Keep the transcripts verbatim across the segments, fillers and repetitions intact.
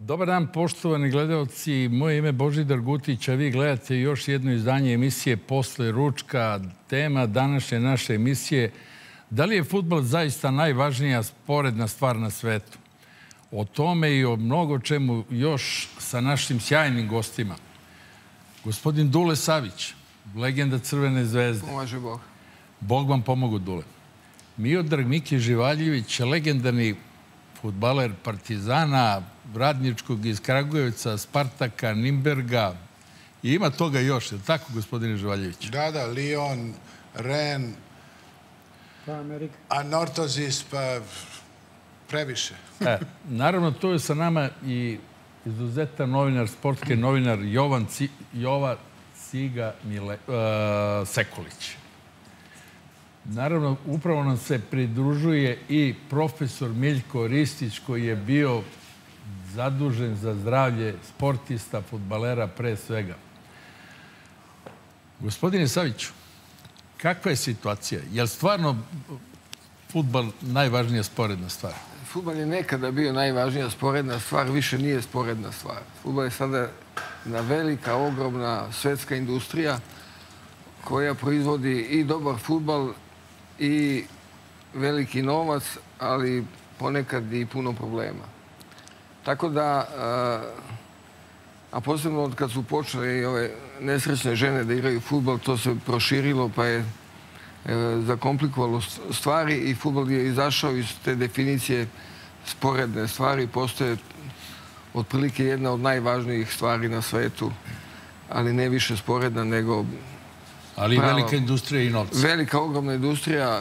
Dobar dan, poštovani gledalci. Moje ime je Božidar Gutić, a vi gledate još jedno izdanje emisije Posle ručka. Tema današnje naše emisije: da li je fudbal zaista najvažnija sporedna stvar na svetu? O tome i o mnogo čemu još sa našim sjajnim gostima. Gospodin Dule Savić, legenda Crvene zvezde. Pomaže Bog. Bog vam pomogu, Dule. Miodrag Miki Živaljević, legendarni fudbaler Partizana, Radničkog iz Kragujevca, Spartaka, Nimberga. I ima toga još, je li tako, gospodine Živaljević? Da, da, Lyon, Rennes, Anortozis, pa previše. E, naravno, to je sa nama i izuzetan novinar, sportski novinar Jovan Ci, Jova Ciga Mile, uh, Sekulić. Naravno, upravo nam se pridružuje i profesor Miljko Ristić, koji je bio zadužen za zdravlje sportista, fudbalera pre svega. Gospodine Saviću, kakva je situacija? Je li stvarno fudbal najvažnija sporedna stvar? Fudbal je nekada bio najvažnija sporedna stvar, više nije sporedna stvar. Fudbal je sada jedna velika, ogromna svetska industrija koja proizvodi i dobar fudbal i veliki novac, ali ponekad i puno problema. Tako da, a posebno od kad su počele ove nesrećne žene da igraju fudbal, to se proširilo pa je zakomplikovalo stvari i fudbal je izašao iz te definicije sporedne stvari. Postoje otprilike jedna od najvažnijih stvari na svetu, ali ne više sporedna nego... Ali velika industrija i novca. Velika, ogromna industrija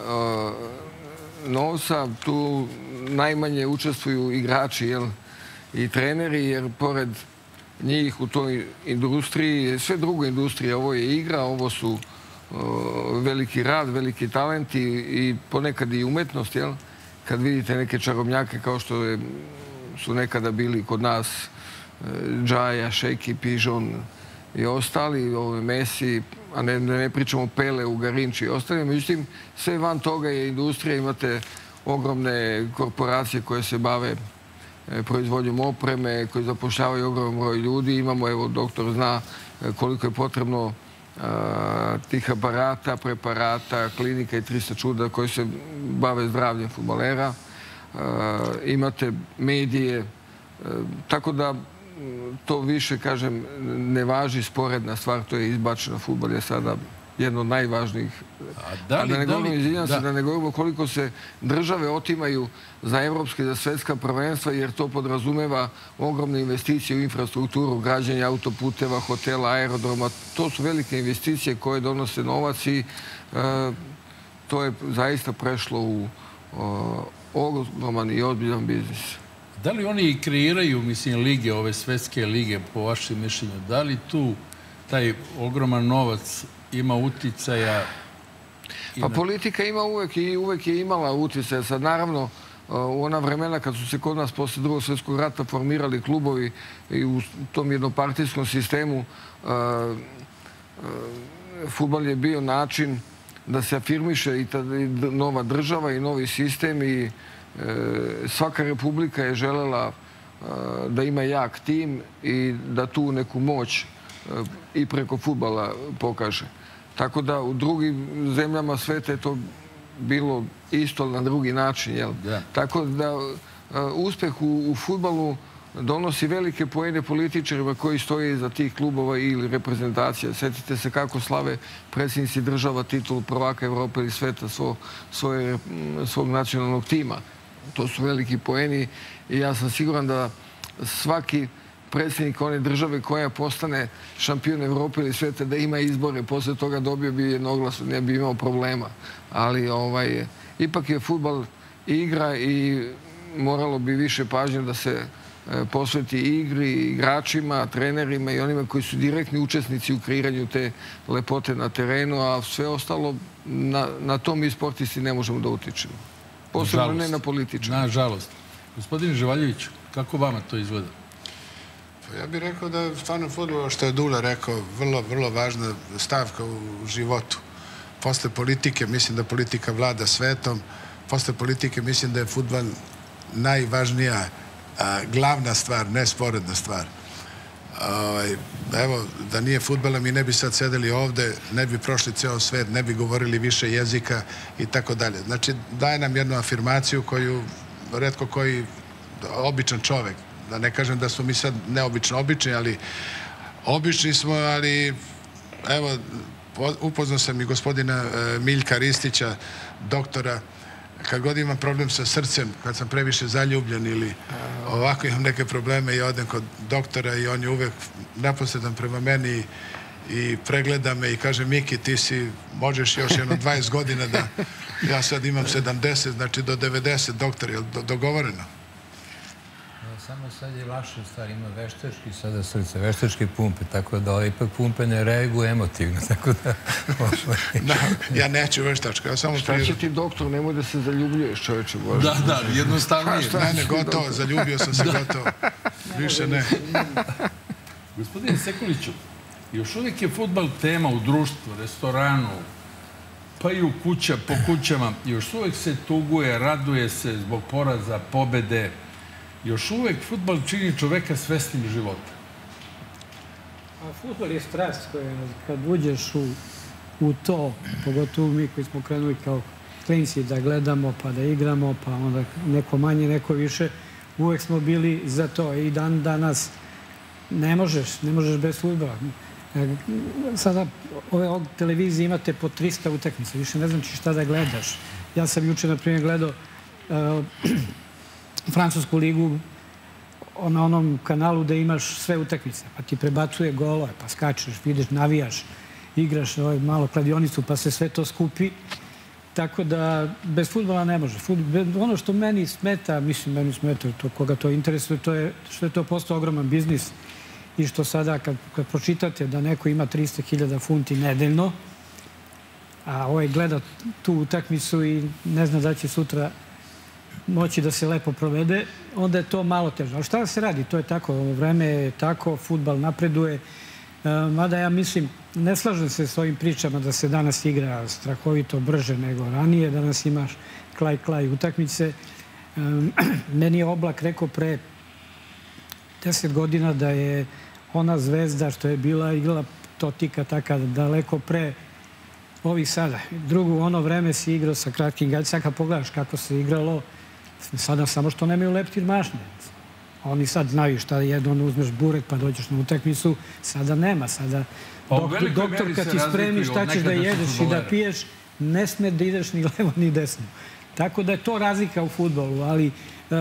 novca. Tu najmanje učestvuju igrači i treneri, jer pored njih u toj industriji, sve druge industrije, ovo je igra, ovo su veliki rad, veliki talenti i ponekad i umetnost. Kad vidite neke čarobnjake kao što su nekada bili kod nas Džaja, Šeki, Pižon i ostali, Messi, a ne pričamo Pele, Ugarinči i ostali. Međutim, sve van toga je industrija. Imate ogromne korporacije koje se bave proizvodnjom opreme, koje zapošljavaju ogroman broj ljudi. Imamo, evo, doktor zna koliko je potrebno tih aparata, preparata, klinika i trista čuda koji se bave zdravljem fudbalera. Imate medije, tako da to više, kažem, ne važi sporedna stvar, to je izbačena. Fudbal je sada jedno od najvažnijih. Da ne govorimo, izvinjam se, da ne govorimo koliko se države otimaju za evropske, za svetska prvenstva, jer to podrazumeva ogromne investicije u infrastrukturu, građenje autoputeva, hotela, aerodroma. To su velike investicije koje donose novac i to je zaista prešlo u ogroman i ozbiljan biznis. Da li oni kreiraju, mislim, lige, ove svetske lige, po vašem mišljenju? Da li tu taj ogroman novac ima uticaja? Pa politika ima uvek i uvek je imala uticaja. Sad, naravno, u ona vremena kad su se kod nas posle drugog svjetskog rata formirali klubovi i u tom jednopartijskom sistemu, fudbal je bio način da se afirmiše i ta nova država i novi sistem i svaka republika je želela da ima jak tim i da tu neku moć i preko fudbala pokaže. Tako da u drugim zemljama sveta je to bilo isto na drugi način. Tako da uspeh u fudbalu donosi velike poene političarima koji stoje iza tih klubova ili reprezentacija. Sjetite se kako slave predsjednici država titulu prvaka Evrope ili sveta svog nacionalnog tima. To su veliki poeni i ja sam siguran da svaki predsjednik one države koja postane šampion Evrope ili sveta da ima izbore, posle toga dobio bi jednoglasno, ne bi imao problema. Ali ipak je fudbal igra i moralo bi više pažnje da se posveti igri, igračima, trenerima i onima koji su direktni učesnici u kreiranju te lepote na terenu, a sve ostalo na to mi sportisti ne možemo da utičemo. Posebno ne na političara. Nažalost. Gospodine Živaljević, kako vama to izgleda? Ja bih rekao da je stvarno fudbal, što je Dule rekao, vrlo, vrlo važna stavka u životu. Posle politike, mislim da politika vlada svetom. Posle politike, mislim da je fudbal najvažnija glavna stvar, ne sporedna stvar. Evo, da nije fudbala, mi ne bi sad sedeli ovde, ne bi prošli ceo svet, ne bi govorili više jezika i tako dalje. Znači, daje nam jednu afirmaciju koju retko koji običan čovek, da ne kažem da smo mi sad neobično obični, ali obični smo, ali evo, upoznao sam i gospodina Miljka Ristića, doktora. Kad god imam problem sa srcem, kad sam previše zaljubljen ili ovako imam neke probleme i odem kod doktora i on je uvek naposledan prema meni i pregleda me i kaže: Miki, ti si, možeš još jedno dvadeset godina da, ja sad imam sedamdeset, znači do devedeset, doktor, je li dogovoreno? Samo sad je lakše stvar, ima veštački sada srce, veštačke pumpe, tako da ipak pumpe ne reaguju emotivno, tako da... Ja neću veštačka, ja samo... Šta će ti, doktor, nemoj da se zaljubljuješ, čovječe? Da, da, jednostavnije. Ne, ne, gotovo, zaljubio sam se, gotovo. Više ne. Gospodine Sekuliću, još uvijek je fudbal tema u društvu, restoranu, pa i u kuća, po kućama. Još uvijek se tuguje, raduje se zbog poraza, pobede. Još uvijek fudbal čini čoveka svesnim života. Fudbal je strast koja, kad uđeš u to, pogotovo mi koji smo krenuli kao klinci da gledamo, pa da igramo, pa onda neko manje, neko više, uvijek smo bili za to. I dan danas ne možeš, ne možeš bez fudbala. Sada ove televizije imate po trista utakmica, više ne znam šta da gledaš. Ja sam juče, na primjer, gledao Francusku ligu na onom kanalu da imaš sve utakmice, pa ti prebacuje golove, pa skačeš, vidiš, navijaš, igraš malo kladionicu, pa se sve to skupi. Tako da bez fudbala ne može. Ono što meni smeta, mislim, meni smeta, koga to interesuje, to je što je to postao ogroman biznis i što sada kad pročitate da neko ima trista hiljada funti nedeljno, a ovaj gleda tu utakmicu i ne zna da će sutra moći da se lepo provede, onda je to malo teže. Ali šta da se radi? To je tako. Ovo vreme je tako, fudbal napreduje. Mada ja mislim, ne slažem se s ovim pričama da se danas igra strahovito brže nego ranije. Danas imaš klaj-klaj utakmice. Meni je Oblak rekao pre deset godina da je ona zvezda što je bila igrala to tika taka daleko pre ovih sada. Drugo, ono vreme si igrao sa kratkim gaćama. Kad pogledaš kako se igralo, sada samo što nemaju leptir mašne. Oni sad znaju šta je jedno, ono uzmeš burek pa dođeš na utakmicu. Sada nema. Sada doktor kad ti spremi šta ćeš da jedeš i da piješ, ne sme da ideš ni levo ni desno. Tako da je to razlika u fudbalu. Ali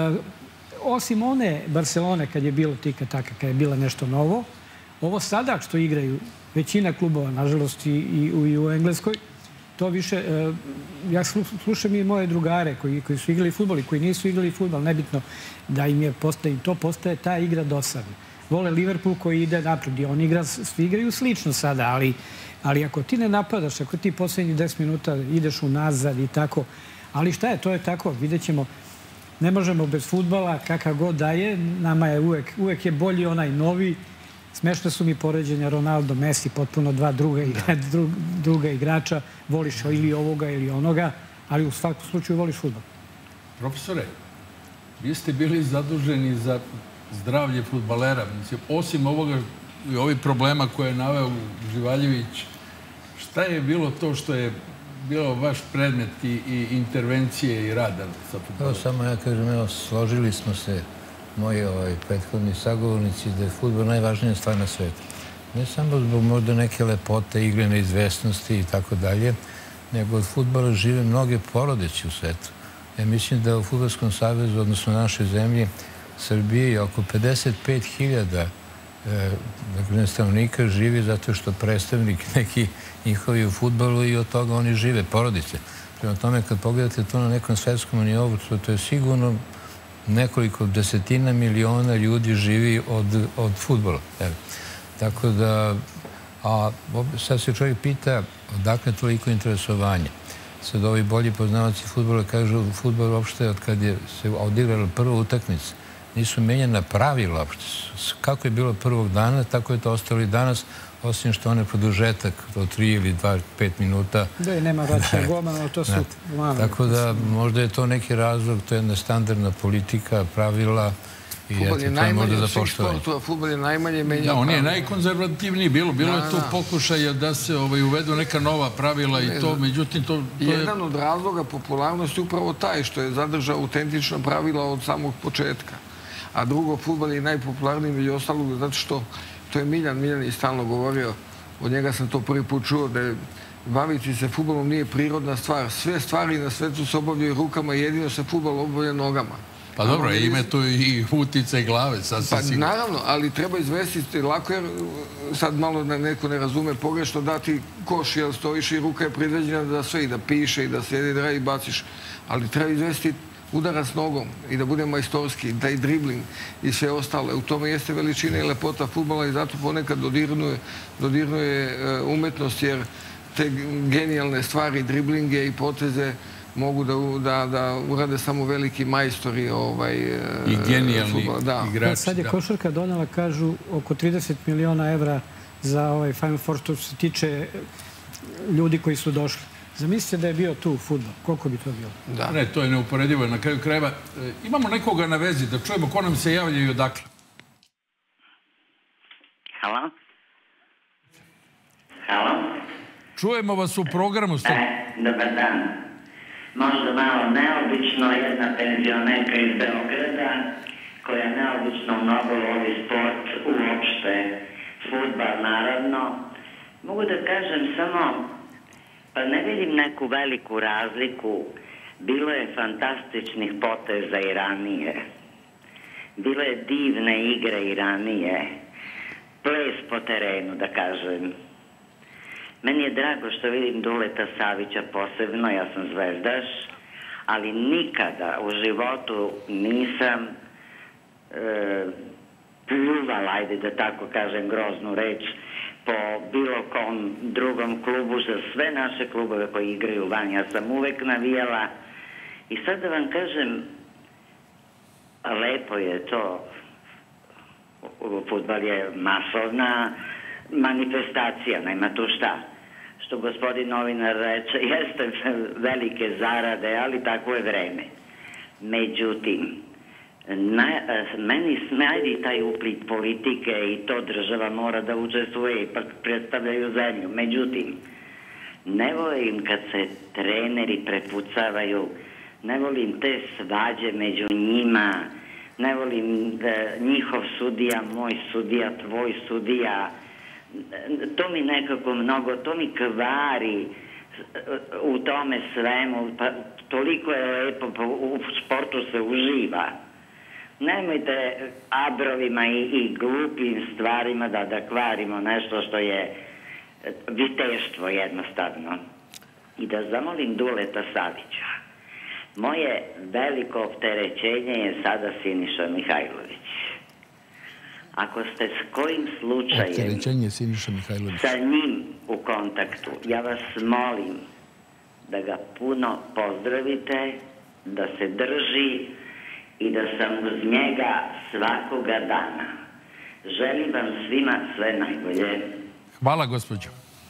osim one Barcelone kad je bilo tika taka, kad je bila nešto novo, ovo sada što igraju većina klubova, nažalost i u Engleskoj, to više, ja slušam i moje drugare koji su igrali fudbal i koji nisu igrali fudbal, nebitno da im to postaje ta igra dosadna. Vole Liverpool koji ide napred i on igra, svi igraju slično sada, ali ako ti ne napadaš, ako ti posljednjih deset minuta ideš unazad i tako, ali šta je, to je tako, vidjet ćemo, ne možemo bez fudbala, kakav god daje, nama je uvek, uvek je bolji onaj novi. Smešno su mi poređenja Ronaldo, Messi, potpuno dva druga igrača. Voliš ili ovoga ili onoga, ali u svakom slučaju voliš fudbal. Profesore, vi ste bili zaduženi za zdravlje fudbalera. Osim ovoga i ovih problema koje je naveo Živaljević, šta je bilo to što je bilo vaš predmet i intervencije i rada sa fudbalom? Samo ja kažem, evo, složili smo se moji prethodni sagovornici da je fudbal najvažnija stvar na svijetu. Ne samo zbog možda neke lepote, igre na izvesnosti i tako dalje, nego od fudbala žive mnoge porodice u svijetu. Ja mislim da u Fudbalskom savezu, odnosno našoj zemlji, Srbiji, oko pedeset pet hiljada stanovnika živi zato što predstavnik neki njihovi u fudbalu i od toga oni žive, porodice. Prema tome, kad pogledate to na nekom svetskom nivou, to je sigurno nekoliko desetina miliona ljudi živi od fudbala. Tako da, a sad se čovjek pita odakle toliko interesovanja. Sad ovi bolji poznavaci fudbala kažu u fudbalu uopšte od kad je se odigrala prva utakmica nisu menjena pravila uopšte. Kako je bilo prvog dana, tako je to ostalo i danas, osim što on je produžetak od tri ili dva, pet minuta. Da i nema vraćanja golmana, to su... Tako da možda je to neki razlog, to je jedna standardna politika, pravila Futbol je najmanje od svih sportova, futbol je najmanje menjao pravila. On je najkonzervativniji bilo. Bilo je tu pokušaja da se uvedu neka nova pravila i to, međutim, to je... Jedan od razloga popularnosti upravo taj što je zadržao autentična pravila od samog početka. A drugo, futbol je najpopularniji među ostalog, zato što to je Miljan, Miljan je stalno govorio, od njega sam to prvi put čuo, da je baviti se futbolom nije prirodna stvar. Sve stvari na svetu se obavljaju rukama, jedino se futbol obavlja nogama. Pa dobro, ime tu i utice glave, sasvim sigurno. Pa naravno, ali treba izvestiti lako, jer sad malo neko ne razume pogrešno, dati koš, jer stojiš i ruka je predveđena da sve i da piše i da sjedi, da i baciš. Ali treba izvestiti udarac nogom i da bude majstorski, da i dribling i sve ostale. U tome jeste veličina i lepota fudbala i zato ponekad dodirnuje umetnost, jer te genijalne stvari, driblinge i poteze mogu da urade samo veliki majstori i genijalni igrači. Sad je košarka donela, kažu, oko trideset miliona evra za ovaj Final Four što se tiče ljudi koji su došli. Zamislite da je bio tu fudbal. Koliko bi to bilo? Ne, to je neuporedivo. Na kraju krajeva imamo nekoga na vezi da čujemo ko nam se javlja i odakle. Halo? Halo? Čujemo vas u programu. Dobar dan. Možda malo neobično, jedna penzionerka iz Beograda koja neobično mnogo voli sport, uopšte fudbal naravno. Mogu da kažem samo, pa ne vidim neku veliku razliku. Bilo je fantastičnih poteza i ranije. Bilo je divne igre i ranije. Ples po terenu, da kažem. Meni je drago što vidim Duleta Savića posebno, ja sam zvezdaš, ali nikada u životu nisam pljuvala, ajde da tako kažem groznu reč, po bilo kom drugom klubu, za sve naše klubove koji igraju van. Ja sam uvek navijala i sad da vam kažem, lepo je to, fudbal je masovna manifestacija, nema tu šta. Što gospodin novinar reče, jeste velike zarade, ali tako je vreme. Međutim, meni smedi taj uplit politike i to država mora da učestvuje, ipak predstavljaju zemlju. Međutim, ne volim kad se treneri prepucavaju, ne volim te svađe među njima, ne volim njihov sudija, moj sudija, tvoj sudija. To mi nekako mnogo, to mi kvari u tome svemu, pa toliko je lepo, u sportu se uživa. Nemojte abrovima i glupim stvarima da kvarimo nešto što je viteštvo jednostavno. I da zamolim Duleta Savića, moje veliko opterećenje je sada Siniša Mihajlović. Ako ste s kojim slučajem sa njim u kontaktu, ja vas molim da ga puno pozdravite, da se drži i da sam uz njega svakoga dana. Želim vam svima sve najbolje. Hvala, gospođo.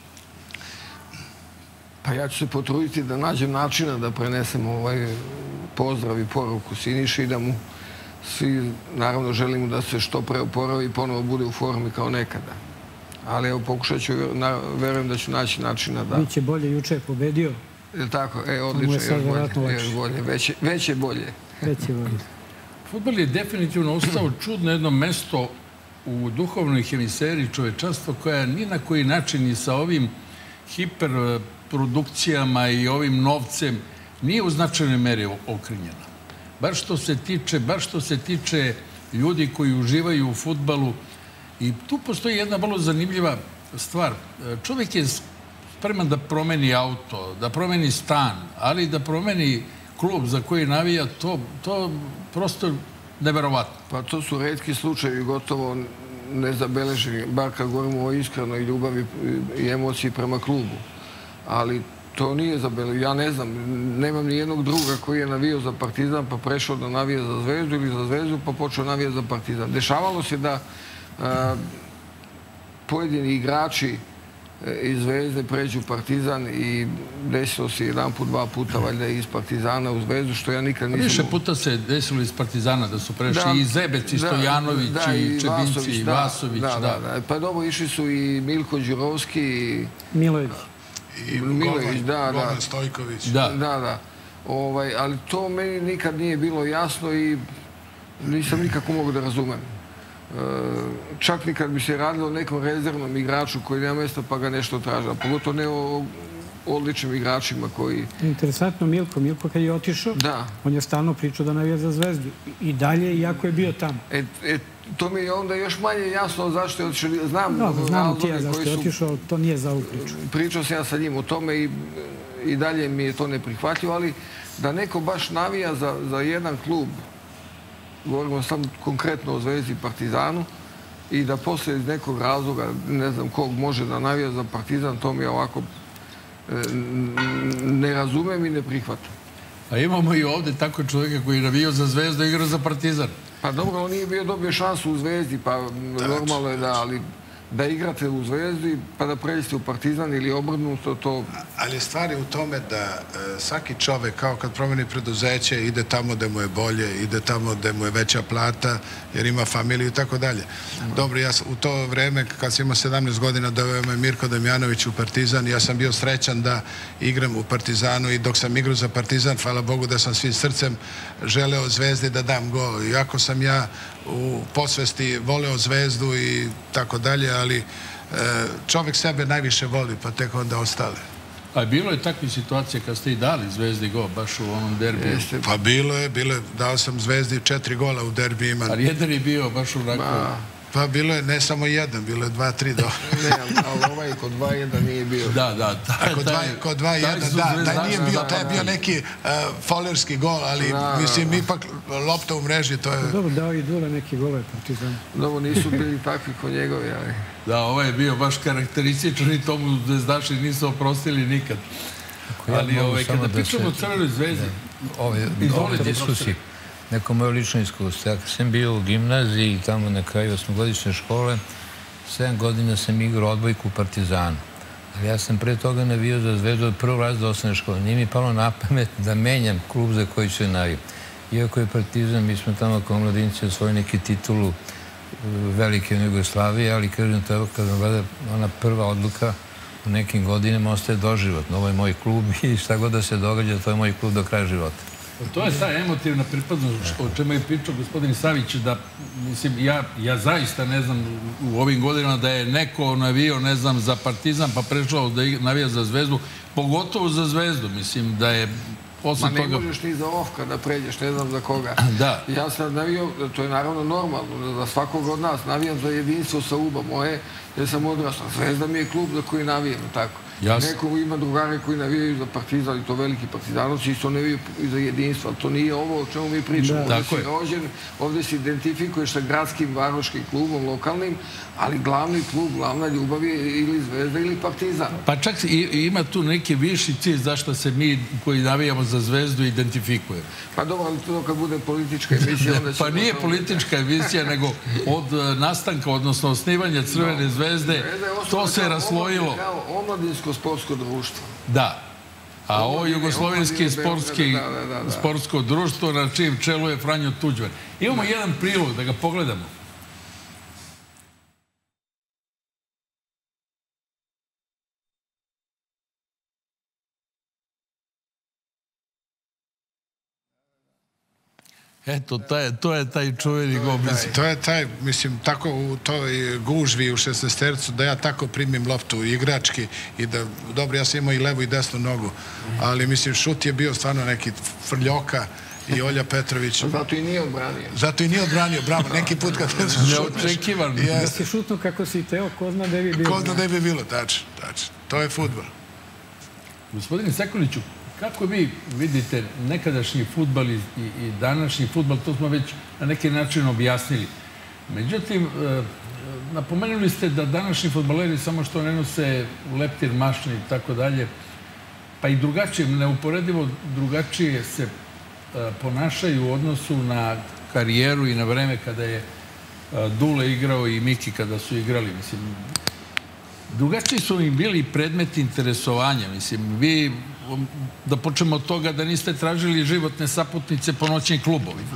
Pa ja ću se potruditi da nađem načina da prenesem ovaj pozdrav i poruku Siniši i da mu svi, naravno, želimo da se što pre oporavi i ponovo bude u formi kao nekada. Ali evo, pokušat ću, verujem da ću naći načina da... Biće bolje, juče je pobedio. Je tako? E, odlično, još bolje. Već je bolje. Već je bolje. Fudbal je definitivno ostao čudno jedno mesto u duhovnoj hemisferi čovečanstva koja ni na koji način i sa ovim hiperprodukcijama i ovim novcem nije u značajnoj meri okrenjena. Bar što se tiče, bar što se tiče ljudi koji uživaju u fudbalu. I tu postoji jedna vrlo zanimljiva stvar. Čovjek je spreman da promeni auto, da promeni stan, ali da promeni klub za koji navija, to prosto neverovatno. Pa to su retki slučajevi, gotovo nezabeleženi, bar kad govorimo o iskrenoj ljubavi i emociji prema klubu. Ali to nije zabeleženo. Ja ne znam, nemam ni jednog druga koji je navio za Partizan pa prešao da navije za Zvezdu ili za Zvezdu pa počeo navije za Partizan. Dešavalo se da pojedini igrači iz Zvezde pređu u Partizan i desilo se jedan put, dva puta valjda iz Partizana u Zvezdu, što ja nikad nisam... Više puta se desilo iz Partizana da su prešli i Zebec, i Stojanović, i Čebinci, i Vasović. Pa dobro, išli su i Milko Đurovski i... Milović. I Goran Stojković. Da, da. Ali to meni nikad nije bilo jasno i nisam nikako mogu da razumem. Čak nikad bi se radilo o nekom rezervnom igraču koji nema mjesta pa ga nešto traža. Pogotovo ne o odličnim igračima koji... Interesantno Milko. Milko kad je otišao, on je stalno pričao da navija za Zvezdu. I dalje, iako je bio tamo. To mi je onda još manje jasno zašto je otišao. Znam Znamo ti ja zašto je otišao, to nije za ovu priču. Pričao sam ja sa njim o tome i dalje mi je to neprihvatljivo, ali da neko baš navija za jedan klub, govorimo sam konkretno o Zvezdi i Partizanu, i da poslije iz nekog razloga, ne znam kog može da navija za Partizan, to mi je ovako ne razumem i ne prihvatam. A imamo i ovdje tako čovjeka koji je navio za Zvezdu i igrao za Partizan. Pa dobro, on nije bio dobio šansu u Zvezdi, pa normalno je da, ali da igrate u Zvezdi pa da pređete u Partizan ili obrnuto, to... Ali stvar je u tome da svaki čovek, kao kad promeni preduzeće, ide tamo gde mu je bolje, ide tamo gde mu je veća plata, jer ima familiju i tako dalje. Dobro, ja u to vreme, kad sam imao sedamnaest godina, doveo me Mirko Damjanović u Partizan, ja sam bio srećan da igram u Partizanu i dok sam igrao za Partizan, hvala Bogu da sam svim srcem želeo Zvezdi da dam gol. Iako sam ja u podsvesti voleo Zvezdu i tako dalje, ali čovek sebe najviše voli, pa tek onda ostale. A bilo je takve situacije kad ste i dali Zvezdi gol, baš u onom derbiju? Pa bilo je, bilo je, dao sam Zvezdi četiri gola u derbijima. Ali jedan je bio baš u Rakovu. Pa bilo je ne samo jedan, bilo je dva, tri do... Ne, ali ovaj kod dva jedan nije bio. Da, da. Kod dva jedan, da, da nije bio, taj je bio neki folerski gol, ali mislim, ipak lopta u mreži, to je... Dobro, dao i Dule neki gole Partizan. Dobro, nisu bili takvi kod njegovi, ali... Da, ovaj je bio baš karakterističan i tomu Zvezdaši nisu oprostili nikad. Ali kada pričamo o Crvenoj Zvezdi... Ove diskusije, neko moje lično iskustvo. Ja sam bio u gimnaziji i tamo na kraju osmogodišnje škole, sedam godina sam igrao odbojku u Partizanu. Ali ja sam pre toga navio za Zvezdu od prvog razreda osnovne škole. Nije mi palo na pamet da menjam klub za koji ću navio. Iako je Partizan, mi smo tamo kao mladinci osvojili neki titulu velike Jugoslavije, ali kažem to, kad vam gleda ona prva odluka u nekim godinama ostaje doživotno. Ovo je moj klub i šta god da se događa, to je moj klub do kraja života. To je ta emotivna pripadnost o čemu je pričao gospodin Savić, da, mislim, ja zaista ne znam u ovim godinama da je neko navio, ne znam, za Partizan pa prešao da navija za Zvezdu, pogotovo za Zvezdu, mislim da je Ma ne možeš ni za Ofka da pređeš, ne znam za koga. Ja sam navio, to je naravno normalno, za svakog od nas, navijam za jedinstvo sa uba moje, jer sam odrasla. Zvezda mi je klub za koji navijam, tako. Neko ima drugare koji navijaju za Partizan i to veliki partizanovci, isto navijaju za jedinstvo, ali to nije ovo o čemu mi pričamo. Ovdje si rođen, ovdje se identifikuješ sa gradskim, varoškim klubom, lokalnim, ali glavni klub, glavna ljubav je ili Zvezda ili Partizan. Pa čak ima tu neki viši cilj zašto se mi koji navijamo za Zvezdu identifikujemo. Pa dobro, ali to kad bude politička emisija, onda će... Pa nije politička emisija, nego od nastanka, odnosno osnivanja Crvene Zvezde, to se je raslojilo. Omladinsko sportsko društvo. Da. A ovo jugoslovenski sportsko društvo na čijem čelu je Franjo Tuđman. Imamo jedan prilog da ga pogledamo. Eto, to je taj čuveni gol. To je taj, mislim, tako u toj gužvi u šesnaestercu da ja tako primim loptu igrački i da, dobro, ja sam imao i levu i desnu nogu, ali mislim, šut je bio stvarno neki Frljoka i Olja Petrović. Zato i nije odbranio. Zato i nije odbranio, bravo, neki put kad ne šutneš. Neočekivan. Da si šutno kako si teo, ko zna da bi bilo. Ko zna da bi bilo, tačno, tačno. To je fudbal. Gospodine Sekuliću, kako vi vidite nekadašnji fudbal i današnji fudbal, to smo već na neki način objasnili. Međutim, napomenuli ste da današnji fudbaleri samo što ne nose leptir, mašne i tako dalje, pa i drugačije, neuporedivo drugačije se ponašaju u odnosu na karijeru i na vreme kada je Dule igrao i Miki kada su igrali. Mislim, Drugačiji su im bili predmet interesovanja. Mislim, vi, da počnemo od toga da niste tražili životne saputnice po noćnim klubovima.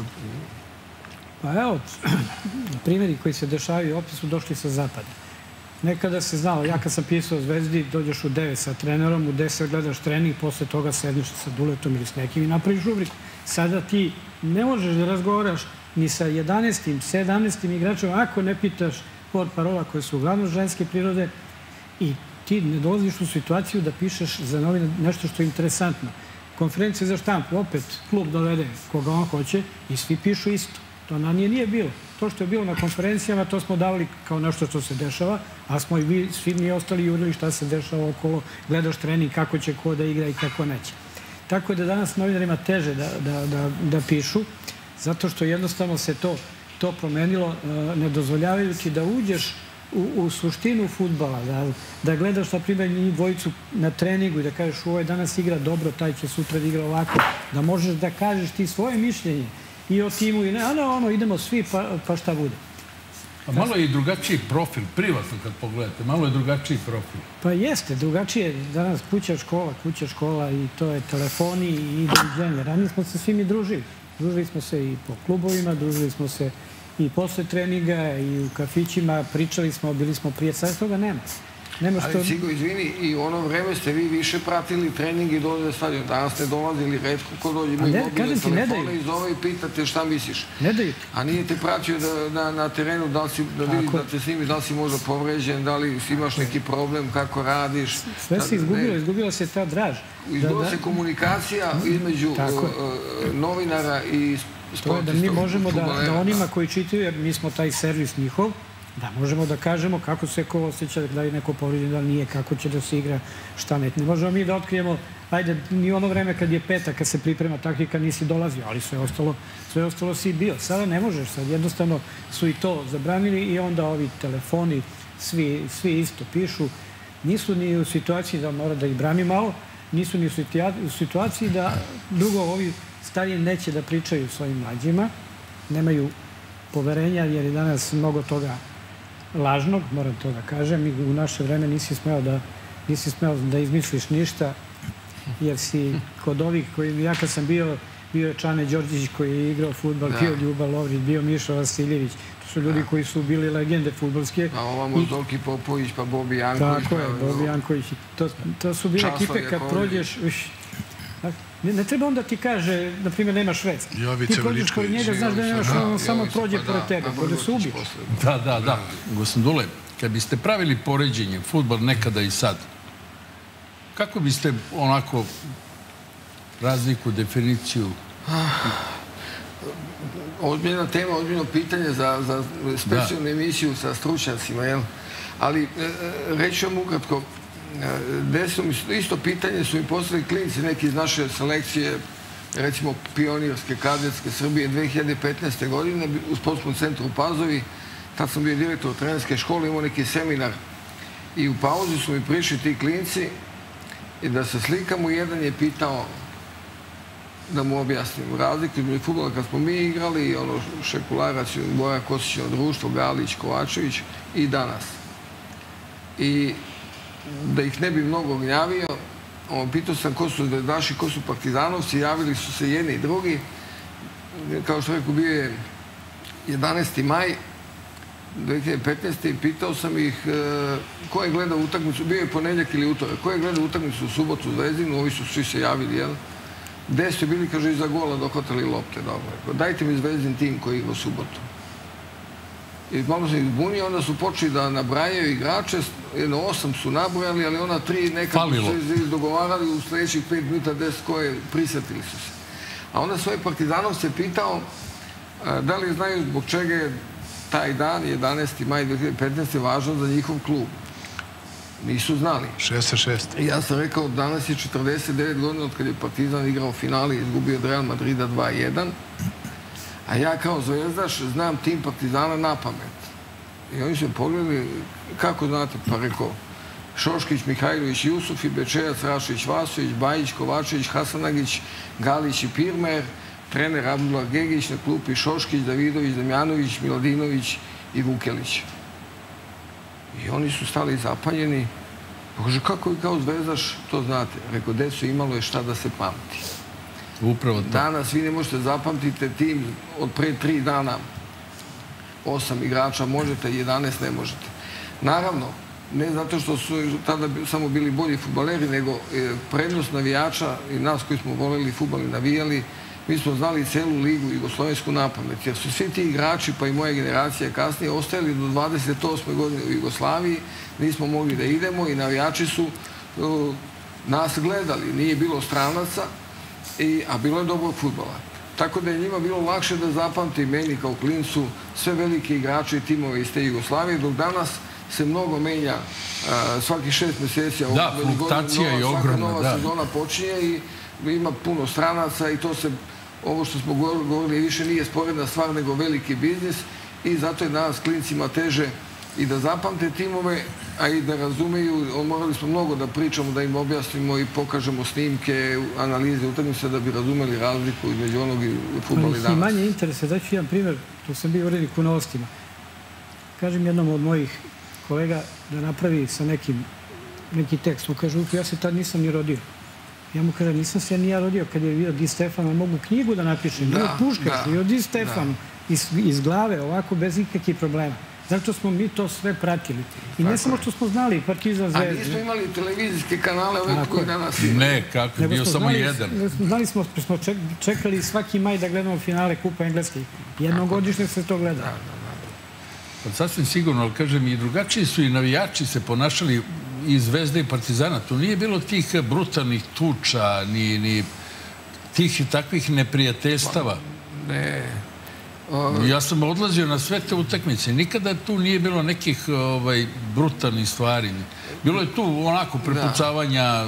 Pa evo, primjeri koji se dešavaju opet su došli sa zapada. Nekada se znalo, ja kad sam pisao o Zvezdi, dođeš u devet sa trenerom, u deset gledaš trening, posle toga sedneš sa Duletom ili s nekim i napraviš rubriku. Sada ti ne možeš da razgovaraš ni sa jedanaestim, sedamnaestim igračom, ako ne pitaš portparola koje su uglavnom ženske prirode i ti ne dolaziš u situaciju da pišeš za novine nešto što je interesantno. Konferencije za štampu, opet klub dovede koga on hoće i svi pišu isto. To na nije nije bilo. To što je bilo na konferencijama, to smo davali kao nešto što se dešava, a smo i vi, svi mi ostali jurili šta se dešava okolo, gledaš trening, kako će ko da igra i kako neće. Tako da danas novinarima teže da, da, da, da pišu, zato što jednostavno se to, to promenilo, ne dozvoljavajući da uđeš u, u suštinu fudbala, da, da gledaš, na primjer, njih dvojicu na treningu i da kažeš ovo je danas igra dobro, taj će sutra da igra ovako, da možeš da kažeš ti svoje mišljenje i o timu i ne, a da ono, idemo svi pa, pa šta bude. A malo je i drugačiji profil, privatno kad pogledate, malo je drugačiji profil. Pa jeste, drugačije. Danas kuća škola, kuća škola i to je telefoni i doviđenje. Ranije smo se svi mi družili. Družili smo se i po klubovima, družili smo se i posle treninga i u kafićima, pričali smo, bili smo prije, sad toga nema. Ali Cigo, izvini, i u ono vreme ste vi više pratili trening i dolaze stadion. Danas ste dolazili retko ko dođe, imaju mobilne telefone i zove i pitate šta misliš. Ne daju. A nije te pratio na terenu da vidi da te snimi, da li si možda povređen, da li imaš neki problem, kako radiš. Sve se izgubilo, izgubila se ta draž. Izgubila se komunikacija između novinara i sportista. To je da mi možemo da onima koji čitaju, jer mi smo taj servis njihov, da možemo da kažemo kako se ko osjeća, da je neko povređen, da nije, kako će da se igra, šta ne. Ne možemo mi da otkrijemo, ajde, ni ono vreme kad je petak, kad se priprema taktika, nisi dolazio, ali sve ostalo, sve ostalo si bio. Sada ne možeš, sad jednostavno su i to zabranili i onda ovi telefoni, svi, svi isto pišu. Nisu ni u situaciji da mora da ih brani malo, nisu ni u situaciji da drugo ovi stariji neće da pričaju svojim mlađima, nemaju poverenja jer je danas mnogo toga lažnog, moram to da kažem, i u naše vreme nisi smeo da, nisi smeo da izmisliš ništa, jer si kod ovih koji, ja kad sam bio, bio je Čane Đorđević koji je igrao fudbal, bio Ljuba Lovrić, bio Miša Vasiljević, to su ljudi koji su bili legende fudbalske. A ovamo Zolki Popović, pa Bobi Janković. Tako je, Bobi Janković. To, to su bile ekipe kad prođeš... Ne treba onda ti kaže, na primjer, nema Švedska. Ti prođeš kod njega, znaš da nemaš, on samo prođe pored tebe, da se ubiješ. Da, da, da. Gospodin Dule, kad biste pravili poređenje, fudbal nekada i sad, kako biste onako razliku, definiciju? Ozbiljna tema, ozbiljno pitanje za specijalnu emisiju sa stručnjacima, jel? Ali reći vam ukratko, desilo mi isto pitanje su mi postavili klinci neki iz naše selekcije, recimo pionirske, kadetske Srbije dve hiljade petnaeste. godine u sportskom centru u Pazovi. Tad sam bio direktor trenerske škole, imao neki seminar i u pauzi su mi prišli ti klinci i da se slikamo. Jedan je pitao da mu objasnim razliku između fudbala kad smo mi igrali, ono Šekularac, Boja Kosićino društvo, Galić, Kovačević i danas. I da ih ne bi mnogo gnjavio, pitao sam ko su zvezdaši, ko su partizanovci, javili su se jedni i drugi. Kao što rekao, bio je jedanaesti maj dve hiljade petnaeste. i pitao sam ih ko je gledao utakmicu, bio je ponedjeljak ili utorak, ko je gledao utakmicu u subotu u Zvezdinu, ovi su svi se javili, jel? Gde ste bili, kaže, iza gola dohvatali lopte, dobro. Dajte mi Zvezdin tim koji igra u subotu. I malo se izbunio, onda su počeli da nabrajaju igrače, jedno osam su nabrojali, ali ona tri nekako se izdogovarali u sljedećih pet minuta, deset koje prisjetili su se. A onda svoj Partizanov se pitao da li znaju zbog čega je taj dan, jedanaesti maj dve hiljade petnaeste. važan za njihov klub. Nisu znali. šest šest. I ja sam rekao, danas je četrdeset devet godina od kad je Partizan igrao finale i izgubio od Real Madrida dva jedan. A ja kao zvezdaš znam tim Partizana na pamet. I oni su pogledali, kako znate, pa rekao, Šoškić, Mihajlović, Jusufi, Bečejac, Rašić, Vasović, Bajić, Kovačević, Hasanagić, Galić i Pirmer, trener Abdullah Gegić, na klupi Šoškić, Davidović, Damjanović, Miladinović i Vukelić. I oni su stali zapanjeni. Kaže, kako vi kao zvezdaš, to znate. Rekao, deco, imalo je šta da se pamti. Upravo to. Danas vi ne možete zapamtiti tim od pre tri dana. Osam igrača možete, jedanaest ne možete. Naravno, ne zato što su tada samo bili bolji fudbaleri, nego prednost navijača i nas koji smo voleli fudbal i navijali, mi smo znali celu ligu jugoslovensku napamet, jer su svi ti igrači, pa i moja generacija kasnije, ostajali do dvadeset osme godine u Jugoslaviji, nismo mogli da idemo i navijači su nas gledali, nije bilo stranaca, a bilo je dobrog fudbala. Tako da je njima bilo lakše da zapamti meni kao klincu sve velike igrače i timove iz te Jugoslavije, dok danas se mnogo menja svaki šest mjeseci. Da, fluktacija je ogromna. Svaka nova sezona počinje i ima puno stranaca i to se, ovo što smo govorili, više nije sporedna stvar nego veliki biznis i zato je danas klincima teže i da zapamte timove, a i da razumeju. Morali smo mnogo da pričamo, da im objasnimo i pokažemo snimke, analize, utakmice da bi razumeli razliku između onog i fudbala i danas. I manje interese. Daću jedan primjer, tu sam bio urednik u Novostima. Kažem jednom od mojih kolega da napravi sa nekim neki tekst. On kaže, ja se tad nisam ni rodio. Ja mu kažem, nisam se ni ja rodio kad je vidio Di Stefano, mogu knjigu da napišem. Nije Puškaš, nije Di Stefano. Iz glave, ovako, bez ikakvih problema. Zato smo mi to sve pratili. I ne samo što smo znali Partizan, Zvezda. A nismo imali televizijske kanale ove koji danas imamo. Ne, kako, bio samo jedan. Znali smo, smo čekali svaki maj da gledamo finale Kupa Engleske. Jednogodišnje se to gleda. Sasvim sigurno, ali kažem, i drugačiji su i navijači se ponašali i Zvezda i Partizana. Tu nije bilo tih brutalnih tuča, ni tih i takvih neprijateljstava. Ne. Ja sam odlazio na sve te utakmice. Nikada tu nije bilo nekih brutalnih stvari. Bilo je tu onako prepucavanja.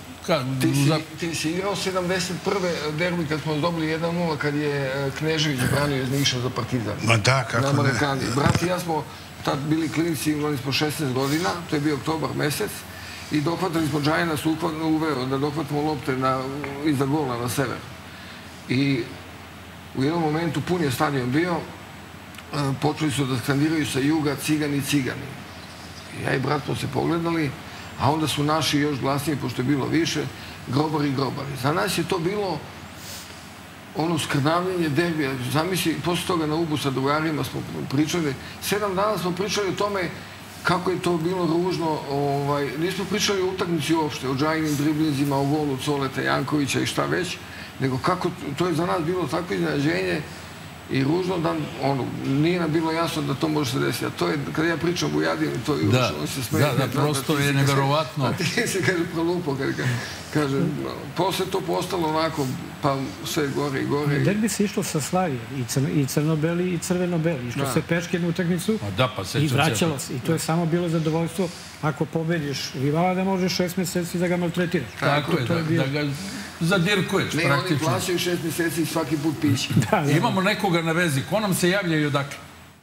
Ti si igrao sedamdeset prve derbi kad smo dobili jedan nula kad je Knežević branio iz Niša za Partizan. Ma da, kako ne. Brat i ja smo tad bili klinici, imali smo šesnaest godina, to je bio oktobar mesec, i dohvatali smo Džajana su uveo da dohvatimo lopte iza gola na sever. I u jednom momentu pun je stadion bio, počeli su da skandiraju sa juga Cigani, Cigani. Ja i brat smo se pogledali, a onda su naši još glasniji, pošto je bilo više, Grobari i Grobari. Za nas je to bilo ono skrnavljenje derbija. Zamisli, posle toga na Ubu sa drugarima smo pričali, sedam dana smo pričali o tome kako je to bilo ružno. Nismo pričali o utakmici uopšte, o Džajinim driblinzima, o golu Coleta Jankovića i šta već, nego kako to je za nas bilo takvo iznenađenje i ružno da nije nam bilo jasno da to može se desiti. A to je, kada ja pričam u Jadinu, to je on se smeje. Da, da, prosto je neverovatno. A ti se, kaže, prolupo, kaže, posle to postalo onako, pa sve gore i gore. Derbi se išlo sa Slavije, i crno-beli i crveno-beli. Išlo se peške na utakmicu i vraćalo se. I to je samo bilo zadovoljstvo ako pobediš rivala da možeš šest meseci da ga maltretiraš. Tako je, da ga zadirkuješ praktično. Ne, oni plaćaju šest meseci i svaki put piće. Imamo nekoga na vezi. Ko nam se javlja i odakle?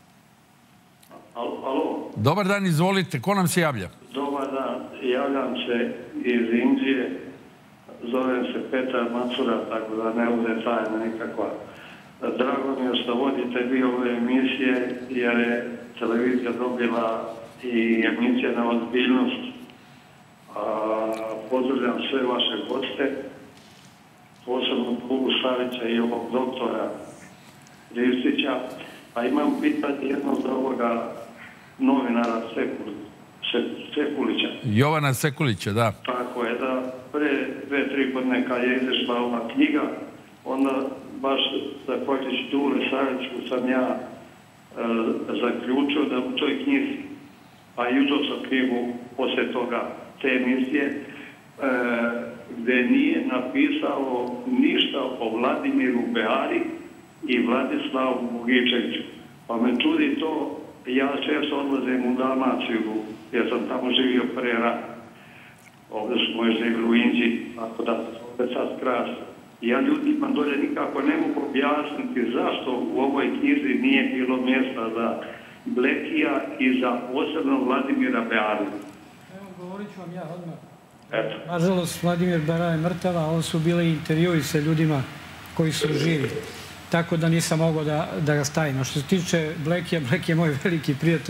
Alo. Dobar dan, izvolite. Ko nam se javlja? Dobar dan. Javljam se iz Indije. Zovem se Petar Macura, tako da ne bude tajna nikakva. Drago mi je što vodite vi ove emisije, jer je televizija dobila i emisija na ozbiljnost. Pozdravljam sve vaše goste, posebno Bogu Savića i ovog doktora Ristića. A imam pitanje jedno za ovoga novinara Sekulića. Jovana Sekulića, da. Tako je, da pre dve, tri godine kad je izašla ova knjiga, onda baš zahvaljujući Dule Saviću sam ja zaključio da u toj knjizi, a i uzeo sam knjigu posle toga te emisije, gde nije napisao ništa o Vladimiru Beari i Vladislavu Bogičeviću. Pa me čudi to, ja često odlazim u Dalmaciju, jer sam tamo živio pre rata. Ovdje su moje živili u Indiji, tako da opet sad krasno. Ja ljudima dolje nikako ne mogu objasniti zašto u ovoj knjizi nije bilo mjesta za Blekija i za posebno Vladimira Bearu. Evo, govorit ću vam ja odmah. Eto. Nažalost, Vladimir Beara je mrtav, a ovo su bile intervjui sa ljudima koji su živi. Tako da nisam mogao da ga stavim. A što se tiče Blekija, Blek je moj veliki prijatelj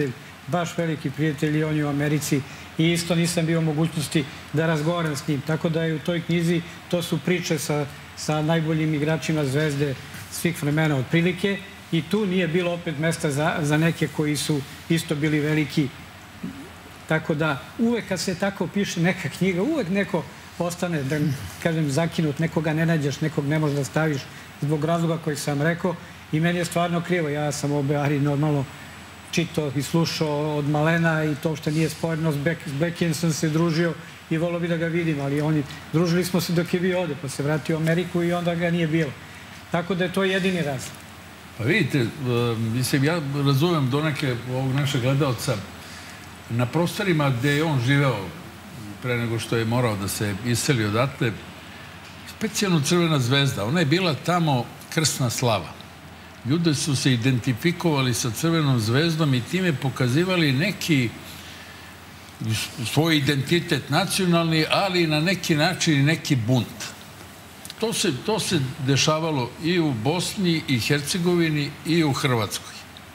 baš veliki prijatelj i on je u Americi i isto nisam bio u mogućnosti da razgovaram s njim. Tako da je u toj knjizi, to su priče sa, sa najboljim igračima Zvezde svih vremena otprilike i tu nije bilo opet mesta za, za neke koji su isto bili veliki. Tako da uvek kad se tako piše neka knjiga, uvek neko ostane, da kažem, zakinut, nekoga ne nađeš, nekog ne možeš da staviš zbog razloga koji sam rekao i meni je stvarno krivo. Ja sam o Beari normalno čitao i slušao od malena i to što nije spojeno s Bekijem sam se družio i volio bi da ga vidim, ali oni, družili smo se dok je bio ovde, pa se vratio u Ameriku i onda ga nije bilo. Tako da je to jedini razlog. Pa vidite, mislim, ja razumem donekle ovog našeg gledalca na prostorima gde je on živeo pre nego što je morao da se iseli odatle, specijalno Crvena zvezda, ona je bila tamo krsna slava. Ljudi su se identifikovali sa Crvenom zvezdom i time pokazivali neki svoj identitet nacionalni, ali na neki način i neki bunt. To se, to se dešavalo i u Bosni i Hercegovini i u Hrvatskoj.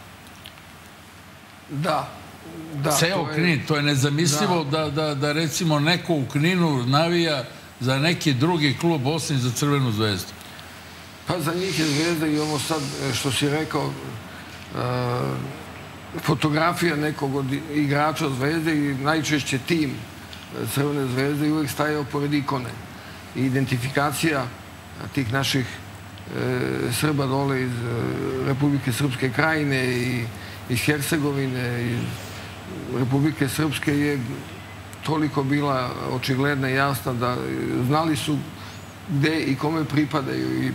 Da. Da, Ceo Knin, to je nezamislivo da, da, da recimo neko u Kninu navija za neki drugi klub Bosne za Crvenu zvezdu. Pa za njih je Zvezda i ovo sad što si rekao, fotografija nekog od igrača Zvezde i najčešće tim Crvene zvezde i uvijek stajao pored ikone. I identifikacija tih naših Srba dole iz Republike Srpske krajine i iz Hercegovine, iz Republike Srpske je toliko bila očigledna i jasna da znali su gde i kome pripadaju i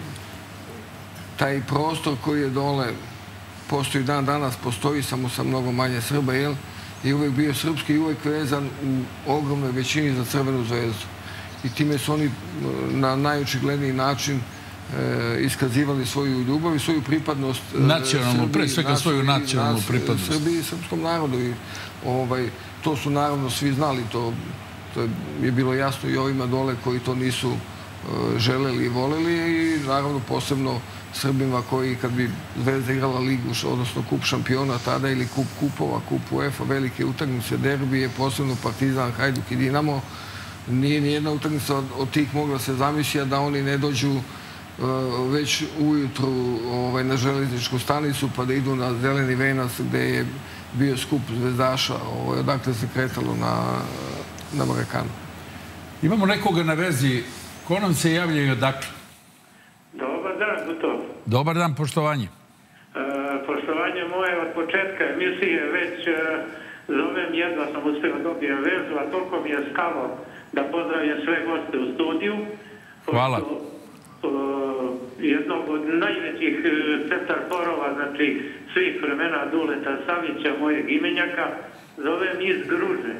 taj prostor koji je dole postoji dan danas, postoji samo sa mnogo manje Srba, jel? I uvek bio srpski i uvek vezan u ogromnoj većini za Crvenu zvezdu. I time su oni na najočigledniji način iskazivali svoju ljubav i svoju pripadnost nacionalnu, pre svega svoju nacionalnu pripadnost Srbiji i srpskom narodu. I to su naravno svi znali, to je bilo jasno i ovima dole koji to nisu želeli i voleli i naravno posebno Srbima koji kad bi Zvezda igrala ligu, odnosno kup šampiona tada ili kup kupova, kup UEFA, velike utakmice, derbije, posebno Partizan, Hajduk i Dinamo, nije nijedna utakmica od tih mogla se zamisliti da oni ne dođu već ujutru na železničku stanicu pa da idu na Zeleni venac gde je bio skup zvezdaša, odakle se kretalo na Marakanu. Imamo nekoga na vezi. Ko nam se javlja i odakle? Dobar dan, Guto. Dobar dan, poštovanje. Poštovanje moje od početka emisije već zovem, jedva sam uspio dobijem vezu, a toliko mi je stalo da pozdravim sve goste u studiju. Hvala. Jednog od najvećih centarforova, znači svih vremena Duleta Savića, mojeg imenjaka, zovem iz Gruže.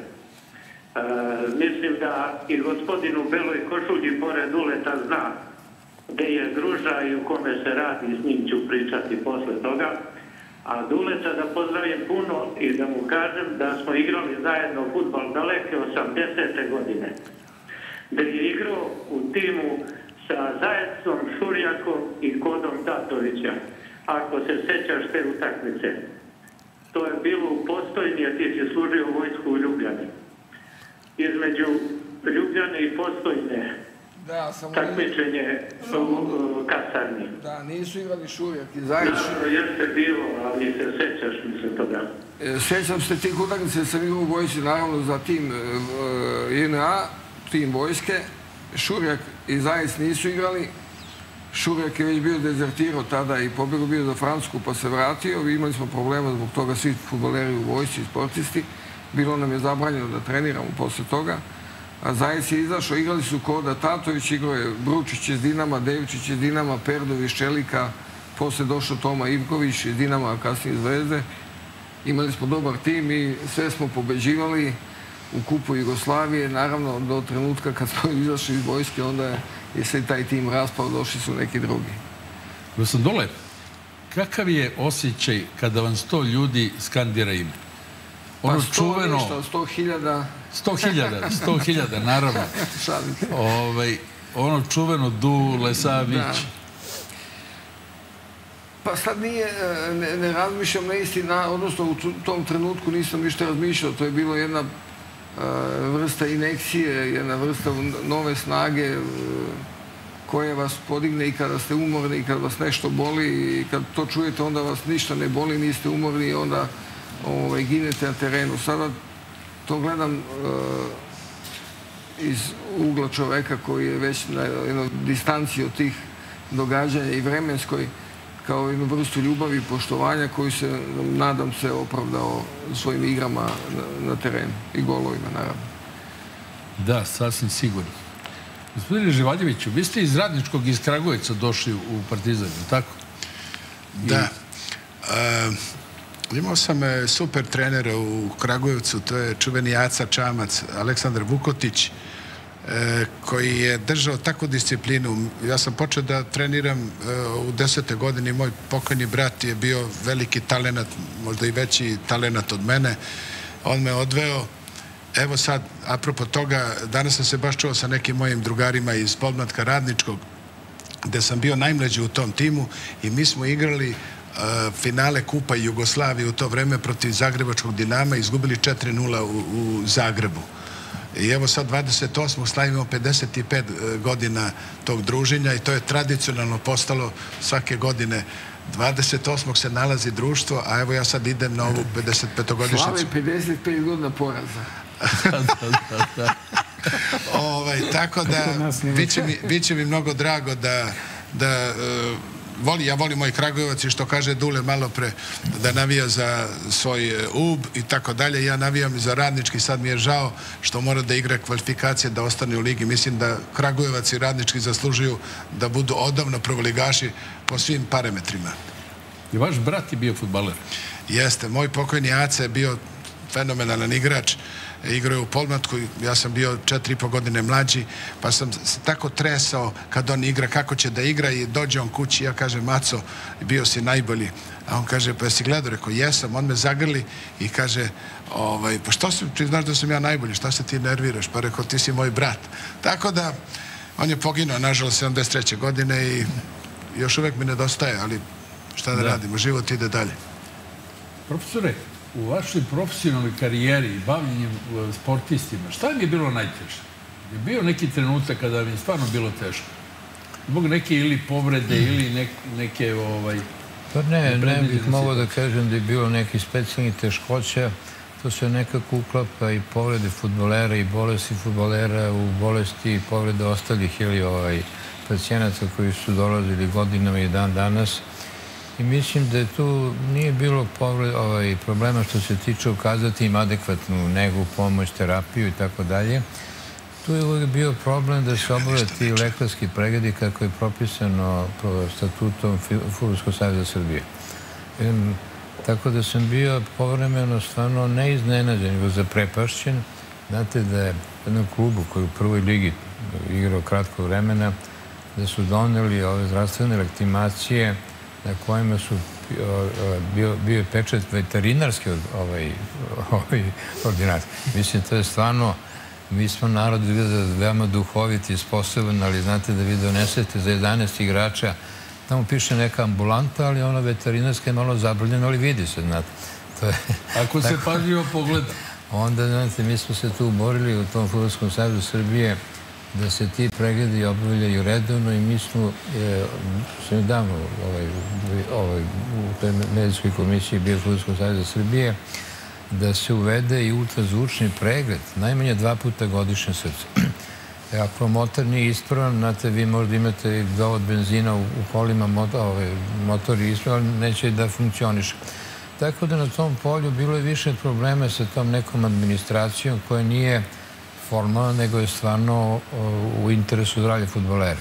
Mislim da i gospodinu Beloj Košulji pored Duleta zna gde je Gruža i u kome se radi, s njim ću pričati posle toga. A Duleta da pozdravim puno i da mu kažem da smo igrali zajedno fudbal daleke osamdesete godine. Da je igrao u timu sa Zajecom, Šurjakom i Kodom Tatovića. Ako se sećaš te utakmice. To je bilo u Postojni, a ti si služio vojsku u Ljubljani. Između Ljubljane i Postojne takmičenje u kasarni. Da, nisu igrali Šurjak i Zajec. Da, jeste bilo, ali se sećaš mi se toga. Sećam se tih utakmice, sam igrao u vojsci, naravno za tim J N A, tim vojske. Šurjak i Zajec nisu igrali. Šurjak je već bio dezertirao tada i pobjegao bio za Francusku pa se vratio. Imali smo problema zbog toga svi fudbaleri u vojsci i sportisti. Bilo nam je zabranjeno da treniramo posle toga. A Zajec je izašao, igrali su Koda Tatović, igrao je Bručić iz Dinama, Devčić iz Dinama, Perdović iz Čelika, posle došao Toma Ivković iz Dinama, a kasnije iz Zvezde. Imali smo dobar tim i sve smo pobeđivali u kupu Jugoslavije. Naravno, do trenutka kad smo izašli iz vojske, onda je se taj tim raspao, došli su neki drugi. Gospodin Dole, kakav je osjećaj kada vam sto ljudi skandira ime? Pa sto ništa, sto hiljada. Sto hiljada, sto hiljada, naravno. Ono čuveno Dule, Savić. Pa sad nije, ne razmišljam na isti, odnosno u tom trenutku nisam ništa razmišljao. To je bilo jedna vrsta inekcije, jedna vrsta nove snage koja vas podigne i kada ste umorni i kada vas nešto boli i kad to čujete onda vas ništa ne boli, niste umorni i onda ginete na terenu. Sada to gledam iz ugla čoveka koji je već na jednoj distanciji od tih događanja i vremenskoj, kao jednu vrstu ljubavi i poštovanja koju se, nadam se, opravdao svojim igrama na terenu i golovima, naravno. Da, sasvim sigurno. Gospodine Živaljeviću, vi ste iz Radničkog, iz Kragujevca došli u Partizan, tako? Da. Imao sam super trenera u Kragujevcu, to je čuveni Aca Čamac, Aleksandar Vukotić, koji je držao takvu disciplinu. Ja sam počeo da treniram u desete godini. Moj pokojni brat je bio veliki talenat, možda i veći talenat od mene. On me odveo. Evo sad, apropo toga, danas sam se baš čuo sa nekim mojim drugarima iz Podmlatka Radničkog, gde sam bio najmlađi u tom timu i mi smo igrali finale Kupa Jugoslavije u to vreme protiv Zagrebačkog Dinama i izgubili četiri nula u Zagrebu. I evo sad dvadeset osmog slavimo pedeset pet godina tog druženja i to je tradicionalno postalo svake godine. dvadeset osmog se nalazi društvo, a evo ja sad idem na ovu pedeset petogodišnjicu. Slave pedeset pet godina poraza. Tako da, bit će mi mnogo drago da voli, ja volim moj Kragujevac i što kaže Dule malo pre, da navija za svoj U B i tako dalje. Ja navijam za Radnički, sad mi je žao što mora da igra kvalifikacije da ostane u ligi. Mislim da Kragujevac i Radnički zaslužuju da budu odavno prvoligaši po svim parametrima. I vaš brat je bio fudbaler? Jeste, moj pokojni Aca je bio fenomenalan igrač. Igrao je u Podmlatku, ja sam bio četiri i po godine mlađi, pa sam se tako tresao kad on igra, kako će da igra i dođe on kući, ja kažem, Maco, bio si najbolji. A on kaže, pa jesi gledao? Rekao, jesam. On me zagrli i kaže, pa što si, ti znaš da sam ja najbolji, šta se ti nerviraš? Pa rekao, ti si moj brat. Tako da, on je poginuo, nažalost, sedamdeset treće godine i još uvek mi nedostaje, ali šta da radimo, život ide dalje. Profesore, u vašoj profesionalnoj karijeri i bavljenju sportistima, šta vam je bilo najteže? Je bio neki trenutak kada vam je stvarno bilo teško? Zbog neke ili povrede ili neke... Pa ne, ne bih mogao da kažem da je bilo neki specijalni teškoća. To se nekako uklapa i povrede fudbalera i bolesti fudbalera u bolesti i povrede ostalih ili pacijenata koji su dolazili godinama i dan danas. I mislim da tu nije bilo problema što se tiče ukazati im adekvatnu negu, pomoć, terapiju i tako dalje. Tu je uvijek bio problem da se obave ti lekarski pregledi kako je propisano statutom Fudbalskog saveza Srbije. Tako da sam bio povremeno stvarno ne iznenađen, nego zaprepašćen. Znate da je u jednom klubu koji u prvoj ligi igrao kratko vremena, da su doneli ove zdravstvene legitimacije na kojima su bio pečet veterinarske ordinacije. Mislim, to je stvarno, mi smo narod veoma duhoviti i sposoban, ali znate da vi donesete za jedanaest igrača, tamo piše neka ambulanta, ali ona veterinarska je malo zabrljena, ali vidi se, znate. Ako se pažljivo pogleda. Onda, znate, mi smo se tu borili u tom Fudbalskom savezu Srbije da se ti pregledi obavljaju redovno i mi smo se davno u toj medicinskoj komisiji bio Fudbalskog saveza Srbije da se uvede i ultrazvučni pregled, najmanje dva puta godišnje srce. Ako motor nije ispravan, znate, vi možda imate dovod benzina u kolima, motor je ispravan, ali neće da funkcioniše. Tako da na tom polju bilo je više problema sa tom nekom administracijom koja nije formalno, nego je stvarno u interesu zdravlja fudbalera.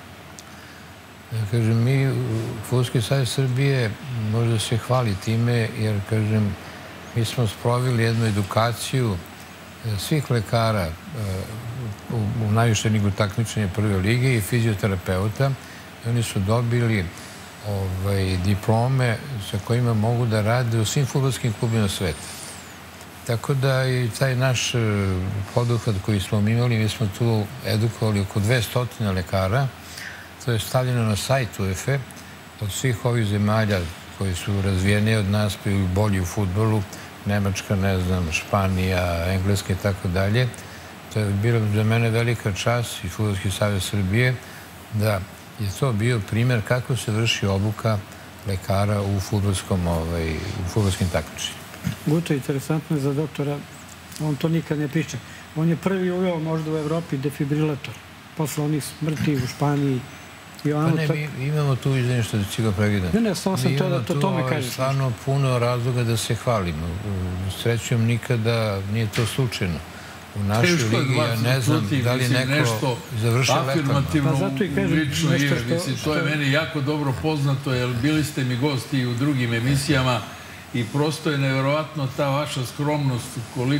Kažem, mi, Fudbalski savez Srbije, možda se hvali time, jer, kažem, mi smo sproveli jednu edukaciju svih lekara u najviše ligu takmičenja prve lige i fizioterapeuta. Oni su dobili diplome sa kojima mogu da rade u svim fudbalskim klubima sveta. Tako da i taj naš poduhvat koji smo imali, mi smo tu edukovali oko dvesta lekara. To je stavljeno na sajt U E F E od svih ovih zemalja koji su razvijeniji od nas, pa i bolji u fudbalu, Nemačka, ne znam, Španija, Engleska i tako dalje. To je bilo za mene velika čast i Fudbalski savez Srbije da je to bio primjer kako se vrši obuka lekara u fudbalskim takmičenjima. Guto, interesantno je za doktora, on to nikad ne priča. On je prvi uveo možda u Evropi defibrilator, posle onih smrti u Španiji. Pa ne, mi imamo tu, izvinim što ću ga pregledati. Ne, ne, samo sam to da to tome kažeš. Mi imamo tu stvarno puno razloga da se hvalimo. Srećom nikada nije to slučajno. U našoj ligi, ja ne znam da li je neko završio lekarno. Afirmativno lično ime. To je meni jako dobro poznato, jer bili ste mi gosti u drugim emisijama i prosto je nevjerovatno ta vaša skromnost,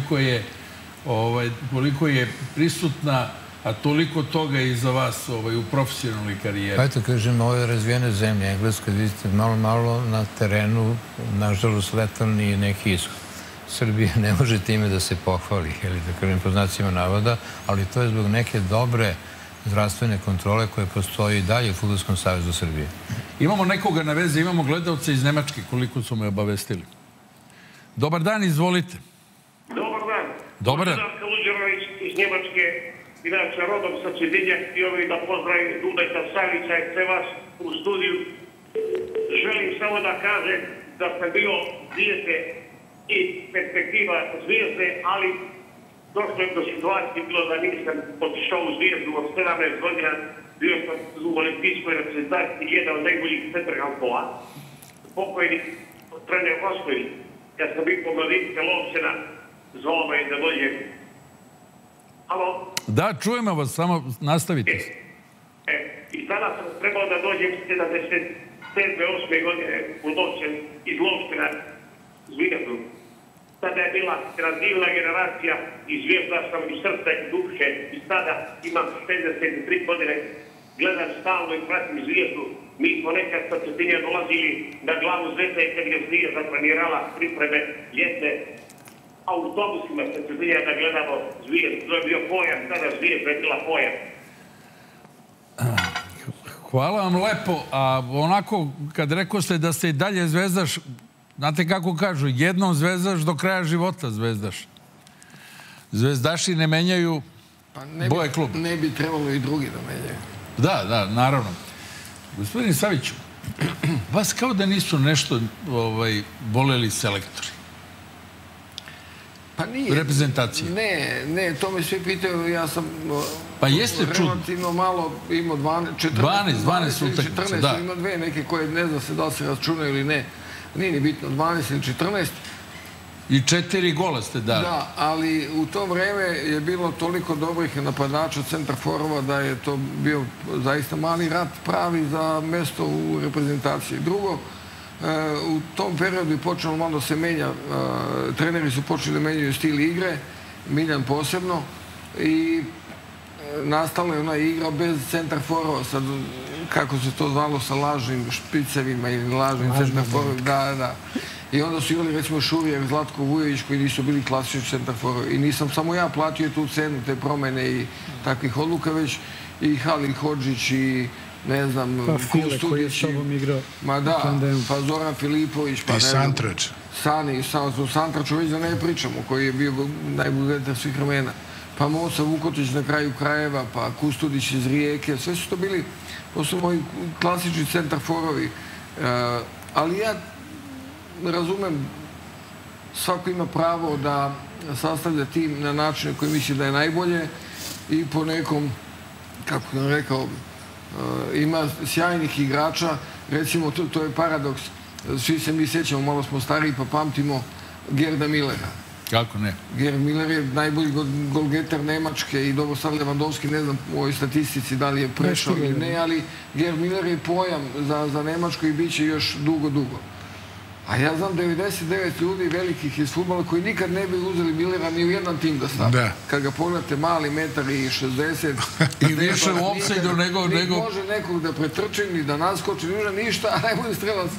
koliko je prisutna, a toliko toga i za vas u profesionalnoj karijeri. Pa eto, kažem, ove razvijene zemlje, Engleska, vidite, malo, malo na terenu, nažalost, letalni neki ishod. Srbija ne može time da se pohvali, ili da kažem po znacima navoda, ali to je zbog neke dobre zdravstvene kontrole koje postoji i dalje u Fudbalskom savezu Srbije. Imamo nekoga na vezi, imamo gledalce iz Nemačke, koliko su me obavestili. Dobar dan, izvolite. Dobar dan. Dobar dan. Božidar Kaluđerović iz Njemačke, inače rodom sa Cedinja, htio bih da pozdravim Dudeta Savića i sve vas u studiju. Želim samo da kažem da sam bio dijete i perspektiva Zvijezde, ali došlo je do situacije bilo da nisam otišao u Zvijezdu od sedamnaest godina, bio sam u olimpijskoj reprezentaciji jedan od najboljih centarhalfova, pokojni trener Vosković. Ja sam bio pomladinska Lovćena, zvao me da dođem. Halo? Da, čujemo vas, samo nastavite. I tada sam trebao da dođem sedamdeset sedme osme godine u Lovćen iz Lovćena Zvijezdu. Tada je bila jedna divna generacija i Zvijezda sam i srca i duše i sada imam šezdeset tri godine, gledam stalno i pratim Zvijezdu. Mi smo nekad sa Cetinja dolazili na glavu Zvezde kad je Zvijezda planirala pripreme ljetne autobusima sa Cetinja da gledamo Zvijezdu. To je bio pojam, tada Zvijezda je bila pojam. Hvala vam lepo, a onako kad rekao ste da ste i dalje zvezdaš, znate kako kažu, jednom zvezdaš do kraja života zvezdaš. Zvezdaši ne menjaju boje kluba. Ne bi trebalo i drugi da menjaju. Da, da, naravno. Gospodin Saviću, vas kao da nisu nešto voleli selektori? Pa nije. Reprezentacije? Ne, ne, to me svi pitaju, ja sam pa jeste čudno. Relativno malo imao dvanaest, dvanaest utakmice, da. Ima dve neke koje ne znam se da li se računaju ili ne. Nije ni bitno, dvanaest ili četrnaest. I četiri gola ste dali. Da, ali u to vreme je bilo toliko dobrih napadača centarforova da je to bio zaista mali rat pravi za mesto u reprezentaciji. Drugo, u tom periodu je počelo malo da se menja, treneri su počeli da menjaju stil igre, Miljan posebno, i nastala je ona igra bez centarforova, sad kako se to zvalo sa lažnim špicevima ili lažnim centarforovima, da, da. I onda su igrali recimo Šurijev, Zlatko Vujović koji nisu bili klasični centarforovi. I nisam samo ja platio tu cenu, te promene i takvih odluka, već i Halil Hodžić i ne znam, File koji je s tobom igrao. Ma da, pa Zoran Filipović. I Santrač. Sani, o Santraču već da ne pričamo, koji je bio najbolji svih vremena. Pa Moca Vukotić na kraju krajeva, pa Kustudić iz Rijeke, sve su to bili, to su moji klasični centarforovi. Ali ja razumem, svako ima pravo da sastavlja tim na način koji misli da je najbolje i po nekom, kako sam rekao, ima sjajnih igrača, recimo to je paradoks, svi se mi sjećamo, malo smo stariji pa pamtimo Gerda Millera. Kako ne? Gerd Miller je najbolji golgeter Nemačke i dobro sad Lewandowski, ne znam u ovoj statistici da li je prešao ili ne, ali Gerd Miller je pojam za Nemačku i bit će još dugo, dugo. A ja znam devedeset devet ljudi velikih iz fudbala koji nikad ne bi uzeli Millera ni u jedan tim da stavi. Kad ga pogledate, mali metar i šezdeset. I više u opsajdu nego... Ni može nekog da pretrči, ni da naskoči, ni ništa, a najbolji strelac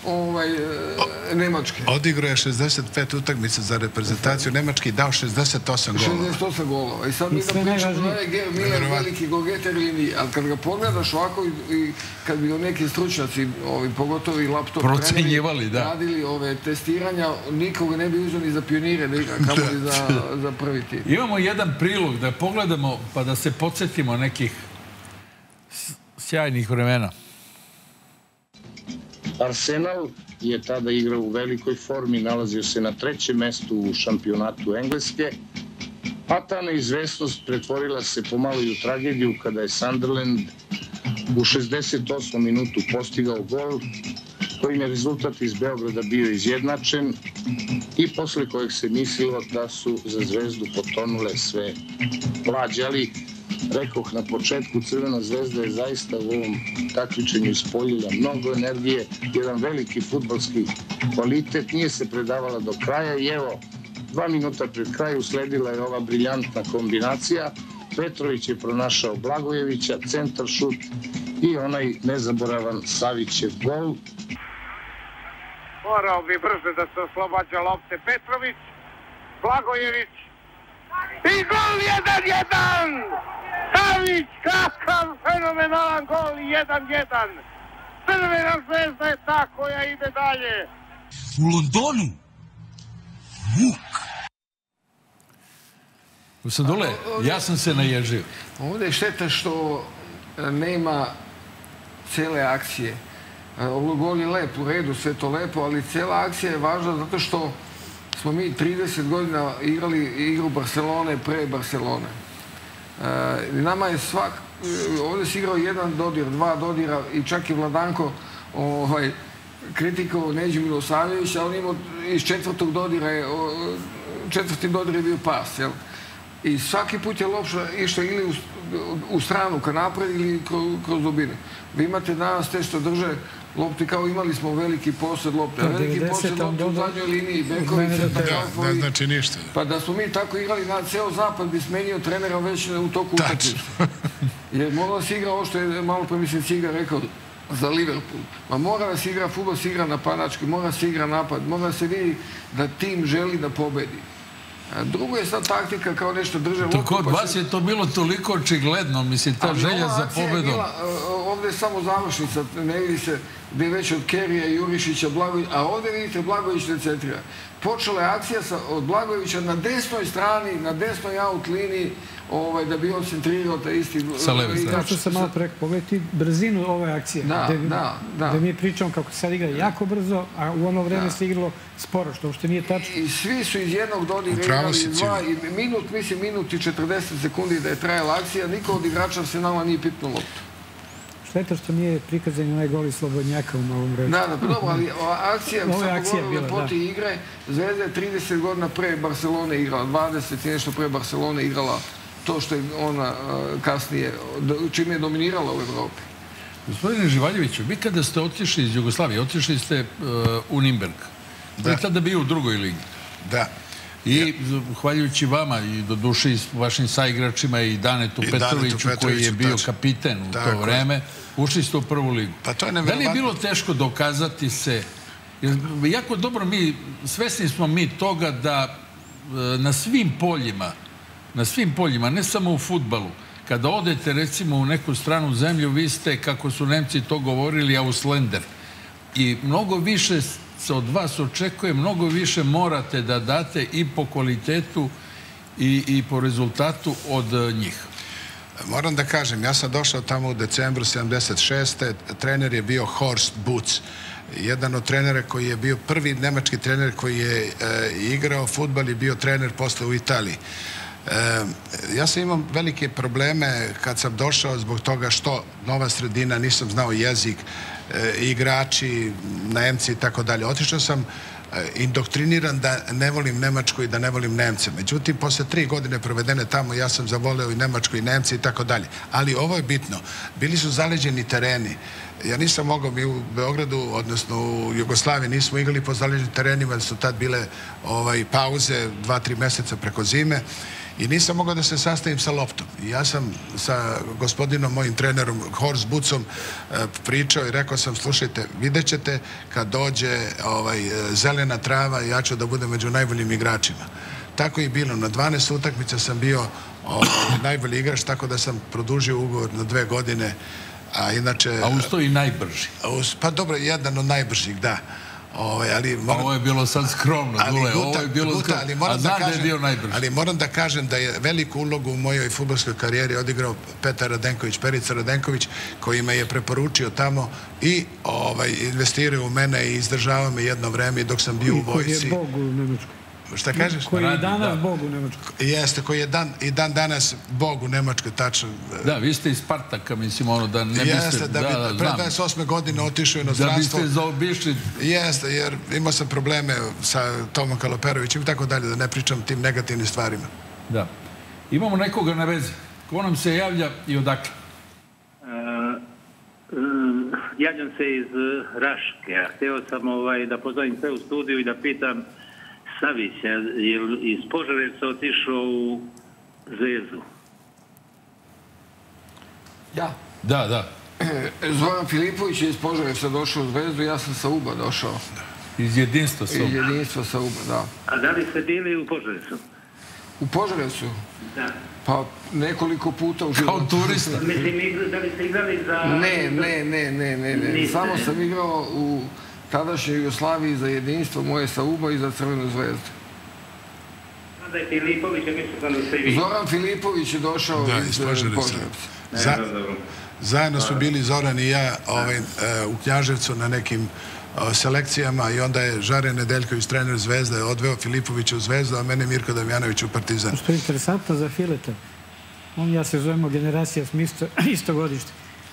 Nemačke. Odigrao je šezdeset pet utakmica za reprezentaciju Nemačke i dao šezdeset osam golova. šezdeset osam golova. I sad mi da pričamo da je Gerd Müller veliki golgeter ili nije. Ali kad ga pogledaš ovako i kad bi neki stručnjaci, pogotovo i laptop procenjivali, da, radili ove testiranja, nikoga ne bi uzeli za pionire da igra, kamo li za prvi tim. Imamo jedan prilog da pogledamo pa da se podsjetimo nekih sjajnih vremena. Arsenal je tada igrao u velikoj formi, nalazio se na trećem mestu u šampionatu Engleske, a ta neizvesnost pretvorila se pomalo i u tragediju kada je Sunderland u šezdeset osmom minutu postigao gol, kojim je rezultat iz Beograda bio izjednačen i posle kojeg se mislilo da su za Zvezdu potonule sve lađe. Ali, rekoh na početku, Crvena zvezda je zaista u ovom takmičenju ispoljila mnogo energije, jedan veliki fudbalski kvalitet, nije se predavala do kraja i evo, dva minuta pred kraju usledila je ova briljantna kombinacija. Petrović je pronašao Blagojevića, centar šut i onaj nezaboravan Savićev gol. Morao bi brže da se oslobađa lopte Petrović, Blagojević i gol jedan jedan! Savić, kakav fenomenalan gol, jedan jedan! Crvena zvezda je ta koja ide dalje. U Londonu muk. Usadule, ja sam se naježio. Ovdje je šteta što nema cele akcije. Ovo gol je lep, u redu, sve to lepo, ali cela akcija je važna zato što smo mi trideset godina igrali igru Barcelone pre Barcelone. Nama je svak, ovdje si igrao jedan dodir, dva dodira i čak i Vladanko kritikovao Neđu Milosavljević, a on imao iz četvrtog dodira, četvrti dodir je bio pas, jel? I svaki put je lopša išla ili u stranu ka napred ili kroz dubine. Vi imate danas te što drže lopti kao imali smo veliki posjed lopte. Veliki posjed lopte u zadnjoj liniji, Beković, ne znači ništa. Pa da smo mi tako igrali, ceo zapad bi smenio trenera već u toku utakmice. Jer mora se igra ovo što je malo pre mislim Ciga rekao za Liverpool. Ma mora da se igra, fudbal se igra napadački, mora se igra napad, mora se vidi da tim želi da pobedi. Drugo je sad taktika kao nešto drže loptu. Kod vas je to bilo toliko očigledno, mislim, ta želja za pobedom. Ovdje je samo završnica, ne vidi se gdje je već od Kerija, Jurišića, Blagovića, a ovdje vidite Blagović decentrira. Počela je akcija od Blagovića na desnoj strani, na desnoj out liniji, da bi on centrirao taj isti... Sa leve strane. Kao što sam malo preko, pogledajte brzinu ove akcije. Da, da, da. Gde mi pričamo kako se sad igra jako brzo, a u ono vreme se igralo sporo, što uopšte nije tačno. I svi su iz jednog dodira igrali dva, i minut, mislim, minut i četrdeset sekundi da je trajala akcija, niko od igrača Arsenala nije pipnuo loptu. Šteta što nije prikazan onaj gol iz Slobodnjaka u malom vremenu. Da, da, dobro, ali akcija, sam govorio lepoti igre, Zvezda je trideset godina pre Barcelone igrala, dvadeset i nešto pre Barcelone igrala to što je ona kasnije, čim je dominirala u Evropi. Gospodine Živaljeviću, vi kada ste otišli iz Jugoslavije, otišli ste u Nimberg. Da. Vi tada bio u drugoj ligi. Da. I, hvaljujući vama i do duše i vašim saigračima i Danetu Petroviću, koji je bio kapiten u to vreme, ušli ste u prvu ligu. Da li je bilo teško dokazati se? Jako dobro mi, svesni smo mi toga da na svim poljima, na svim poljima, ne samo u fudbalu, kada odete recimo u neku stranu zemlju, vi ste, kako su Nemci to govorili, Auslender. I mnogo više se od vas očekuje, mnogo više morate da date i po kvalitetu i po rezultatu od njih. Moram da kažem, ja sam došao tamo u decembru sedamdeset šeste. Trener je bio Horst Butz. Jedan od trenera koji je bio prvi nemački trener koji je igrao fudbal i bio trener posle u Italiji. Ja sam imao velike probleme kad sam došao zbog toga što nova sredina, nisam znao jezik, igrači, Nemci i tako dalje. Otišao sam indoktriniran da ne volim Nemačku i da ne volim Nemce. Međutim, posle tri godine provedene tamo, ja sam zavoleo i Nemačku i Nemce i tako dalje. Ali ovo je bitno. Bili su zaleđeni tereni. ja nisam mogao, mi u Beogradu, odnosno u Jugoslaviji, nismo igrali po zaleđenim terenima, jer su tad bile pauze, dva, tri meseca preko zime, i nisam mogao da se sastavim sa loptom. I ja sam sa gospodinom, mojim trenerom, Horst Butzom, pričao i rekao sam, slušajte, vidjet ćete kad dođe zelena trava, ja ću da budem među najboljim igračima. Tako je bilo. Na dvanaest utakmica sam bio najbolji igrač, tako da sam produžio ugovor na dve godine. A inače... A uz to i najbrži. Pa dobro, jedan od najbržih, da. Ovo je bilo sad skromno, Dule, ovo je bilo skromno, a znam da je bio najbrži. Ali moram da kažem da je veliku ulogu u mojoj fudbalskoj karijeri odigrao Petar Radenković, Perica Radenković, koji me je preporučio tamo i investirao u mene i izdržavao me jedno vreme dok sam bio u vojsci. Koji je Bog u Nemačkoj. Šta kažeš? Koji je danas Bog u Nemačkoj. Jeste, koji je i dan danas Bog u Nemačkoj, tačno. Da, vi ste iz Spartaka, mislim, ono da ne biste... Jeste, da bi pre dvadeset osme godine otišao u inostranstvo. Da biste zaobišli... Jeste, jer imao sam probleme sa Tomom Kaloperovićem i tako dalje, da ne pričam tim negativnim stvarima. Da. Imamo nekoga na vezi. Ko nam se javlja i odakle? Javljam se iz Raške. Hteo sam da pozovem sve u studiju i da pitam Savića, je li iz Požarevca otišao u Zvezdu? Ja? Da, da. Zoran Filipović je iz Požarevca došao u Zvezdu, ja sam sa Uba došao. Iz jedinstva sa Uba? Iz jedinstva sa Uba, da. A da li ste bili u Požarevcu? U Požarevcu? Da. Pa nekoliko puta u životu. Kao turista? Mislim, da li ste igrali za... Ne, ne, ne, ne, ne. Samo sam igrao u tadašnjoj Jugoslaviji za jedinstvo moje sa Uba i za Crvenu zvezdu. Da je Filipović, ja mislim da ste i vi. Zoran Filipović je došao iz Požarevca. Zajedno su bili Zoran i ja u Knjaževcu na nekim selekcijama i onda je Žare Nedeljković, trener Zvezde, odveo Filipovića u Zvezdu, a mene Mirko Damjanović u Partizan. Što je interesantno za Fileta, on ja se zovemo generacija, smo isto godište.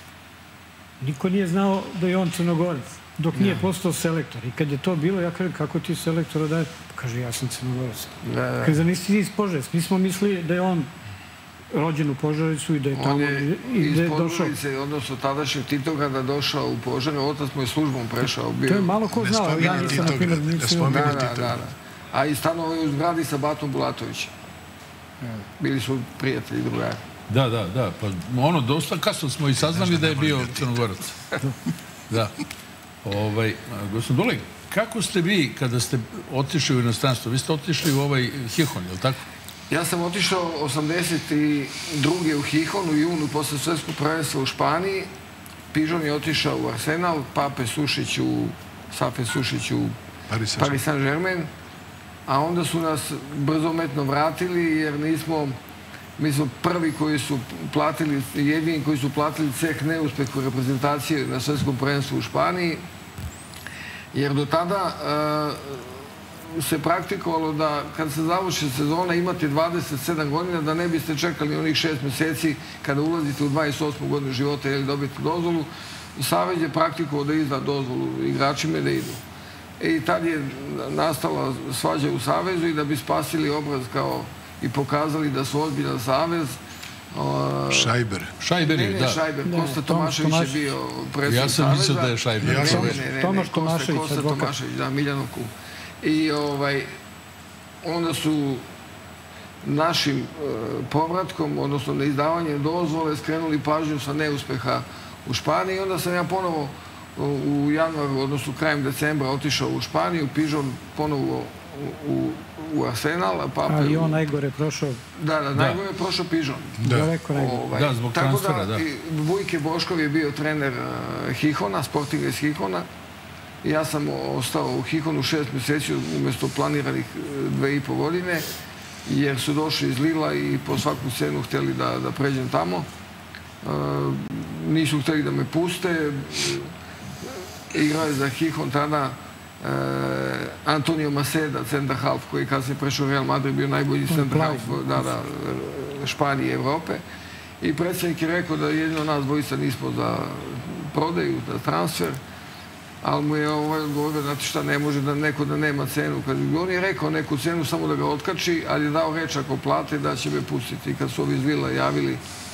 Niko nije znao da je on Crnogorac, dok nije postao selektor. I kad je to bilo, ja kažem, kako ti selektor odaje? Kaže, ja sam Crnogorac. Kaže, nisi iz Požarevca. Mi smo mislili da je on rođen u Požarevcu i da je tamo i da je došao. Iz Podgorice, odnosno tadašnjeg Titograda došao u Požarevac, otac mu je službom prešao. To je malo ko znao, ja nisam na primjer mislio. Da, da, da. A i stanovao je u zgradi sa Batom Bulatovićem. Bili su prijatelji drugari. Da, da, da. Pa ono, dosta kasno smo i saznali da je bio Crnogorac. Da. Gospodin Duleg, kako ste vi kada ste otišli u inostranstvo? Vi ste otišli u ovaj Hihon, je li tako? Ja sam otišao osamdeset druge u Hihon, u junu, posle svetskog prvenstva u Španiji. Pižon je otišao u Arsenal, Pape Sušić u Safe Sušić u Paris Saint-Germain. A onda su nas brzometno vratili jer nismo, mi smo prvi koji su platili, jedini koji su platili ceh neuspehu reprezentacije na svetskom prvenstvu u Španiji. Jer do tada se praktikovalo da kad se završi sezona imate dvadeset sedam godina, da ne biste čekali onih šest meseci kada ulazite u dvadeset osmu godinu života ili dobiti dozvolu. Savez je praktikovao da izda dozvolu igračima da idu. I tad je nastala svađa u Savezu i da bi spasili obraz kao i pokazali da su ozbiljan savez. Šajber. Šajber je, da. Ne, ne, Šajber. Kosta Tomašević je bio predsjednik Saveza. Ja sam mislio da je Šajber. Tomaš Tomašević, Kosta Tomašević, da, Miljanovku. I onda su našim povratkom, odnosno neizdavanjem dozvole, skrenuli pažnju sa neuspeha u Španiji. I onda sam ja ponovo u januaru, odnosno krajem decembra, otišao u Španiju, Pižon ponovo u Arsenal. A i on najgore prošao. Da, da, najgore je prošao Pižon. Da, zbog transfera, da. Vujke Boškov je bio trener Hihona, Sportinga iz Hihona. Ja sam ostao u Hihonu šest mjeseci umjesto planiranih dve i po godine, jer su došli iz Lila i po svaku cenu htjeli da pređem tamo. Nisu htjeli da me puste. Igrao je za Hihon tada Antonio Maceda, centar half, koji kad se prešao u Real Madrid bio najbolji centar half Španije i Evrope. I predsjednik je rekao da jedino nas dvojica nismo za prodaju, za transfer, ali mu je odgovorio, znate šta, ne može da neko da nema cenu. On je rekao neku cenu samo da ga otkači, ali je dao reč ako plate da će me pustiti. I kad su ovi iz Lila javili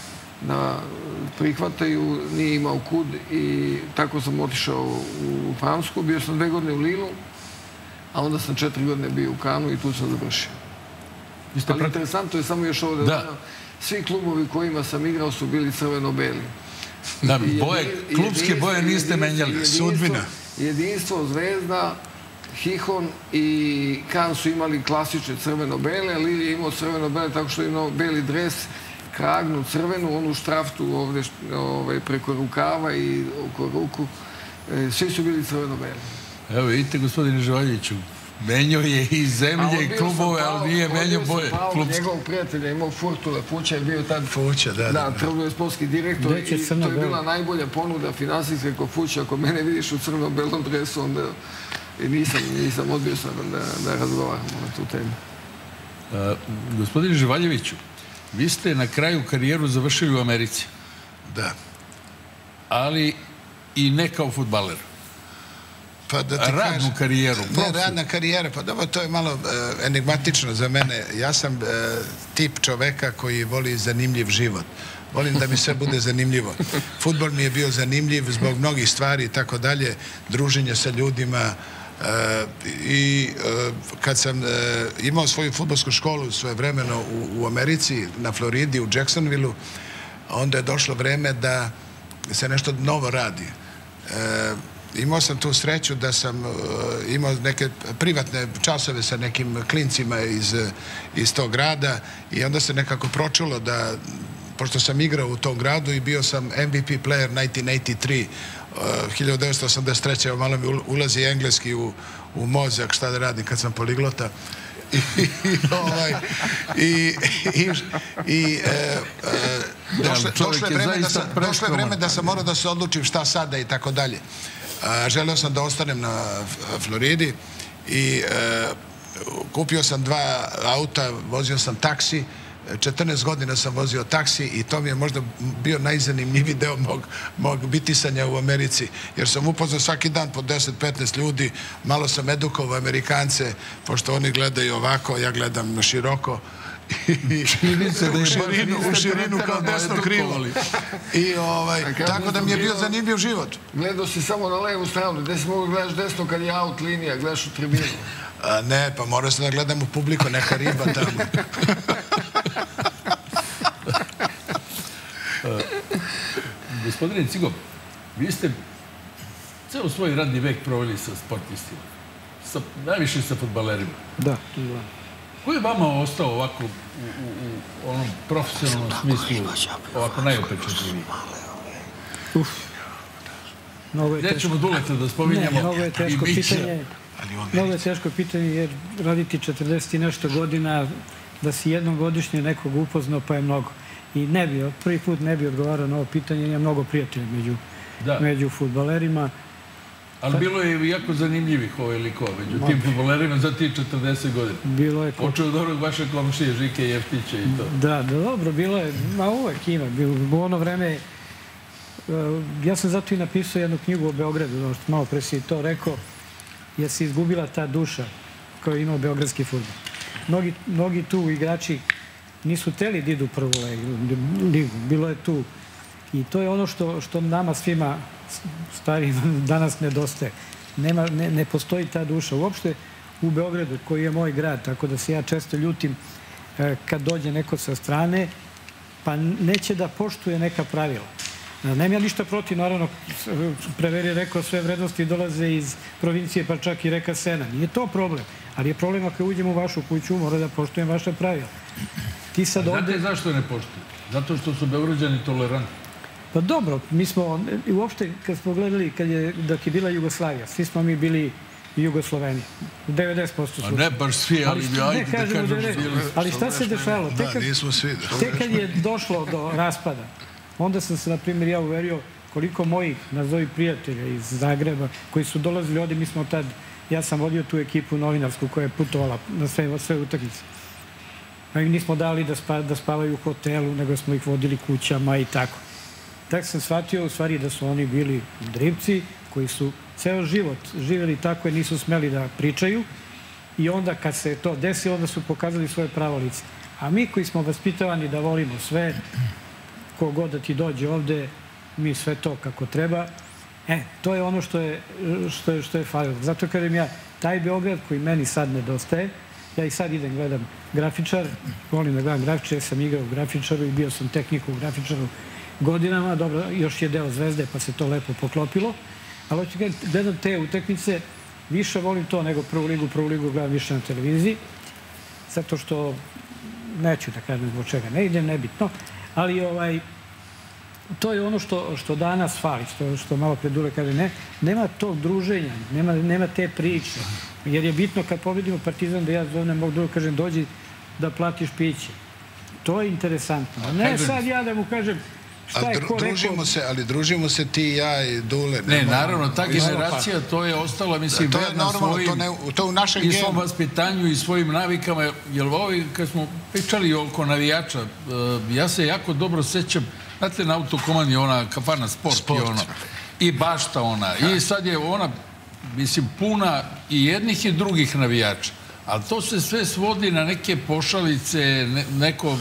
da prihvataju, nije imao kud i tako sam otišao u Fransku. Bio sam dve godine u Lilu, a onda sam četiri godine bio u Kanu i tu sam završio. Ali interesantno je samo još ovdje da svi klubovi kojima sam igrao su bili crveno-beli. Da, klubske boje niste menjali. Sudbina. Jedinstvo, Zvezda, Hihon i Kan su imali klasične crveno-bele, Lili je imao crveno-bele tako što je imao beli dres, kragnu crvenu, onu štraftu ovdje preko rukava i oko ruku. Svi su bili crveno-beli. Evo, vidite, gospodine Živaljeviću, menjao je i zemlje i klubove, ali nije menjao boje. Njegov prijatelj je imao Furtule, Fuća je bio tad Fuća, da, da, trgovno sportski direktor i to je bila najbolja ponuda finansijska kod Fuća. Ako mene vidiš u crno-belom dresu, onda nisam odbio sam da razgovaramo na tu temu. Gospodine Živaljeviću, vi ste na kraju karijeru završili u Americi. Da. Ali i ne kao fudbaler. Radnu karijeru. Ne, radna karijera, pa dobro, to je malo enigmatično za mene. Ja sam tip čoveka koji voli zanimljiv život. Volim da mi sve bude zanimljivo. Fudbal mi je bio zanimljiv zbog mnogih stvari i tako dalje, druženje sa ljudima. I kad sam imao svoju fudbalsku školu svojevremeno u Americi, na Floridi, u Jacksonvilleu, onda je došlo vreme da se nešto novo radi. Imao sam tu sreću da sam imao neke privatne časove sa nekim klincima iz tog grada i onda se nekako pročulo da, pošto sam igrao u tom gradu i bio sam M V P player hiljadu devetsto osamdeset treće. Evo malo mi ulazi engleski u mozak, šta da radim kad sam poliglota. I došlo je vreme da sam morao da se odlučim šta sada i tako dalje. Želeo sam da ostanem na Floridi i kupio sam dva auta, vozio sam taksi, četrnaest godina sam vozio taksi i to mi je možda bio najzanimljiviji deo mog bitisanja u Americi, jer sam upoznao svaki dan po deset do petnaest ljudi, malo sam edukovao Amerikance, pošto oni gledaju ovako, ja gledam na široko, u širinu kao desno krilo. Tako da mi je bio zanimljiv život. Gledao si samo na levu stranu, gde si mogu gledaš desno kad je out linija, gledaš u tribinu. Ne, pa morao sam da gledam u publiku, neka riba tamo. Gospodine Cigov, vi ste ceo svoj radni vek proveli sa sportistima, najviše sa fudbalerima. Da. Ko je vama ostao ovako u onom profesionalnom smislu, ovako najopečetljiviji? Uf. Nećemo Duleta da spominjamo. Mnogo je teško pitanje. Mnogo je teško pitanje jer raditi četrdeset i nešto godina, da si jednom godišnje nekog upoznao, pa je mnogo. I ne bi, prvi put ne bi odgovarao na ovo pitanje, ima mnogo prijatelja među fudbalerima. Ali bilo je jako zanimljivih ove likova među tim fudbalerima za ti četrdeset godina. Bilo je... Počeo od onog vaše komšije, Žike Jeftića i to. Da, dobro, bilo je, ma uvek ima. U ono vreme, ja sam zato i napisao jednu knjigu o Beogradu, malo pre si to rekao, jer se izgubila ta duša koju je imao beogradski fudbal. Mnogi tu igrači nisu teli da idu u prvu ligu. Bilo je tu. I to je ono što nama svima starijima danas nedostaje. Ne postoji ta duša. Uopšte u Beogradu, koji je moj grad, tako da se ja često ljutim kad dođe neko sa strane, pa neće da poštuje neka pravila. Nemam ja ništa protiv, naravno, Prever je rekao sve vrednosti dolaze iz provincije, pa čak i reka Sena. Nije to problem, ali je problem ako uđem u vašu kuću, mora da poštujem vaše pravila. Znate zašto ne poštuju? Zato što su Beograđani tolerantni. Pa dobro, mi smo, uopšte kad smo gledali, dok je bila Jugoslavija, svi smo mi bili Jugosloveni. devedeset posto su. Ne baš svi, ali ajde da kažemo bili. Ali šta se dešavalo? Da, nismo svi. Tek kad je došlo do raspada, onda sam se, na primjer, ja uverio koliko mojih, nazovi prijatelja iz Zagreba, koji su dolazili ovdje, mi smo tad, ja sam vodio tu ekipu novinarsku koja je putovala na sve utakmice. Nismo dali da spavaju u hotelu, nego smo ih vodili kućama i tako. Tako sam shvatio u stvari da su oni bili drivci koji su ceo život živjeli tako jer nisu smeli da pričaju i onda kad se to desilo onda su pokazali svoje pravo lice. A mi koji smo vaspitavani da volimo sve, kogod da ti dođe ovde, mi sve to kako treba. E, to je ono što je, što je, što je falilo. Zato kažem ja, taj Beograd koji meni sad nedostaje, ja i sad idem, gledam grafičar, volim da gledam grafičar, sam igrao u grafičaru i bio sam tehnik u grafičaru godinama, dobro, još je deo Zvezde pa se to lepo poklopilo, ali hoću kažem, gledam te utakmice, više volim to nego prvu ligu, prvu ligu gledam više na televiziji, zato što neću da kažem zbog čega ne idem, nebitno, ali ovaj, to je ono što, što danas fali, što, što malo pre Dule kaže, ne, nema tog druženja, nema, nema te priče, jer je bitno kad pobedimo Partizan da ja zovem mogu Dule, kažem, dođi da platiš piće. To je interesantno. Ne sad ja da mu kažem šta je ko rekao. Ali družimo se ti, ja i Dule. Ne, naravno, ta generacija, to je ostala, mislim, verna svojim i svom vaspitanju i svojim navikama. Jer ovi, kad smo pričali oko navijača, ja se jako dobro sećam, znate, na Autokomandi ona kafana Sport i ono, i bašta ona, i sad je ona, mislim, puna i jednih i drugih navijača. Ali to se sve svodi na neke pošalice, neko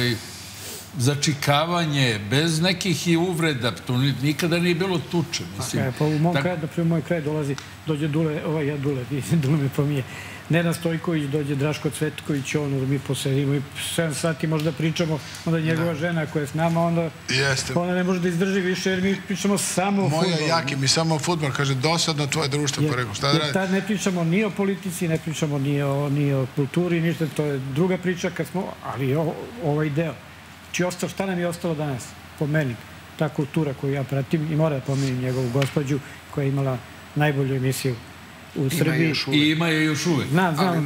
začikavanje, bez nekih i uvreda. To nikada nije bilo tuče, mislim. Pa u mom kraju, da prije moj kraj dolazi, dođe Dule, ovaj ja Dule, Dule me pomije, Nenad Stojković, dođe Draško Cvetković, ono, mi posedimo i sedam sati možda pričamo, onda njegova žena koja je s nama, onda ona ne može da izdrži više jer mi pričamo samo o fudbalu. Moja Jaki, mi samo o fudbalu, kaže, dosadno tvoje društvo, pa rekao, šta da radi? Tad ne pričamo ni o politici, ne pričamo ni o kulturi, ništa, to je druga priča kad smo, ali ovaj deo. Znači, šta nam je ostalo danas, po meni, ta kultura koju ja pratim i mora da pomenim njegovu gospođu koja je imala najbolju emisiju u Srbiji. I ima je još uvek. Znam, znam.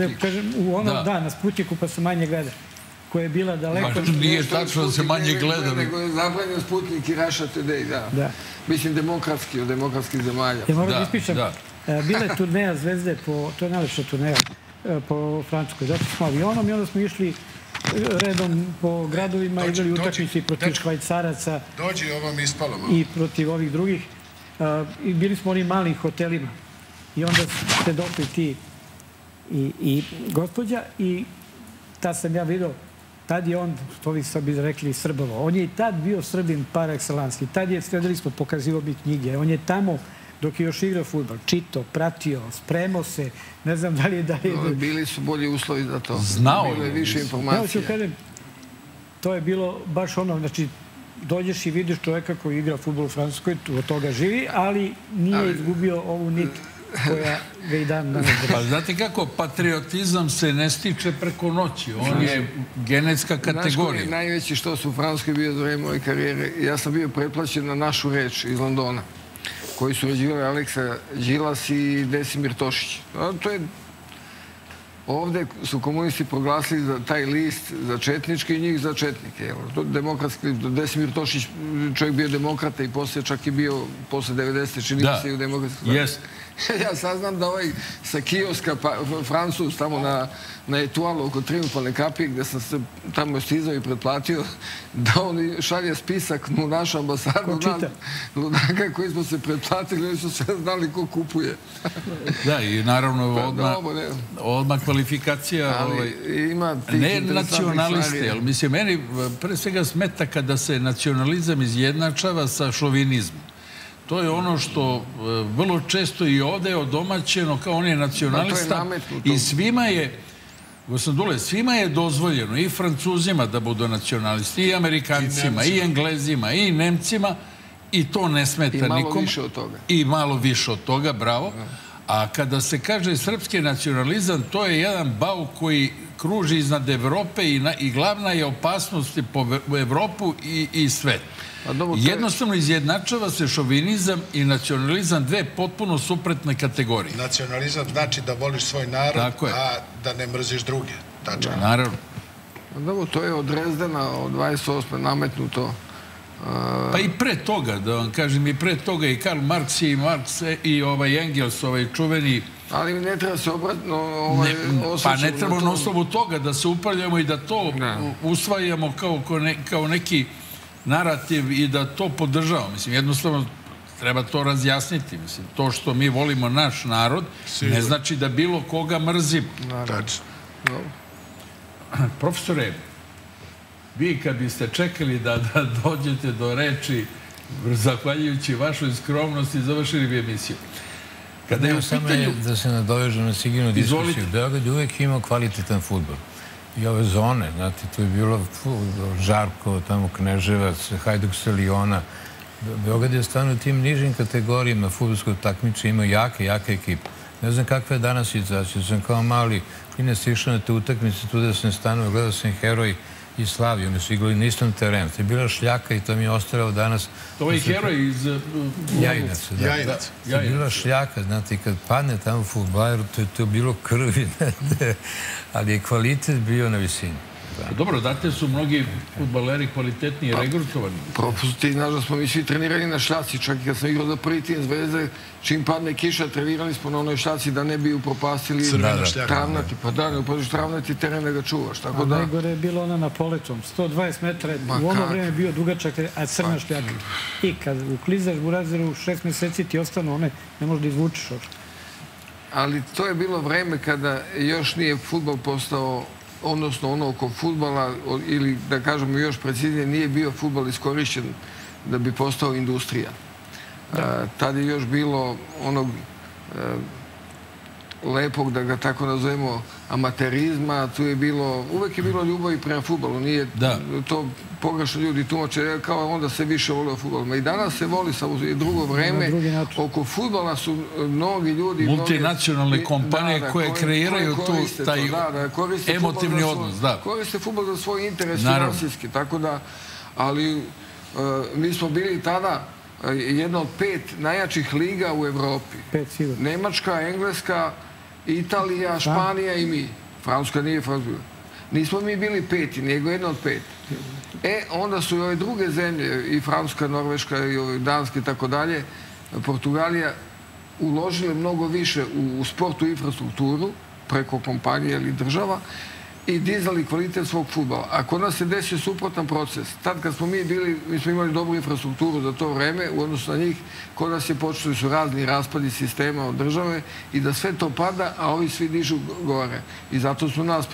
Da, na Sputniku pa se manje gleda. Koja je bila daleko... Nije tačno da se manje gleda. Nego je zabranio Sputnik i Russia Today, da. Mislim, demokratski, od demokratskih zemalja. Ja moram da ispričam. Bila je turneja Zvezde, to je najlepša turneja po Francuskoj. Zato smo avionom i onda smo išli redom po gradovima, igrali utakmice protiv Švajcaraca. Dođi, ovo mi ispalo. I protiv ovih drugih. I bili smo u onim malim hotelima. I onda ste došli ti i gospođa i tad sam ja vidio, tad je on, to vi sad bi rekli, Srbovo. On je i tad bio Srbin par excellence. I tad je, sledili smo, pokazivo mi knjige. On je tamo, dok je još igrao fudbal, čito, pratio, spremao se, ne znam da li je da li... Bili su bolji uslovi za to. Znao je. Bilo je više informacija. To je bilo baš ono, znači, dođeš i vidiš čoveka koji igra fudbal u Francuskoj, od toga živi, ali nije izgubio ovu nit koja ga i dan danas drži. Pa znate kako, patriotizam se ne stiče preko noći. On je genetska kategorija. Znaš koji je najveći što su u Francuskoj bio za vreme moje karijere? Ja sam bio pretplaćen na Našu reč iz Londona, koji su uređivali Aleksa Đilas i Desimir Tošić. To je... Ovde su komunisti proglasili za taj list za četničke i njih za četnike. Demokratski list. Desimir Tošić, čovjek bio demokrata i poslije čak i bio posle devedesete čini se i u demokratskoj. Ja saznam da ovaj sa kioska Francuz tamo na Etualu oko Triumfalne kapije gde sam se tamo stizao i pretplatio da on šalje spisak u našu ambasadu ludaka koji smo se pretplatili, oni su sve znali ko kupuje. Da, i naravno odmah kvalifikacija ne nacionaliste, ali mislim, meni pre svega smeta kada se nacionalizam izjednačava sa šovinizmom. To je ono što vrlo često i ovde je odomaćeno kao on je nacionalista i svima je, gospodin Dule, svima je dozvoljeno i Francuzima da budu nacionalisti, i Amerikancima, i Englezima, i Nemcima i to ne smeta nikom. I malo više od toga. I malo više od toga, bravo. A kada se kaže srpski nacionalizam, to je jedan bauk koji kruži iznad Evrope i glavna je opasnost po Evropu i svet. Jednostavno izjednačava se šovinizam i nacionalizam, dve potpuno suprotne kategorije. Nacionalizam znači da voliš svoj narod, a da ne mrziš druge. Naravno. Dobro, to je od Dresdena, od dvadeset osme nametnuto. Pa i pre toga, da vam kažem, i pre toga i Karl Marx i Marx i Engels, ovaj čuveni... Ali ne treba se obratno osjećati. Pa ne treba na osnovu toga da se upravljamo i da to usvajamo kao neki narativ i da to podržavamo. Mislim, jednostavno treba to razjasniti. Mislim, to što mi volimo naš narod ne znači da bilo koga mrzimo. Tačno. Profesore, vi kad biste čekali da dođete do reči, zahvaljujući vašoj skromnosti, završili bi emisiju. Kada je u pitanju... Da se nadovežem na Siginu diskusiju, Beograd je uvijek imao kvalitetan fudbal. I ove zone, znate, tu je bilo Žarko, tamo Kneževac, Hajduk sa Liona. Beograd je stvarno u tim nižim kategorijama fudbalskog takmičenja imao jake, jake ekipe. Ne znam kakva je danas situacija. Sam kao mali klinac išao na te utakmice, tu da sam stanuo, gledao sam Heroj i Slaviju. Oni su igrali na istom terenu. To je bila šljaka i to mi je ostalo danas. To je Heroj iz... Jajinac. Jajinac. To je bila šljaka, znate, i kad padne tamo u fudbalu, to je to bilo krvi, ali je kvalitet bio na visini. Dobro, date su mnogi fudbaleri kvalitetni i regrutovani. Propust ti, znaš da smo mi svi trenirali na šljaci, čak i kad sam igrao za prvi tim Zvezde, čim padne kiša, trenirali smo na onoj šljaci da ne bi upropastili travnati. Pa da, ne upaziš travnati teren da ga čuvaš, tako da... A najgore je bilo ona na Poletom, sto dvadeset metara, u ono vreme bio dugačak, a crna šljaka. I kad uklizaš burazeru, šest meseci ti ostanu one, ne možeš da izvučiš ošto. Ali to je bilo vreme kada još nije fudbal postao, odnosno ono oko fudbala, ili da kažemo još preciznije, nije bio fudbal iskorišćen da bi postao industrija. Tad je još bilo onog lepog, da ga tako nazovemo, amaterizma, tu je bilo, uvek je bilo ljubavi prema fudbalu, nije to pogrešno ljudi tumače, kao onda se više volio fudbalom. I danas se voli samo drugo vreme, oko fudbala su mnogi ljudi... Multinacionalne kompanije koje kreiraju tu taj emotivni odnos. Koriste fudbal za svoj interes finansijski, tako da, ali mi smo bili tada jedna od pet najjačih liga u Evropi. Nemačka, Engleska, Italija, Španija i mi. Francuska nije Francuska. Nismo mi bili peti, nego jedna od pet. E, onda su i ove druge zemlje, i Francuska, Norveška, i Danska i tako dalje, Portugalija, uložile mnogo više u sportu i infrastrukturu, preko kompanije ili država, i dizali kvalitet svog fudbala. A kod nas se desio suprotan proces. Tad kad smo mi bili, mi smo imali dobru infrastrukturu za to vreme, u odnosu na njih, kod nas je počeli su razni raspadi sistema od države i da sve to pada, a ovi svi dižu gore. I zato su nas,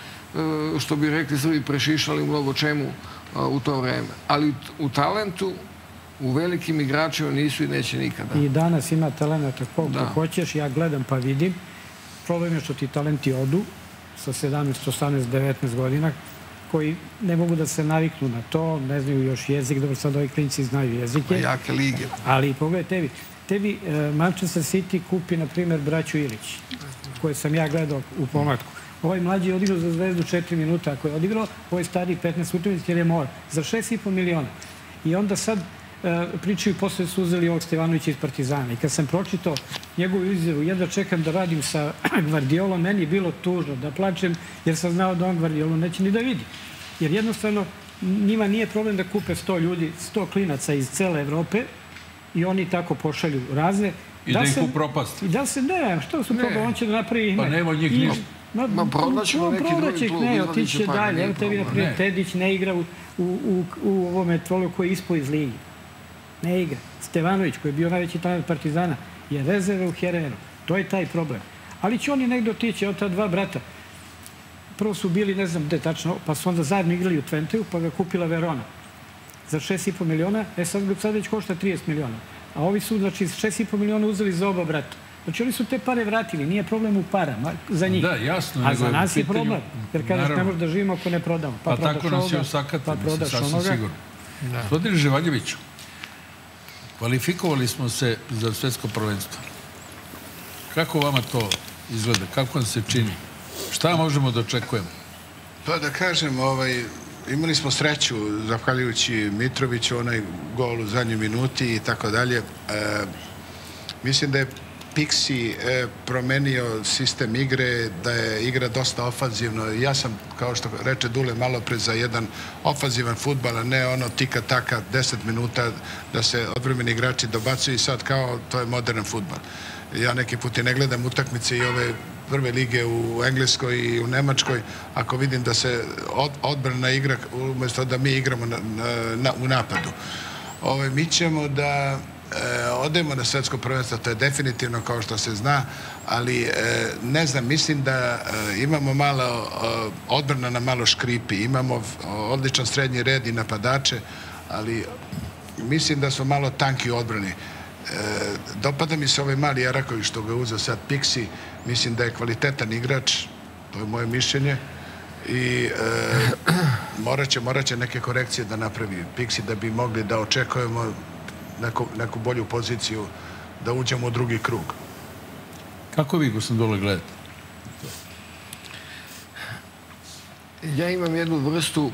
što bi rekli Srbi, prešišali u mnogo čemu u to vreme. Ali u talentu, u velikim igračima nisu i neće nikada. I danas ima talenta koliko hoćeš, ja gledam pa vidim. Problem je što ti talenti odu sa sedamnaest, osamnaest, devetnaest godina, koji ne mogu da se naviknu na to, ne znaju još jezik, dobro sad ovi klinci znaju jezike. Jake lige. Ali pogledaj tebi, tebi Manchester City kupi, na primjer, braću Ilić, koje sam ja gledao u pomlatku. Ovaj mlađi je odigrao za Zvezdu četiri minuta, ako je odigrao, ovaj stari petnaest utakmica jer je mora, za šest i po miliona. I onda sad pričaju, posle su uzeli ovog Stevanovića iz Partizana. I kad sam pročitao njegovu izjavu, jedva čekam da radim sa Gvardiolom, meni je bilo tužno da plačem, jer sam znao da on Gvardiolu neće ni da vidi. Jer jednostavno njima nije problem da kupe sto ljudi, sto klinaca iz cele Evrope i oni tako pošalju razne. I da ih upropasti. I da se, ne, što su problem, on će da napravi ime. Pa nema njih ništa. Ma prodaćemo neki drugi klub. Ne, otiće dalje. Evo tebi, naprijed, Tedić ne igra u ovome tvolu koji je ispao iz ligi. Ne igra. Stevanović, koji je bio najveći talent Partizana, je rezerva u Herenu. To je taj problem. Ali će oni negdje otići, od ta dva brata. Prvo su bili, ne znam gde tačno, pa su onda zajedno igrali u Twenteu, pa ga kupila Verona za šest i po miliona, e sad sad već košta trideset miliona. A ovi su, znači, šest i po miliona uzeli za oba brata. Znači, oni su te pare vratili, nije problem u parama za njih. Da, jasno. A za nas je problem, jer kažeš ne možeš da živimo ako ne prodamo. Pa tako nas je usakatili, mislim, sasvim sigurno. Gospodine Živaljeviću, kvalifikovali smo se za svjetsko prvenstvo. Kako vama to izgleda? Kako vam se čini? Šta možemo da očekujemo? Pa da kažem, imali smo sreću, zahvaljujući Mitroviću, onaj gol u zadnjoj minuti i tako dalje. Mislim da je Pixi promenio sistem igre, da je igra dosta ofanzivno. Ja sam, kao što reče Dule, malo pre za jedan ofanzivan futbal, a ne ono tika-taka, deset minuta da se odvremeni igrači dobacuju i sad kao to je modern futbal. Ja neki put i ne gledam utakmice i ove prve lige u Engleskoj i u Nemačkoj, ako vidim da se odbrana igra umjesto da mi igramo u napadu. Mi ćemo da odemo na svetsko prvenstvo, to je definitivno kao što se zna, ali ne znam, mislim da imamo malo, odbrana na malo škripi, imamo odličan srednji red i napadače, ali mislim da smo malo tanki u odbrani. Dopada mi se ovaj mali Araković što ga uzeo sad Pixi, mislim da je kvalitetan igrač, to je moje mišljenje, i morat će, morat će neke korekcije da napravi Pixi da bi mogli da očekujemo neku, neku bolju poziciju da uđemo u drugi krug. Kako vi, gospodin Dole, gledate? Ja imam jednu vrstu,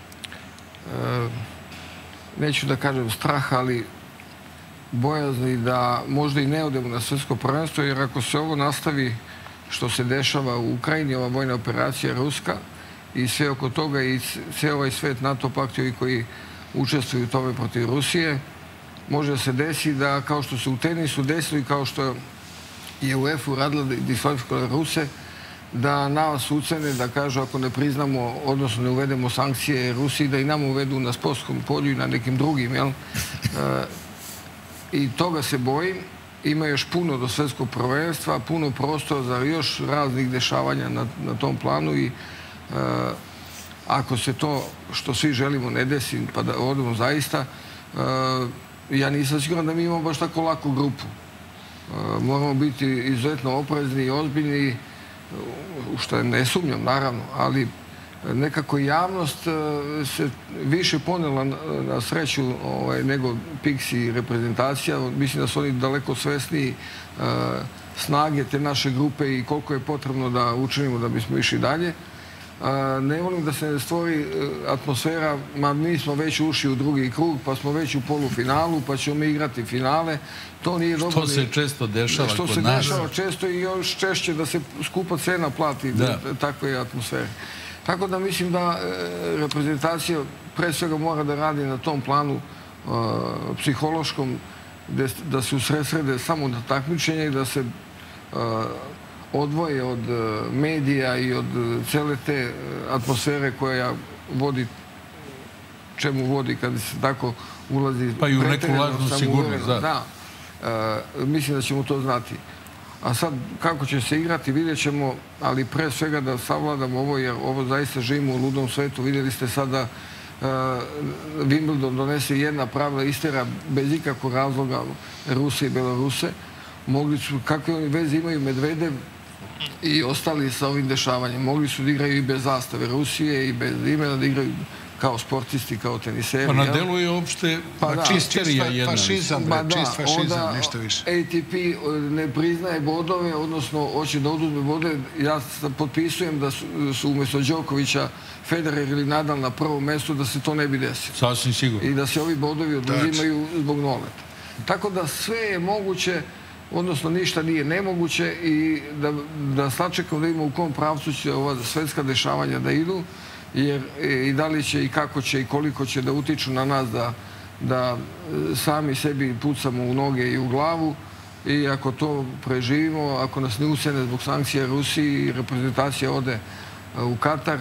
neću da kažem straha, ali bojazni da možda i ne odemo na svjetsko prvenstvo, jer ako se ovo nastavi što se dešava u Ukrajini, ova vojna operacija ruska i sve oko toga i sve ovaj svet NATO paktovi koji učestvuju u tome protiv Rusije, može se desiti da kao što se u tenisu desilo i kao što je UEFA radila diskvalifikovala Ruse, da nas ucene, da kažu ako ne priznamo, odnosno ne uvedemo sankcije Rusiji, da i nam uvedu na sportskom polju i na nekim drugim, jel? I toga se bojim. Ima još puno do svjetskog prvenstva, puno prostora za još raznih dešavanja na, na tom planu i ako se to što svi želimo ne desi, pa da odemo zaista, ja nisam siguran da mi imamo baš tako laku grupu. Moramo biti izuzetno oprezni i ozbiljni, u što ne sumnjam, naravno, ali nekako javnost se više ponela na sreću nego Pixi reprezentacija. Mislim da su oni daleko svesniji snage te naše grupe i koliko je potrebno da učinimo da bismo išli dalje. Ne volim da se ne stvori atmosfera, ma mi smo već ušli u drugi krug, pa smo već u polufinalu, pa ćemo mi igrati finale. To nije dobro. Što se često dešava kod nas. Što se dešava često i još češće da se skupa cena plati takve atmosfere. Tako da mislim da reprezentacija pre svega mora da radi na tom planu psihološkom, da se usredsrede samo na takmičenje i da se odvoje od medija i od cele te atmosfere koja vodi, čemu vodi kada se tako ulazi. Pa i u neku lažnu sigurnost, da. Da, mislim da ćemo to znati. A sad, kako će se igrati, vidjet ćemo, ali pre svega da savladamo ovo, jer ovo zaista živimo u ludom svetu. Vidjeli ste sada Wimbledon donese jedna pravila istera bez ikakvog razloga Ruse i Beloruse. Mogli su, kakve oni veze imaju Medvedev i ostali sa ovim dešavanjem. Mogli su da igraju i bez zastave Rusije i bez imena, da igraju kao sportisti, kao teniseri. Pa na delu je uopšte čisterija jedna. Fašizam, čist fašizam, ništa više. A T P ne priznaje bodove, odnosno hoće da oduzme bodove. Ja potpisujem da su umjesto Đokovića Federer ili Nadal na prvom mjestu, da se to ne bi desilo. Sasvim sigurno. I da se ovi bodovi oduzimaju zbog noleta. Tako da sve je moguće, odnosno ništa nije nemoguće i da sačekamo da vidimo u kom pravcu će ova svetska dešavanja da idu, jer i da li će i kako će i koliko će da utiču na nas da sami sebi pucamo u noge i u glavu i ako to preživimo, ako nas ne usene zbog sankcija Rusiji i reprezentacija ode u Katar,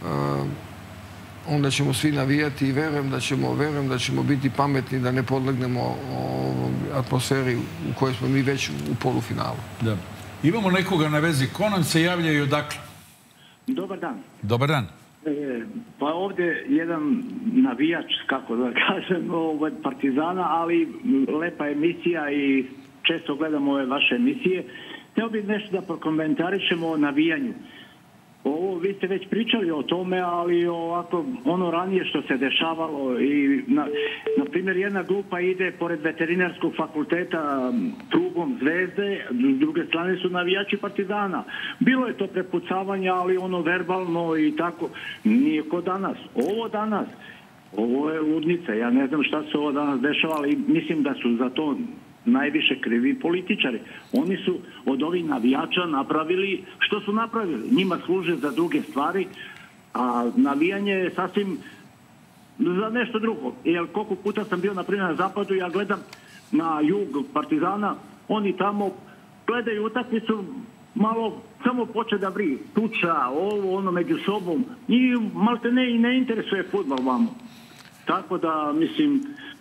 onda ćemo svi navijati i verujem da ćemo, verujem da ćemo biti pametni da ne podlegnemo atmosferi u kojoj smo mi već u polufinalu. Da. Imamo nekoga na vezi. Ko nam se javlja i odakle? Dobar dan. Dobar dan. Pa ovdje jedan navijač, kako da kažem, Partizana, ali lepa emisija i često gledamo ove vaše emisije. Htio bih nešto da prokomentarišemo o navijanju. Ovo, vi ste već pričali o tome, ali ovako, ono ranije što se dešavalo i, na, na primjer, jedna grupa ide pored veterinarskog fakulteta prugom Zvezde, s druge strane su navijači Partizana. Bilo je to prepucavanje, ali ono verbalno i tako, nije ko danas. Ovo danas, ovo je ludnica, ja ne znam šta se ovo danas dešava, ali mislim da su za to najviše krivi političari. Oni su od ovih navijača napravili što su napravili. Njima služe za druge stvari, a navijanje je sasvim za nešto drugo. Jer koliko puta sam bio, na primjer, na zapadu, ja gledam na jug Partizana, oni tamo gledaju utakmicu, malo samo poče da vri, tuča, ovo, ono, među sobom. Njih malte ne i ne interesuje fudbal vamo. Tako da, mislim,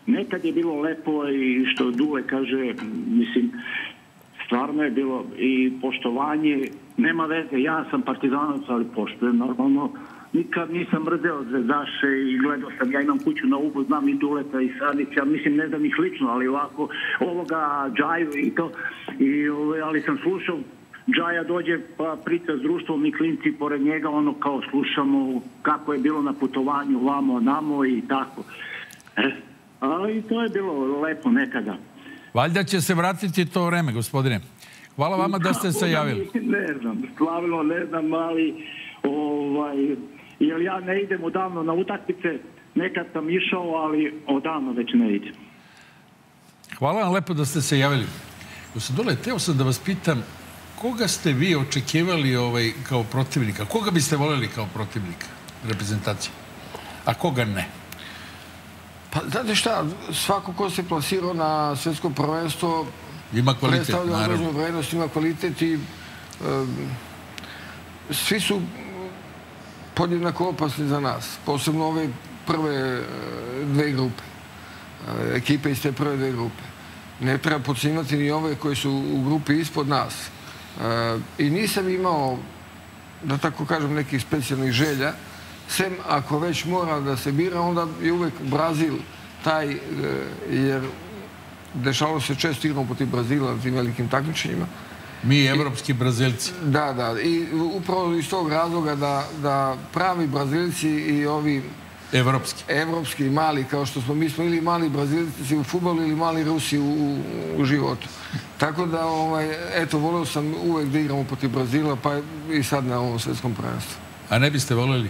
nekad je bilo lepo i što Dule kaže, mislim, stvarno je bilo i poštovanje, nema veze, ja sam partizanac, ali poštujem normalno. Nikad nisam mrzeo zvezdaše i gledao sam, ja imam kuću na Ubu, znam i Duleta i Sadića, mislim ne znam ih lično, ali ovako ovoga Džaju i to, i, ali sam slušao, Džaja dođe pa priča s društvom i klinci pored njega, ono kao slušamo kako je bilo na putovanju vamo, namo i tako. E, ali to je bilo lepo nekada. Valjda će se vratiti to vreme, gospodine. Hvala vama da ste se javili. Ne znam, stvarno ne znam, ali ovaj, jer ja ne idem odavno na utakmice, nekad sam išao, ali odavno već ne idem. Hvala vam lepo da ste se javili. Dole, teo sam da vas pitam, koga ste vi očekivali ovaj, kao protivnika? Koga biste voljeli kao protivnika reprezentacije? A koga ne? Pa, znate šta, svako ko se plasirao na svjetsko prvenstvo ima kvalitet, predstavlja određenu vrednost, ima kvalitet i um, svi su podjednako opasni za nas. Posebno ove prve dve grupe. Ekipe iz te prve dve grupe. Ne treba podcjenjivati ni ove koji su u grupi ispod nas. I nisam imao, da tako kažem, nekih specijalnih želja, sem ako već mora da se bira, onda je uvek Brazil taj, jer dešavalo se često igramo protiv Brazila na tim velikim takmičenjima. Mi, evropski Brazilci. Da, da. I upravo iz tog razloga da pravi Brazilci i ovi evropski, evropski mali, kao što smo, mi smo ili mali Brazilci u fudbalu ili mali Rusi u životu. Tako da, eto, volio sam uvek da igramo protiv Brazila, pa i sad na ovom svjetskom prvenstvu. A ne biste voljeli?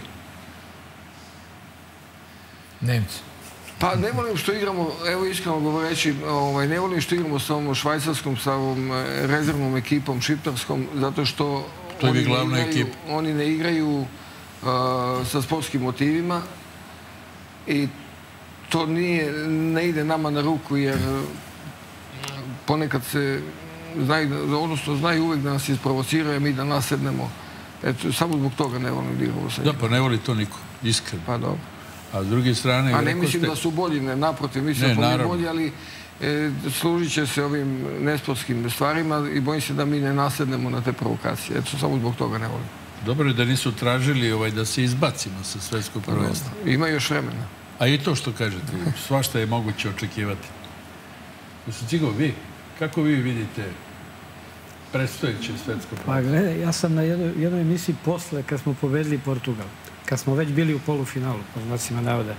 Nemci. Pa ne volim što igramo, evo iskreno govoreći, ne volim što igramo sa ovom švajcarskom, sa ovom rezervnom ekipom, šiptarskom, zato što oni ne igraju sa sportskim motivima i to ne ide nama na ruku, jer ponekad se znaju, odnosno znaju uvek da nas isprovociraju, mi da nasednemo. Eto, samo zbog toga ne volim da igramo sa njima. Da, pa ne voli to niko, iskreno. Pa dobro. A s druge strane... A ne mislim da su bolji, ne, naprotiv, mislim da smo mi bolji, ali služit će se ovim nesportskim stvarima i bojim se da mi ne nasednemo na te provokacije. Eto, samo zbog toga ne volim. Dobro je da nisu tražili da se izbacimo sa svetskog prvenstva. Ima još vremena. A i to što kažete, svašta je moguće očekivati. Cigo, vi, kako vi vidite predstojeće svetsko prvenstvo? Pa gledaj, ja sam na jednoj emisiji posle, kad smo pobedili Portugal, kad smo već bili u polufinalu, po znacima navoda,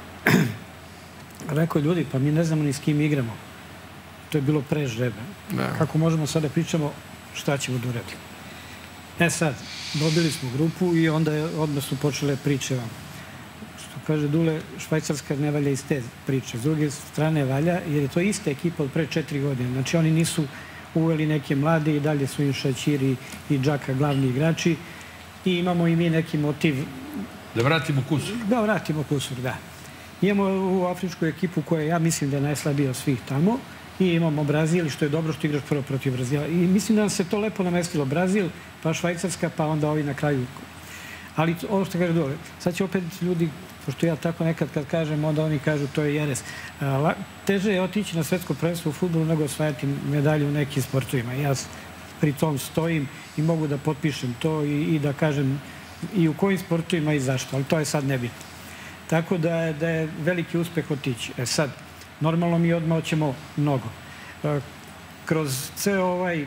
rekao ljudi, pa mi ne znamo ni s kim igramo. To je bilo pre žrebe. Kako možemo sada pričamo šta ćemo da uradimo? E sad, dobili smo grupu i onda odmah su počele priče vam. Što kaže Dule, Švajcarska ne valja iz te priče. S druge strane valja, jer je to ista ekipa od pre četiri godine. Znači oni nisu uveli neke mlade i dalje su im Šaćiri i Džaka glavni igrači i imamo i mi neki motiv. Da vratimo kusur. Da vratimo kusur, da. Imamo u afričku ekipu koja ja mislim da je najslabija od svih tamo i imamo Brazil, što je dobro što igraš prvo protiv Brazila. I mislim da nam se to lepo namestilo. Brazil, pa Švajcarska, pa onda ovi na kraju. Ali ovo što kaže dole, sad će opet ljudi, pošto ja tako nekad kad kažem, onda oni kažu to je jeres. Teže je otići na svetsko prvenstvo u fudbalu nego osvajati medalju u nekim sportovima. Ja pri tom stojim i mogu da potpišem to i da kažem i u kojim sportovima i zašto, ali to je sad nebitno. Tako da je veliki uspeh otići. E sad, normalno mi odmah hoćemo mnogo. Kroz ceo ovaj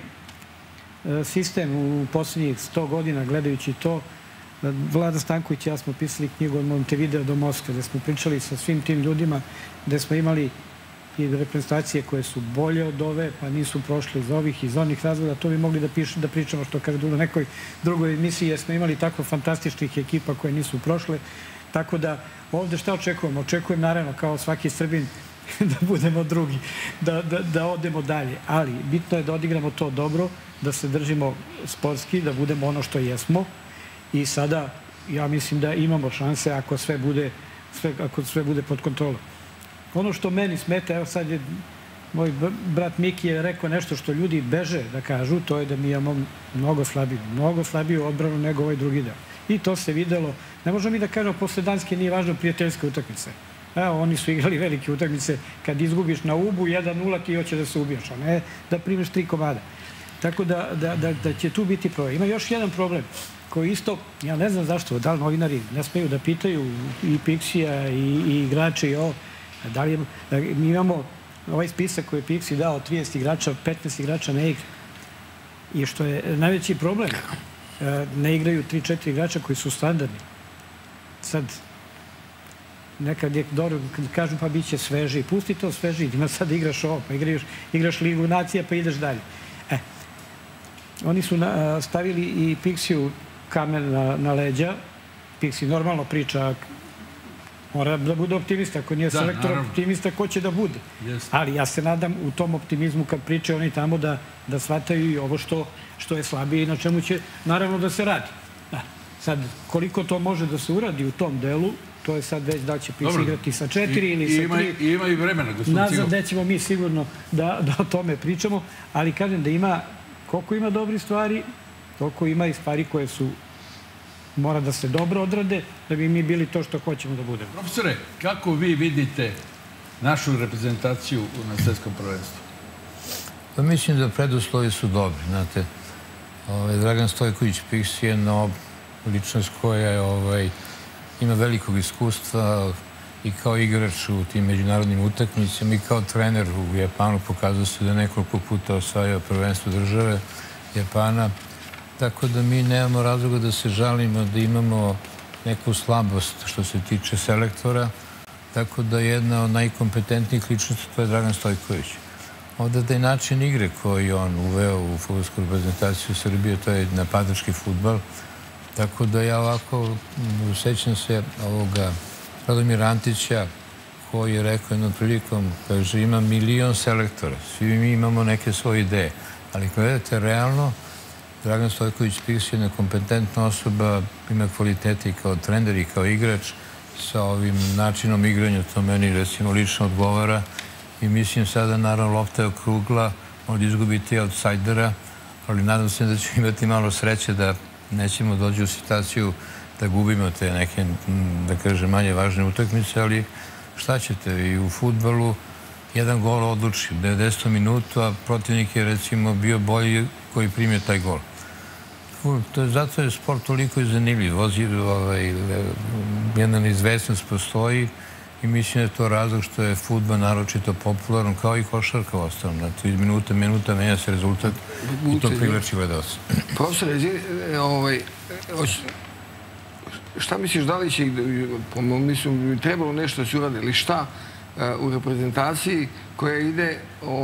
sistem u posljednjih sto godina, gledajući to, Vlada Stanković i ja smo pisali knjigu od Montevideo do Moskve, gde smo pričali sa svim tim ljudima, gde smo imali i reprezentacije koje su bolje od ove, pa nisu prošli iz ovih, iz onih razloga. To bi mogli da pričamo, što kaže u nekoj drugoj emisiji, jer smo imali tako fantastičnih ekipa koje nisu prošle. Tako da ovde šta očekujemo? Očekujem naravno kao svaki Srbin da budemo drugi, da odemo dalje. Ali bitno je da odigramo to dobro, da se držimo sportski, da budemo ono što jesmo. I sada ja mislim da imamo šanse ako sve bude, ako sve bude pod kontrolom. Ono što meni smeta, evo sad je moj brat Miki je rekao nešto što ljudi beže da kažu, to je da mi imamo mnogo slabiju, mnogo slabiju odbranu nego ovaj drugi deo. I to se videlo. Ne možemo mi da kažemo posle Danske nije važno prijateljske utakmice. Evo, oni su igrali velike utakmice. Kad izgubiš na Ubu, jedan nula ti hoće da se ubijaš, a ne da primiš tri komada. Tako da, da, da, da će tu biti problem. Ima još jedan problem koji isto, ja ne znam zašto, da li novinari ne smeju da pitaju i Pixija i, i igrače i ovo, da li je, mi imamo ovaj spisak koji je Pixi dao trideset igrača, petnaest igrača ne igra. I što je najveći problem, ne igraju tri četiri igrača koji su standardni. Sad, nekad je dobro, kad kažu pa bit će sveži, pusti to sveži, ima sad igraš ovo, pa igraš, igraš Ligu nacija, pa ideš dalje. E, oni su na, stavili i Pixiju kamen na, na leđa. Pixi normalno priča, mora da bude optimista. Ako nije da, selektor naravno. Optimista, ko će da bude? Yes. Ali ja se nadam u tom optimizmu kad pričaju oni tamo da, da shvataju i ovo što, što je slabije i na čemu će naravno da se radi. Da. Sad, koliko to može da se uradi u tom delu, to je sad već da će Pixi igrati sa četiri I, ili sa ima, tri. I ima i vremena, gospodin Cigo. Nazad nećemo mi sigurno da, da o tome pričamo, ali kažem da ima, koliko ima dobri stvari, toliko ima i stvari koje su mora da se dobro odrade, da bi mi bili to što hoćemo da budemo. Profesore, kako vi vidite našu reprezentaciju na svetskom prvenstvu? Pa mislim da preduslovi su dobri. Znate, ovaj, Dragan Stojković Pixi je jedna ličnost koja je, ovaj, ima velikog iskustva i kao igrač u tim međunarodnim utakmicama i kao trener u Japanu pokazao se da nekoliko puta osvajao prvenstvo države Japana. Tako da mi nemamo razloga da se žalimo da imamo neku slabost što se tiče selektora. Tako da jedna od najkompetentnijih ličnosti to je Dragan Stojković. Ovdje da je način igre koji on uveo u fudbalsku reprezentaciju Srbije, to je napadački fudbal. Tako da ja ovako sećam se ovoga Radomira Antića koji je rekao jednom prilikom, kaže ima milion selektora, svi mi imamo neke svoje ideje. Ali kada gledate realno, Dragan Stojković Pixi je jedna kompetentna osoba, ima kvalitete i kao trener i kao igrač. Sa ovim načinom igranja to meni recimo lično odgovara i mislim sada naravno lopta je okrugla, možda izgubiti outsidera, ali nadam se da ćemo imati malo sreće da nećemo doći u situaciju da gubimo te neke, da kažem, manje važne utakmice, ali šta ćete, i u fudbalu jedan gol odluči u devedesetom minutu, a protivnik je recimo bio bolji koji primio taj gol. Zato je sport toliko i zanimljiv. Jedna neizvesnost postoji i mislim da je to razlog što je fudbal naročito popularan, kao i košarka ostalom. Znači, iz minuta minuta menja se rezultat i to privlači gledalce. Profesor, šta misliš, da li će, mislim, trebalo nešto da se uradi, ili šta u reprezentaciji koja ide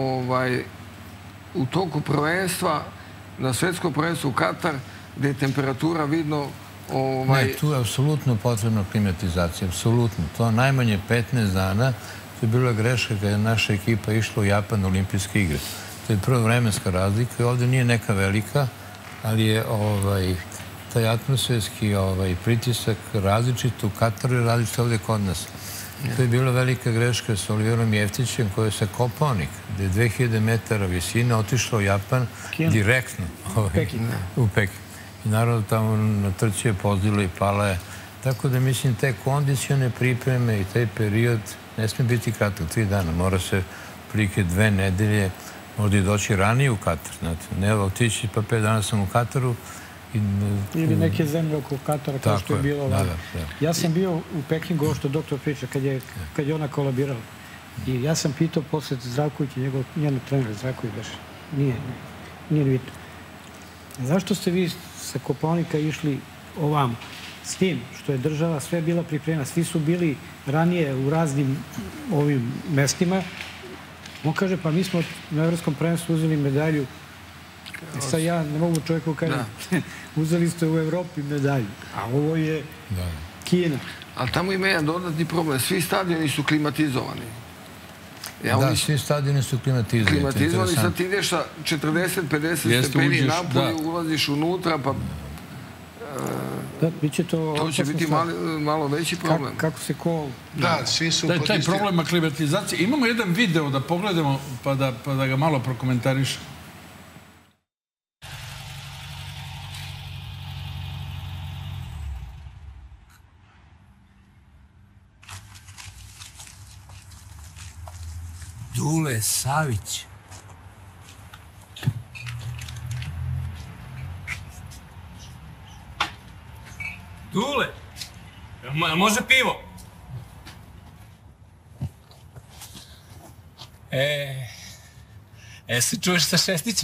u toku prvenstva na svetsko prvenstvo u Katar, gde je temperatura vidno... Ne, tu je apsolutno potrebna klimatizacija, apsolutno. To najmanje petnaest dana, to je bila greška kada je naša ekipa išla u Japan na olimpijske igre. To je prva vremenska razlika i ovdje nije neka velika, ali je taj atmosferski pritisak različit u Kataru i različit ovdje kod nas. To je bila velika greška sa Oliverom Jeftićem koji je sa Kopaonik, gde je dve hiljade metara visine otišla u Japan direktno u Peking. I naravno tamo na trci je pozdilo i pala je. Tako da mislim te kondicione pripreme i taj period ne smije biti kratak, tri dana. Mora se prilike dve nedelje, možda i doći ranije u Katar. Ne otići pa pet dana sam u Kataru. Ili neke zemlje oko Katara kao što je bilo. Ja sam bio u Pekingu, ovo što doktor priča, kad je ona kolabirala. I ja sam pitao posle Zdravkovića, njenog trenera Zdravković baš. Nije, nije vidno. Zašto ste vi sa Kopaonika išli ovam s tim što je država sve bila pripremljena? Svi su bili ranije u raznim ovim mestima. On kaže, pa mi smo na evropskom prvenstvu uzeli medalju. Sad ja ne mogu čovjeku kažem, uzeli ste u Evropi medalju, a ovo je Kina. Ali tamo ima jedan dodatni problem. Svi stadioni su klimatizovani. Da, svi stadioni su klimatizovani. Klimatizovani, sad ti ideš sa četrdeset pedeset stepeni napolje, ulaziš unutra, pa... To će biti malo veći problem. Kako se ko... Da, svi su... Taj problem klimatizacije. Imamo jedan video da pogledamo, pa da ga malo prokomentarišemo. Dule Savić. Dule, može pivo? E, e se čuješ sa Šestićem?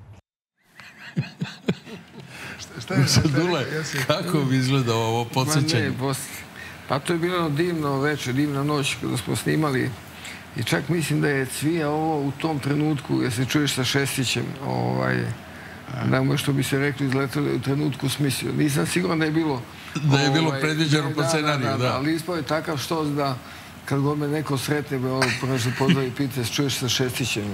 Šta je? Dule, kako bi izgledao ovo podsjećanje? Pa to je bilo divno večer, divna noć kada smo snimali i čak mislim da je Cvija ovo u tom trenutku, jer se čuješ sa Šestićem, da što bi se rekli izletali u trenutku smislio. Nisam siguran da je bilo... Da je bilo predviđeno po scenariju, da. Ali ispao je takav štos da kad god me neko sretne, prvo što pozdravi i pita, čuješ sa Šestićem.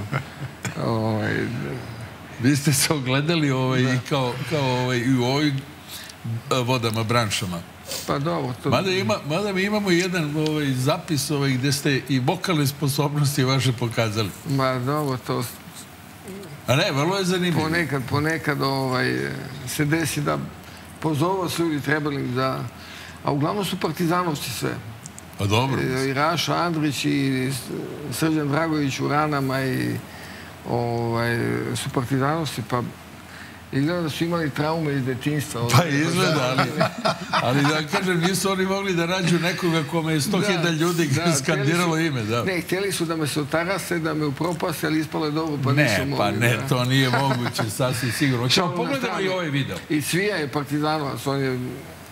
Vi ste se ogledali i u ovim vodama, branšama. Pa dobro. Mada mi imamo jedan zapis gde ste i vokalne sposobnosti vaše pokazali. Ma dobro, to... A ne, vrlo je zanimljivo. Ponekad, ponekad se desi da pozovu su ljudi trebali da... A uglavnom su partizanovci sve. Pa dobro. I Raša Andrić i Srđan Dragović u ranama i su partizanovci, pa izgleda da su imali traume iz detinjstva. Pa izgleda, ali da kažem, nisu oni mogli da nađu nekoga kome je sto hiljada ljudi skandiralo ime. Ne, htjeli su da me se otarase, da me upropaste, ali ispalo je dobro, pa nisu mogli. Ne, pa ne, to nije moguće, sasvim sigurno. Ćemo pogledamo i ovaj video. I Cvija je partizanovac, on je...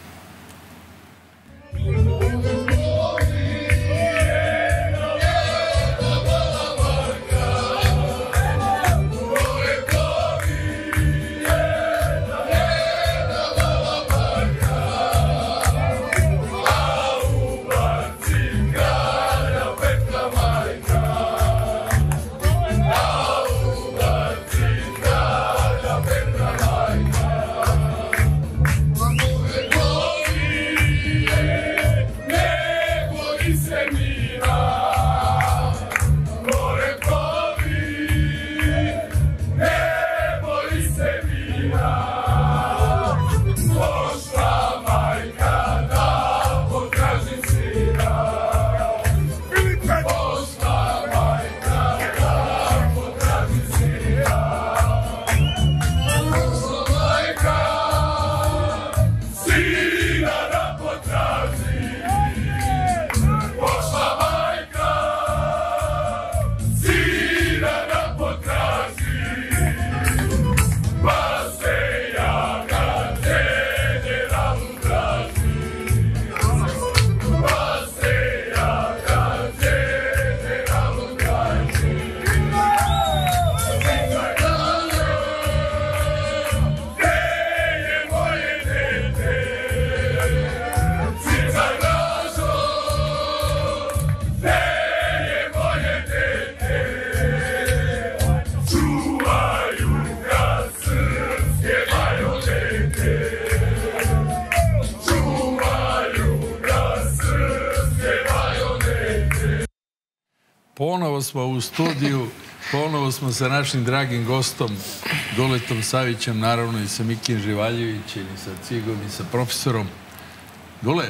Ponovo smo u studiju, ponovo smo sa našim dragim gostom Duletom Savićem, naravno i sa Mikijem Živaljevićem, i sa Cigom, i sa profesorom. Dule,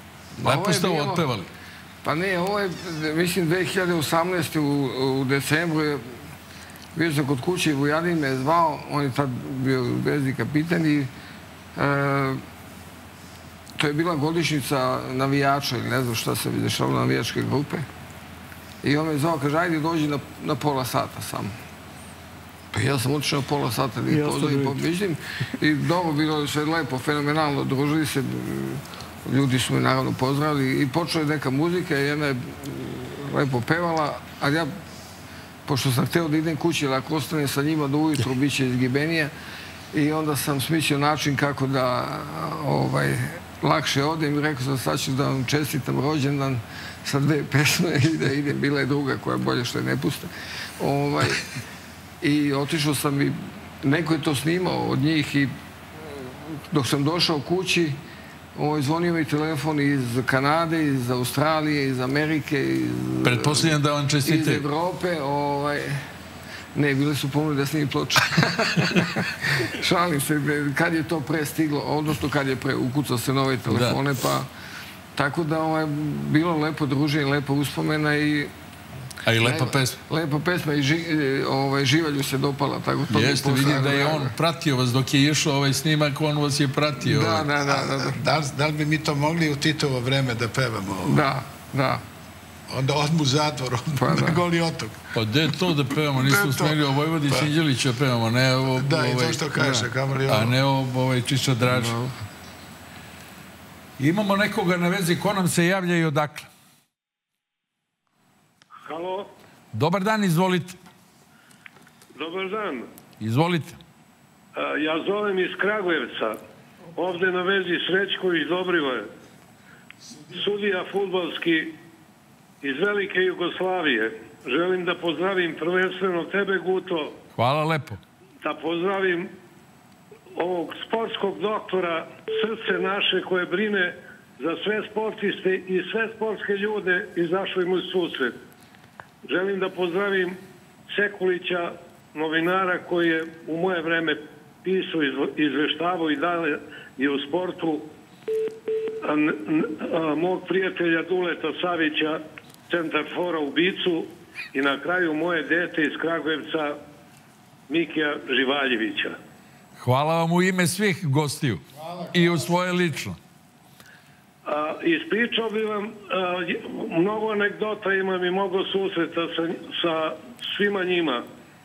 lepo ste ovo otpevali. Pa ne, ovo je, mislim, dve hiljade osamnaeste. u decembru bio sam kod kuće i Vujadin me je zvao, on je tad bio vezni kapitan i to je bila godišnjica navijača ili ne znam šta se bi dešavalo navijačke grupe. I on me zvao, kaže, ajde dođi na pola sata samo. Pa ja sam otišao pola sata da ih pozdravim, pobiždim. I dobro, bilo je sve lepo, fenomenalno, družili se, ljudi su me naravno pozdravili i počela je neka muzika i jedna je lepo pevala, ali ja, pošto sam hteo da idem kući, ili ako ostane sa njima do ujutru, bit će izgibenija, i onda sam smislio način kako da lakše odem i rekao sam, sad ću da vam čestitam rođendan sa dve pesme i da idem. Bila je druga koja je bolje što je ne puste. I otišao sam i neko je to snimao od njih i dok sam došao kući, zvonio mi telefon iz Kanade, iz Australije, iz Amerike, pretpostavljam da vam čestitaju. Iz Evrope. Ne, bile su pomoli da snimi ploče. Šalim se, kad je to pre stiglo, odnosno kad je pre ukucao se nove telefone, pa tako da bilo lepo druženje, lepo uspomena i A i lepa pesma. Lepa pesma i Živalju se dopala. Jeste, vidim da je on pratio vas dok je išao ovaj snimak, on vas je pratio. Da, da, da. Da li bi mi to mogli u Titovo vreme da pevamo? Da, da. Onda odmu zatvor, na Goli otok. Pa gde to da pevamo? Nismo smeli o Vojvodi Sinđelića pevamo, ne ovo... Da, i to što kaže, kamoli ovo. A ne ovo Čiča Draža. Imamo nekoga na vezi, ko nam se javlja i odakle? Halo? Dobar dan, izvolite. Dobar dan. Izvolite. Ja zovem iz Kragujevca. Ovde na vezi Srećković Dobrivoje. Sudija fudbalski iz Velike Jugoslavije. Želim da pozdravim prvenstveno tebe, Guto. Hvala lepo. Da pozdravim ovog sportskog doktora, srce naše koje brine za sve sportiste i sve sportske ljude, izašli mu susret. Želim da pozdravim Sekulića, novinara koji je u moje vreme pisao, izveštavao i dalje i u sportu, mog prijatelja Duleta Savića, centarfora u Bicu, i na kraju moje dete iz Kragujevca, Mikija Živaljevića. Hvala vam u ime svih gostiju i u svoje lično. Ispričao bi vam, mnogo anegdota imam i mnogo susreta sa svima njima.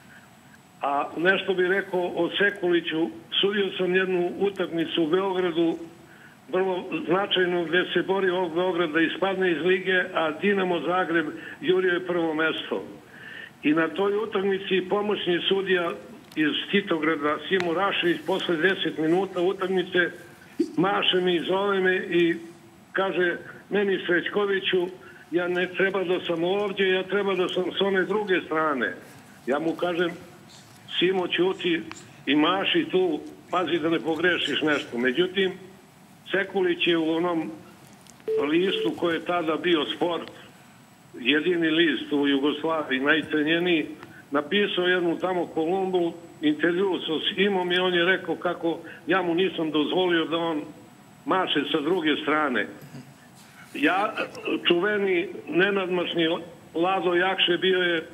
A nešto bih rekao o Sekuliću. Sudio sam jednu utakmicu u Beogradu, vrlo značajno, gdje se bori ovog Beograda da ispadne iz lige, a Dinamo Zagreb jurio je prvo mesto. I na toj utakmici pomoćni sudija iz Titograda, Simo Rašević, posle deset minuta utakmice, maše mi, zove me i kaže meni Srećkoviću, ja ne treba da sam ovdje, ja treba da sam s one druge strane. Ja mu kažem, Simo, ćuti i maši tu, pazi da ne pogrešiš nešto. Međutim, Sekulić je u onom listu koji je tada bio Sport, jedini list u Jugoslaviji, najcenjeniji, napisao jednu tamo kolumbu, intervju sa Simom, i on je rekao kako ja mu nisam dozvolio da on maše sa druge strane. Ja, čuveni nenadmašni Lado Jakše, bio je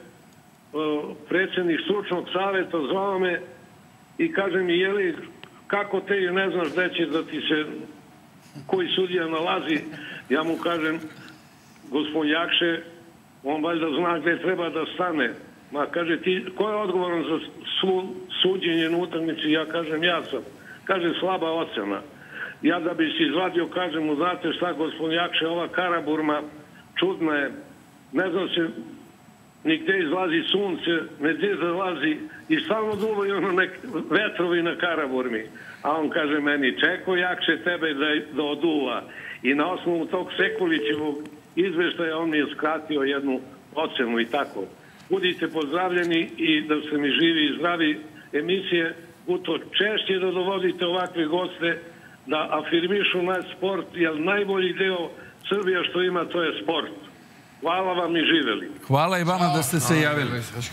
predsjednik stručnog savjeta, zvao me i kaže mi, jeli, kako te ne znaš gde će da ti se koji sudija nalazi? Ja mu kažem, gospodin Jakše, on valjda zna gde treba da stane. Ma, kaže, ti, ko je odgovoran za suđenje na utakmici? Ja kažem, ja sam. Kaže, slaba ocena. Ja da bi se izvadio, kažem mu, znate šta, gospodin Jakše, ova Karaburma čudna je, ne znam se ni gde izlazi sunce, ne gde zalazi, i stalno duvaju ono nek vetrovi na Karaburmi. A on kaže meni, čeko Jakše tebe da oduva. I na osnovu tog Sekulićevog izveštaja on mi je skratio jednu ocenu i tako. Budite pozdravljeni i da se mi živi i zdravi emisije. Guto, češće da dovodite ovakve goste da afirmišu naš sport, jer najbolji deo Srbija što ima, to je sport. Hvala vam i živeli. Hvala i vama da ste se javili.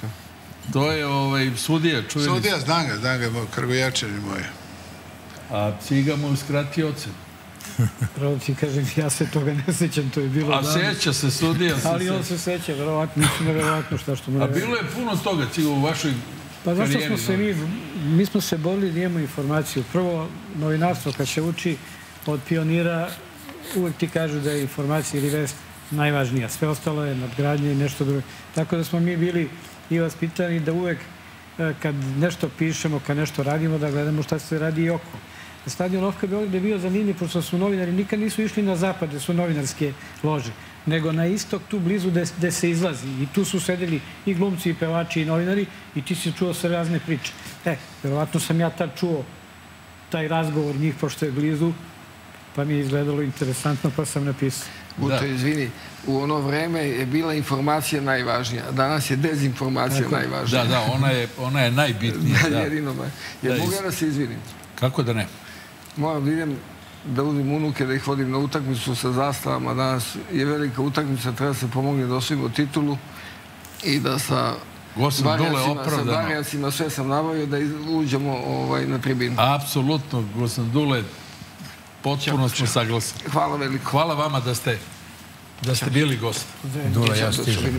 To je sudija, čuveni. Sudija, znam ga, znam ga, Krgujačani moji. A Ciga mu skratio ocen. Pravo ti kažem, ja se toga ne sećam, to je bilo davno. A seća se, sudija se. Ali on se seća, verovatno, mislim verovatno šta što mu A bilo je puno toga, Ciga, u vašoj Pa zašto smo se mi, mi smo se borili da imamo informaciju. Prvo, novinarstvo kad se uči od pionira, uvek ti kažu da je informacija ili vest najvažnija. Sve ostalo je nadgradnje i nešto drugo. Tako da smo mi bili i vaspitani da uvek kad nešto pišemo, kad nešto radimo, da gledamo šta se radi i oko. Stadion Ofka Beograd je bio zanimljiv, pošto su novinari nikad nisu išli na zapad, gde su novinarske lože, nego na istok, tu blizu gde se izlazi. I tu su sedeli i glumci, i pevači, i novinari, i ti si čuo sve razne priče. E, verovatno sam ja tad čuo taj razgovor njih, pošto je blizu, pa mi je izgledalo interesantno, pa sam napisao. Guto, izvini, u ono vreme je bila informacija najvažnija, a danas je dezinformacija najvažnija. Da, da, ona je najbitnija. Jedino, jer mogu ja da se izvinim. Kako da ne? Moram da idem da uzim unuke, da ih vodim na utakmicu sa zastavama. Danas je velika utakmica, treba se pomogne da osvojimo titulu i da sa varjacima sve sam nabavio da uđemo na tribinu. Apsolutno, Gosan Dule, potpuno smo saglasni. Hvala veliko. Hvala vama da ste da ste bili gost. Dula, ja stižem.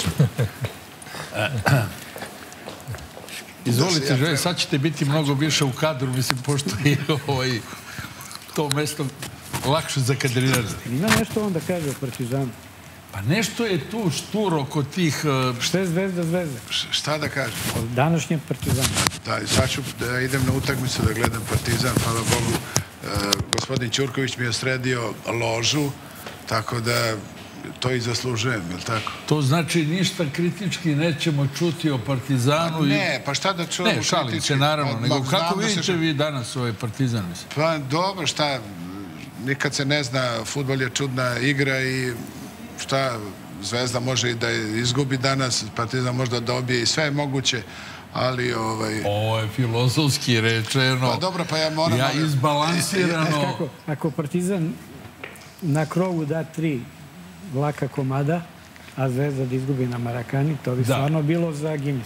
Izvolite, Želj, sad ćete biti mnogo više u kadru, mislim, pošto je to mesto lakše za kadriranje. Ima nešto on da kaže o Partizanu? Pa nešto je tu šturo kod tih... Šta je Zvezda Zvezda? Šta da kažem? O današnjem Partizanu. Da, sad ću da idem na utakmicu da gledam Partizan, hvala Bogu. Gospodin Ćurković mi je sredio ložu, tako da to i zaslužujem, je li tako? To znači ništa kritički nećemo čuti o Partizanu? Ne, pa šta da čujemo kritički? Ne, šalim se, naravno. Nego kako vidite vi danas ovaj Partizan, mislim? Pa dobro, šta, nikad se ne zna, fudbal je čudna igra i šta, Zvezda može i da izgubi danas, Partizan možda dobije i sve je moguće, ali ovaj... Ovo je filozofski rečeno. Pa dobro, pa ja moram... Ja izbalansirano... Ako Partizan na krovu da tri vlaka komada, a Zvezda da izgubi na Marakani, to bi stvarno bilo za Guinness.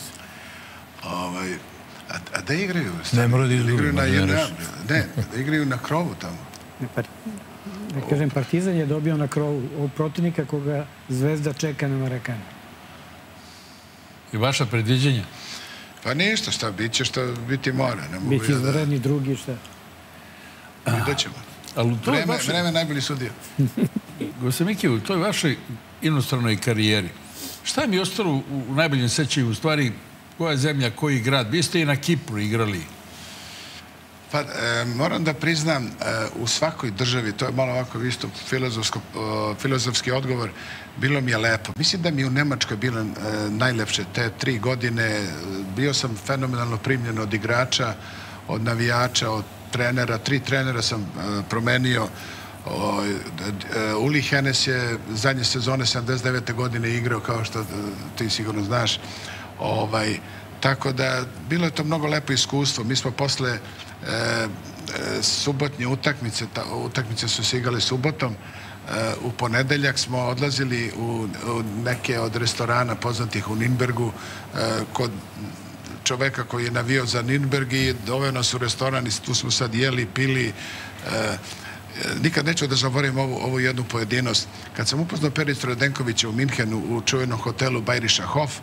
A da igraju? Ne mora da izgubi. Ne, da igraju na krovu tamo. Da kažem, Partizan je dobio na krovu ovog protivnika koga Zvezda čeka na Marakani. I vaša predviđenja? Pa ništa, šta, bit će šta biti mora. Biće izvredni drugi, šta? Vidjet ćemo. Vreme najbolji sudija. Gospodin Mikiju, u toj vašoj inostranoj karijeri, šta je mi ostalo u najboljem sećaju, u stvari, koja zemlja, koji grad? Vi ste i na Kipru igrali. Pa, moram da priznam, u svakoj državi, to je malo ovako isto filozofski odgovor, bilo mi je lepo. Mislim da mi je u Nemačkoj bilo najlepše te tri godine. Bio sam fenomenalno primljen od igrača, od navijača, od trenera. Tri trenera sam promenio. Uli Hennes je zadnje sezone sedamdeset devete godine igrao, kao što ti sigurno znaš. Tako da, bilo je to mnogo lepo iskustvo. Mi smo posle subotnje utakmice, utakmice su se igrale subotom, u ponedeljak smo odlazili u neke od restorana poznatih u Nürnbergu kod čoveka koji je navio za Nürnberg i doveo nas u restoran i tu smo sad jeli, pili. Nikad neću da zaboravim ovu jednu pojedinost. Kad sam upoznao Pericu Radenkovića u Minhenu u čuvenom hotelu Bayerischer Hof,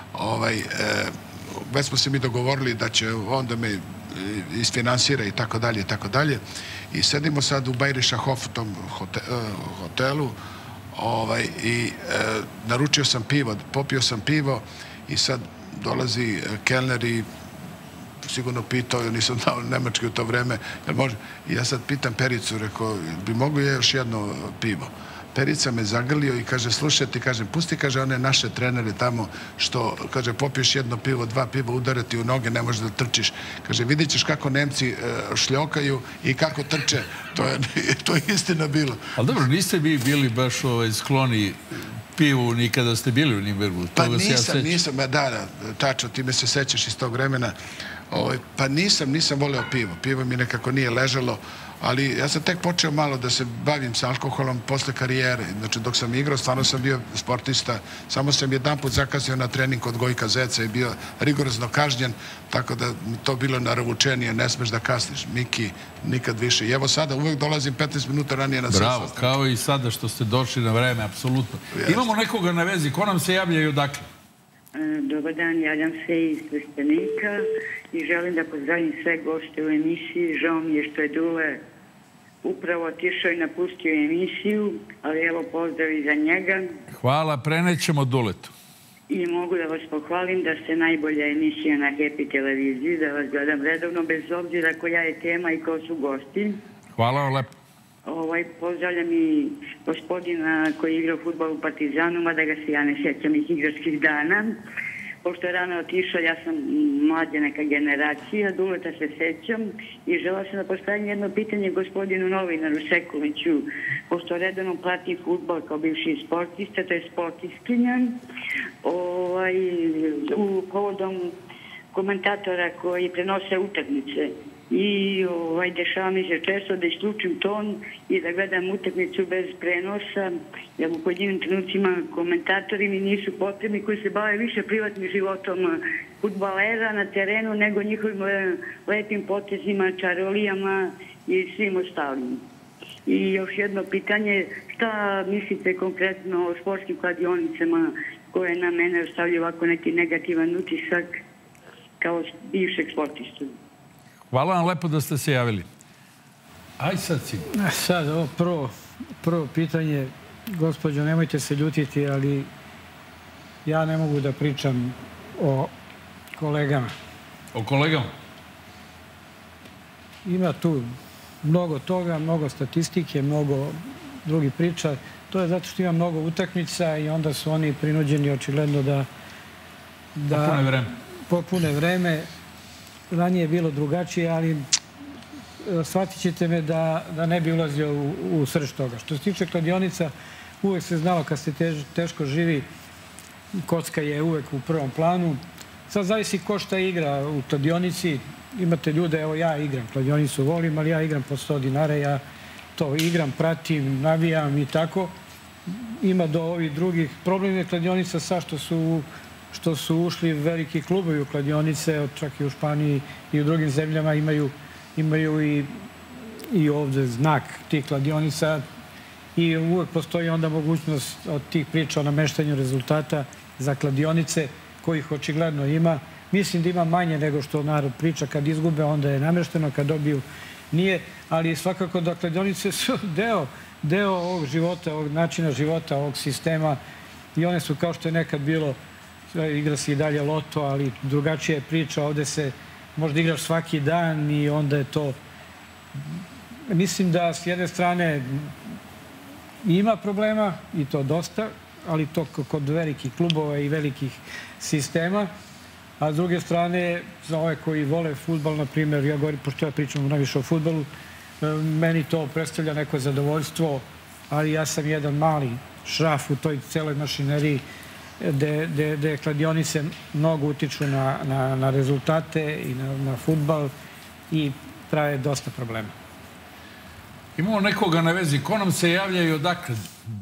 već smo se mi dogovorili da će on da me isfinansira i tako dalje i tako dalje. I sedimo sad u Bayerischer Hof, u tom hotelu, i naručio sam pivo, popio sam pivo i sad dolazi kelner i sigurno pitao, nisam dao nemački u to vreme, i ja sad pitam Pericu, rekao, bi mogu je još jedno pivo? Perica me zagrlio i kaže, slušaj ti, kažem, pusti, kaže, one naše trenere tamo što, kaže, popiješ jedno pivo, dva piva, udarati u noge, ne možeš da trčiš. Kaže, vidit ćeš kako Nemci šljokaju i kako trče. To je istina bilo. Ali dobro, niste vi bili baš skloni pivu ni kada ste bili u Nürnbergu? Pa nisam, nisam, da, da, tačno, ti me se sećaš iz tog vremena. Pa nisam, nisam voleo pivo. Pivo mi nekako nije ležalo, ali ja sam tek počeo malo da se bavim sa alkoholom posle karijere. Znači, dok sam igrao, stvarno sam bio sportista. Samo sam jedan put zakasnio na trening kod Gojka Zeca i bio rigorozno kažnjen, tako da mi to bilo naručenije, ne smeš da kasniš. Miki, nikad više. I evo sada, uvek dolazim petnaest minuta ranije na sve sastanke. Bravo, kao i sada što ste došli na vreme, apsolutno. Imamo nekoga na vezi, ko nam se javlja i odakle? Dobar dan, javljam se iz Trstenika i želim da pozdravim sve gošte u emisiji. Žao mi je što je Dule upravo otišao i napustio emisiju, ali evo pozdrav i za njega. Hvala, prenećemo Duletu. I mogu da vas pohvalim da ste najbolja emisija na Happy televiziji, da vas gledam redovno, bez obzira koja je tema i ko su gosti. Hvala vam lepo. Pozdravljam i gospodina koji igra u fudbalu u Partizanu, mada ga se ja ne sjećam iz igračkih dana. Pošto je rano otišao, ja sam mlađa neka generacija, Duleta se sećam i žela sam da postavim jedno pitanje gospodinu novinaru Sekuliću, pošto redovno prati fudbal kao bivši sportista, to je sportistkinja, u povodom komentatora koji prenose utakmice. I dešava mi se često da isključim ton i da gledam utakmicu bez prenosa, jer u pojedinim trenucima komentatori mi nisu potrebni koji se bave više privatnim životom fudbalera na terenu nego njihovim lepim potezima, čarolijama i svim ostalim. I još jedno pitanje, šta mislite konkretno o sportskim kladionicama koje na mene ostavljaju ovako neki negativan utisak kao bivšeg sportistu? Hvala vam lepo da ste se javili. Aj sad si. Sad, ovo prvo, prvo pitanje, gospođo, nemojte se ljutiti, ali ja ne mogu da pričam o kolegama. O kolegama? Ima tu mnogo toga, mnogo statistike, mnogo drugih priča. To je zato što ima mnogo utakmica i onda su oni prinuđeni očigledno da... da popune vreme. Popune vreme. Ranije je bilo drugačije, ali shvatit ćete me da, da ne bi ulazio u, u srž toga. Što se tiče kladionica, uvek se znalo kad se tež, teško živi, kocka je uvek u prvom planu. Sad zavisi ko šta igra u kladionici. Imate ljude, evo ja igram kladionicu, volim, ali ja igram po sto dinara, ja to igram, pratim, navijam i tako. Ima do ovih drugih. Problem je kladionica sa što su, što su ušli veliki klubovi u kladionice, čak i u Španiji i u drugim zemljama imaju, imaju i, i ovde znak tih kladionica i uvek postoji onda mogućnost od tih priča o nameštanju rezultata za kladionice, kojih očigledno ima. Mislim da ima manje nego što narod priča. Kad izgube, onda je namešteno, kad dobiju, nije. Ali svakako da kladionice su deo, deo ovog života, ovog načina života, ovog sistema i one su kao što je nekad bilo, igra se i dalje loto, ali drugačija je priča. Ovde se možda igraš svaki dan i onda je to... Mislim da s jedne strane ima problema i to dosta, ali to kod velikih klubova i velikih sistema. A s druge strane, za ove koji vole fudbal, na primjer, ja govorim, pošto ja pričam najviše o fudbalu, meni to predstavlja neko zadovoljstvo, ali ja sam jedan mali šraf u toj celoj mašineriji gde kladionice mnogo utiču na, na, na rezultate i na, na fudbal i prave dosta problema. Imamo nekoga na vezi. Ko nam se javlja i odakle?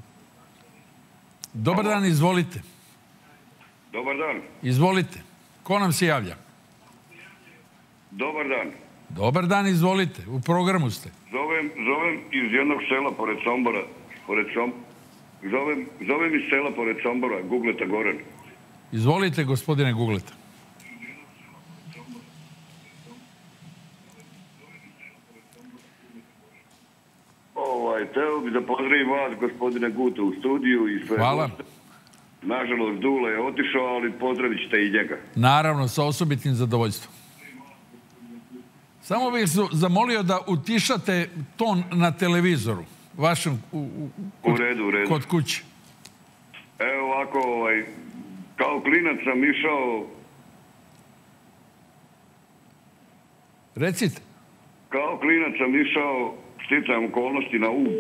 Dobar dan, izvolite. Dobar dan. Izvolite. Ko nam se javlja? Dobar dan. Dobar dan, izvolite. U programu ste. Zovem, zovem iz jednog sela pored Sombora. Pored Som... Zovem, zovem iz sela pored Sombora, Gugleta Goran. Izvolite, gospodine Gugleta. Ovaj, teo bi da pozdravim vas, gospodine Guta, u studiju i sve. Hvala. Goste. Nažalost, Dule je otišao, ali pozdravit ćete i njega. Naravno, sa osobitim zadovoljstvom. Samo bih zamolio da utišate ton na televizoru, vašem u, u, kod, u redu, u redu. Kod kuće. Evo ovako, ovaj, kao klinac sam išao... Recite. Kao klinac sam išao, sticajem okolnosti, na Ub.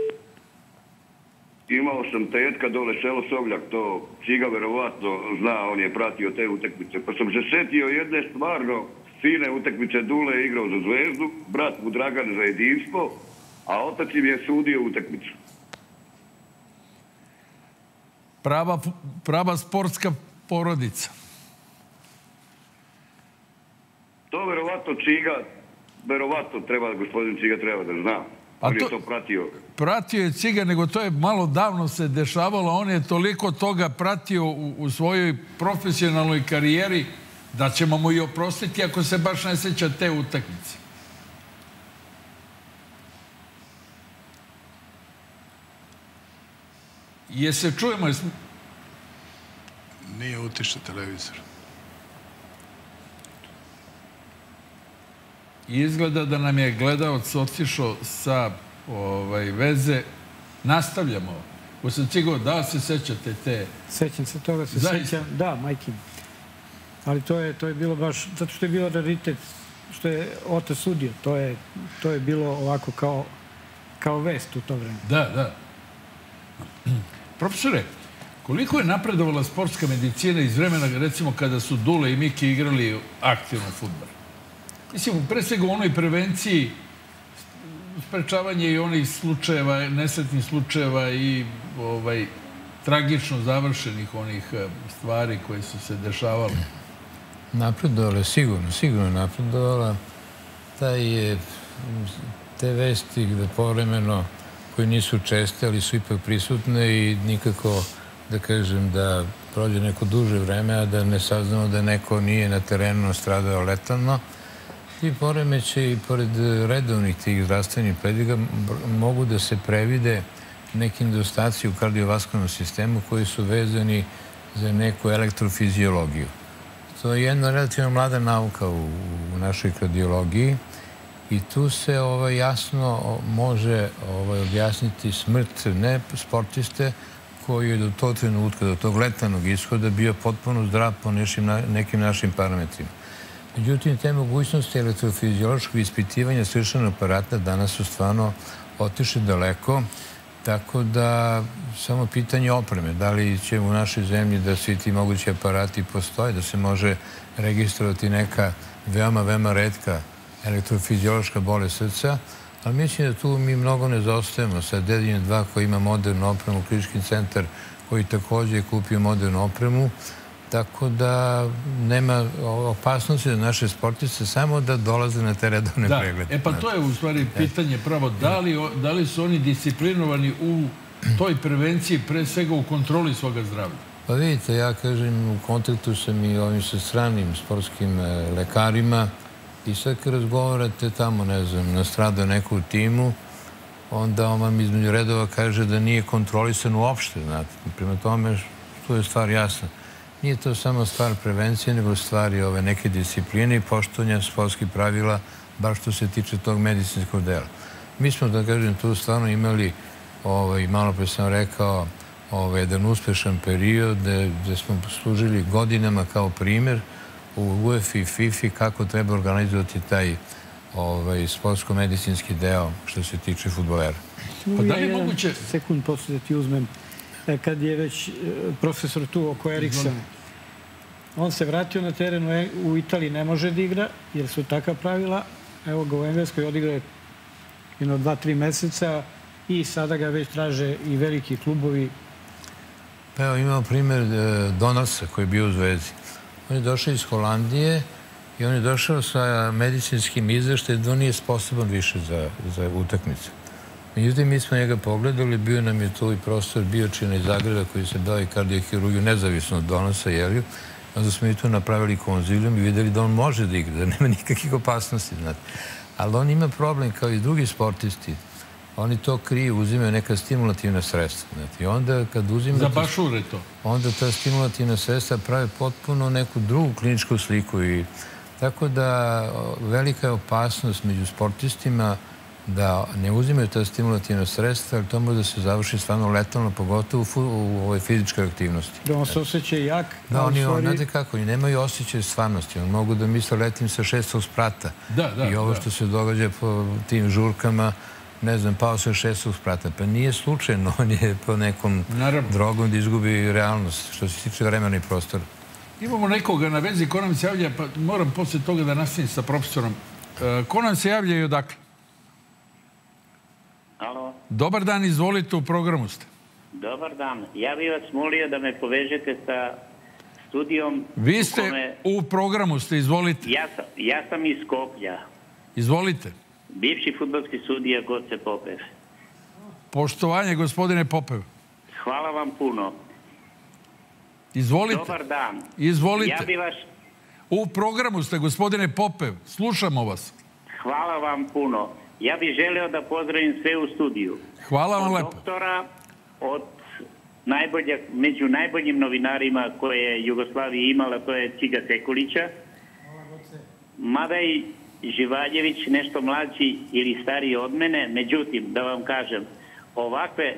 Imao sam tetka dole, selo Sovljak, to Ciga verovatno zna, on je pratio te utakmice. Pa sam se setio jedne stvarno fine utakmice. Dule je igrao za Zvezdu, brat mu Dragan za Jedinstvo, a otac im je sudio utakmicu. Prava, prava sportska porodica. To verovatno Ciga, verovatno treba, gospodin Ciga treba da zna. On je to pratio. Pratio je Ciga, nego to je malo davno se dešavalo. On je toliko toga pratio u, u svojoj profesionalnoj karijeri da ćemo mu i oprostiti ako se baš ne sjeća te utakmice. Je se čujemo? Jesmo... Nije utišao televizor. Izgleda da nam je gledalac otišao sa ovaj, veze. Nastavljamo. Ko sam Cigo, da se sećate te... Sećam se toga, se sećam. Da, majkin. Ali to je, to je bilo baš... Zato što je bilo raritet, što je otac sudio. To je, to je bilo ovako kao, kao vest u to vreme. Da, da. Profesore, koliko je napredovala sportska medicina iz vremena, recimo, kada su Dule i Miki igrali aktivno fudbal? Mislim, pre svega u onoj prevenciji, sprečavanje i onih slučajeva, nesretnih slučajeva i ovaj, tragično završenih onih stvari koje su se dešavale. Napredovala, sigurno, sigurno napredovala. Taj je te vesti da povremeno, koje nisu česte, ali su ipak prisutne i nikako, da kažem, da prođe neko duže vreme, a da ne saznamo da neko nije na terenu stradao letalno. Ti poremeće i pored redovnih tih zdravstvenih pregleda mogu da se previde neki nedostaci u kardiovaskularnom sistemu koji su vezani za neku elektrofiziologiju. To je jedna relativno mlada nauka u, u našoj kardiologiji i tu se ovaj, jasno može ovaj, objasniti smrt ne sportiste koji je do tog trenutka, do tog letanog ishoda bio potpuno zdrav po nešim, nekim našim parametrima. Međutim, te mogućnosti elektrofiziološkog ispitivanja srčanog aparata danas su stvarno otišle daleko, tako da samo pitanje opreme. Da li će u našoj zemlji da svi ti mogući aparati postoje, da se može registrovati neka veoma, veoma retka elektrofiziološka bolest srca, ali mislim da tu mi mnogo ne zaostajemo. Sad Dedinje dva koji ima modernu opremu, Klinički centar koji također je kupio modernu opremu, tako da nema opasnosti za naše sportiste samo da dolaze na te redovne preglede. E pa to je u stvari pitanje pravo. Da li su oni disciplinovani u toj prevenciji, pre svega u kontroli svoga zdravlja? Pa vidite, ja kažem, u kontaktu sam i ovim sa stranim sportskim lekarima i sad kad razgovarate tamo, ne znam, nastrada neku timu, onda on vam između redova kaže da nije kontrolisan uopšte, znate. Prema tome, tu je stvar jasna. Nije to samo stvar prevencije, nego stvari ove neke discipline i poštovanja sportskih pravila, bar što se tiče tog medicinskog dela. Mi smo, da kažem, tu stvarno imali, malo pre sam rekao, jedan uspešan period gde smo služili godinama kao primer u U E F I i FIFA kako treba organizovati taj sportsko-medicinski deo što se tiče fudbalera. Pa da li je moguće... Sekund posle da ti uzmem. Kad je već profesor tu oko Eriksona, on se vratio na teren u Italiji, ne može da igra, jer su takva pravila. Evo ga u Engleskoj odigrao jedno dva, tri meseca i sada ga već traže i veliki klubovi. Pa evo imamo primjer Donalsa koji je bio u Zvezdi. On je došao iz Holandije i on je došao sa medicinskim izveštajem da on nije sposoban više za utakmicu. Međutim, mi smo njega pogledali, bio nam je tu i profesor Biočina iz Zagreba koji se bavi kardiohirurgiju nezavisno od Donalsa, Jeliju. Onda smo i tu napravili konzilijum i videli da on može da igra, da nema nikakvih opasnosti. Ali on ima problem kao i drugi sportisti. Oni to kriju, uzimaju neka stimulativna sredstva. I onda kad uzimaju... Za bašure to? Onda ta stimulativna sredstva prave potpuno neku drugu kliničku sliku. Tako da velika je opasnost među sportistima da ne uzimaju ta stimulativna sredstva, ali to može da se završi stvarno letalno, pogotovo u ovoj fizičkoj aktivnosti. Da on se osjeća jak? Da, oni, znate kako, oni nemaju osjećaj stvarnosti. Oni mogu da misle letim sa šestog sprata. I ovo što se događa po tim žurkama, ne znam, pao se šestog sprata. Pa nije slučajno, on je po nekom drogom da izgubi realnost, što se tiče vremena i prostora. Imamo nekoga na vezi, ko nam se javlja, pa moram posle toga da nastavim sa profesorom. Ko nam se javlja i odakle? Alo. Dobar dan, izvolite, u programu ste. Dobar dan. Ja bih vas molio da me povežete sa studijom... Vi ste u programu, ste, izvolite. Ja sam iz Skoplja. Izvolite. Bivši fudbalski sudija Goce Popev. Poštovanje, gospodine Popev. Hvala vam puno. Izvolite. Dobar dan. Izvolite. Ja bih vas... U programu ste, gospodine Popev. Slušamo vas. Hvala vam puno. Ja bih želeo da pozdravim sve u studiju. Hvala vam lepo. Od doktora, od među najboljim novinarima koje je Jugoslavija imala, to je Čiga Sekulića. Mada i Živaljević nešto mlađi ili stariji od mene, međutim, da vam kažem, ovakve...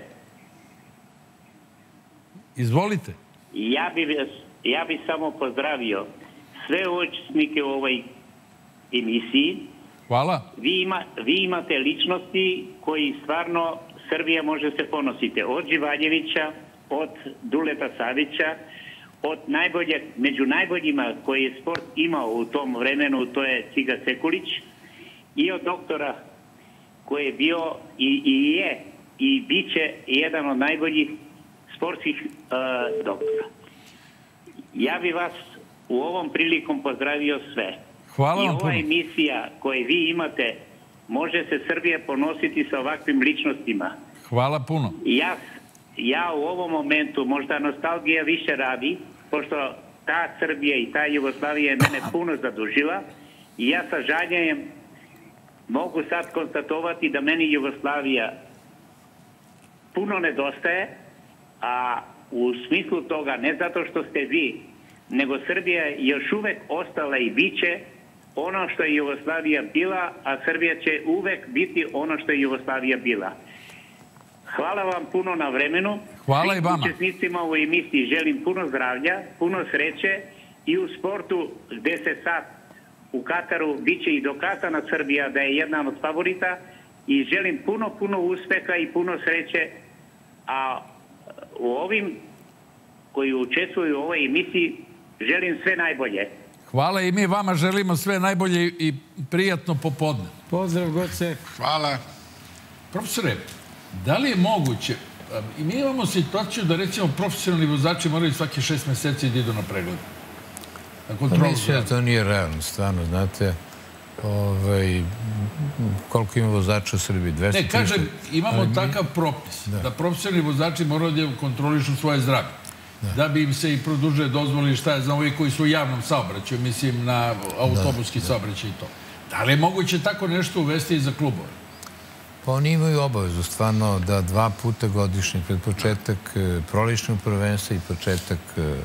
Izvolite. Ja bih samo pozdravio sve učesnike u ovoj emisiji. Hvala. Vi imate ličnosti koji stvarno Srbija može se ponositi. Od Živaljevića, od Duleta Savića, od među najboljima koji je sport imao u tom vremenu, to je Čiga Sekulić, i od doktora koji je bio i je i bit će jedan od najboljih sportskih doktora. Ja bih vas u ovom prilikom pozdravio sve. Hvala vam puno. I ova emisija koju vi imate može se Srbija ponositi sa ovakvim ličnostima. Hvala puno. Ja, ja u ovom momentu, možda nostalgija više radi, pošto ta Srbija i ta Jugoslavija je mene puno zadužila i ja sa žaljenjem mogu sad konstatovati da meni Jugoslavija puno nedostaje, a u smislu toga, ne zato što ste vi, nego Srbija je još uvek ostala i bit će ono što je Jugoslavija bila, a Srbija će uvek biti ono što je Jugoslavija bila. Hvala vam puno na vremenu. Hvala i vama. Učesnicima u emisiji želim puno zdravlja, puno sreće i u sportu gde se sad u Kataru bit će i dokazana Srbija da je jedna od favorita i želim puno, puno uspeha i puno sreće, a u ovim koji učestvuju u ovoj emisiji želim sve najbolje. Hvala i mi vama želimo sve najbolje i prijatno popodne. Pozdrav, Goce. Hvala. Profesore, da li je moguće, i mi imamo situaciju da recimo profesionalni vozači moraju svaki šest meseci da idu na pregled. Mislim da to nije realno, stvarno, znate, koliko ima vozača u Srbiji? dvesta? Ne, kažem, imamo takav propis da profesionalni vozači moraju da kontrolišu svoje zdravlje. Da bi im se i produže dozvoli šta je za ovi koji su u javnom saobraćaju, mislim na autobuski saobraćaj i to. Da li je moguće tako nešto uvesti i za klubove? Pa oni imaju obavezu stvarno da dva puta godišnje, pred početak proličnog prvenstva i početak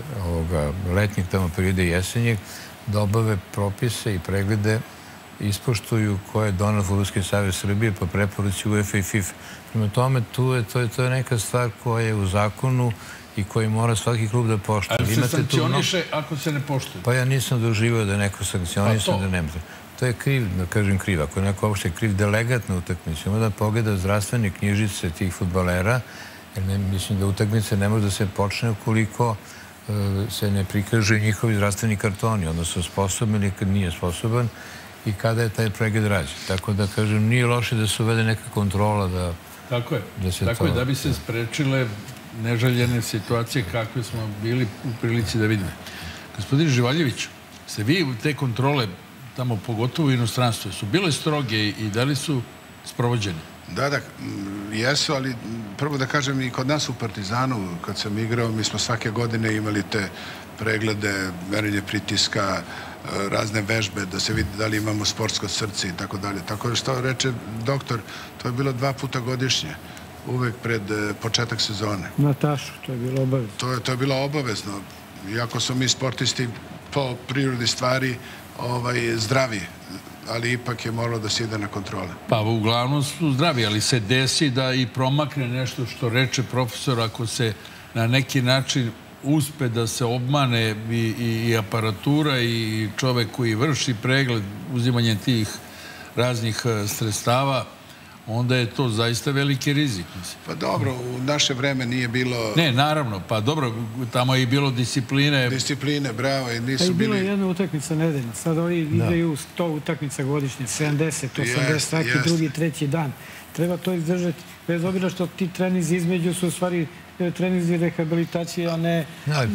letnjeg tamo perioda i jesenjeg, da obave propise i preglede ispoštuju koje je donao Fudbalski savez Srbije po preporuci UEFA i FIFA. Prema tome, to je neka stvar koja je u zakonu i koji mora svaki klub da poštuje. Ali se sankcioniše ako se ne poštuje? Pa ja nisam doživio da je neko sankcionisan, da nemate. To je kriv, da kažem kriv. Ako je neko uopšte kriv delegat na utakmicu, ima da pogleda zdravstvene knjižice tih fudbalera, jer mislim da utakmice ne može da se počne ukoliko se ne prikažu njihovi zdravstveni kartoni, odnosno sposoban ili kad nije sposoban i kada je taj pregled rađen. Tako da, kažem, nije loše da se uvede neka kontrola da... Tako je. Tako je, da bi se sprečile neželjene situacije kakve smo bili u prilici da vidimo. Gospodin Živaljević, ste vi te kontrole tamo, pogotovo u inostranstvu, su bile stroge i da li su sprovođene? Da, da, jesu, ali prvo da kažem i kod nas u Partizanu, kad sam igrao, mi smo svake godine imali te preglede, merenje pritiska, razne vežbe, da se vidi da li imamo sportsko srce i tako dalje. Tako da što reče doktor, to je bilo dva puta godišnje, uvek pred početak sezone. Natašu, to je bilo obavezno. To je bilo obavezno. Iako su mi sportisti po prirodi stvari zdravi, ali ipak je moralo da se ide na kontrole. Pa uglavnom su zdravi, ali se desi da i promakne nešto što reče profesor, ako se na neki način uspe da se obmane i aparatura i čovek koji vrši pregled uzimanjem tih raznih sredstava, onda je to zaista veliki rizik. Pa dobro, u naše vreme nije bilo... Ne, naravno, pa dobro, tamo je i bilo discipline. Discipline, bravo, i nisu bili... Pa i bilo je jedna utakmica nedeljna. Sad ovi igraju sto utakmica godišnje, sedamdeset, osamdeset, svaki drugi, treći dan. Treba to izdržati, bez obzira što ti trenizi između su u stvari trenizi rehabilitacije, a ne...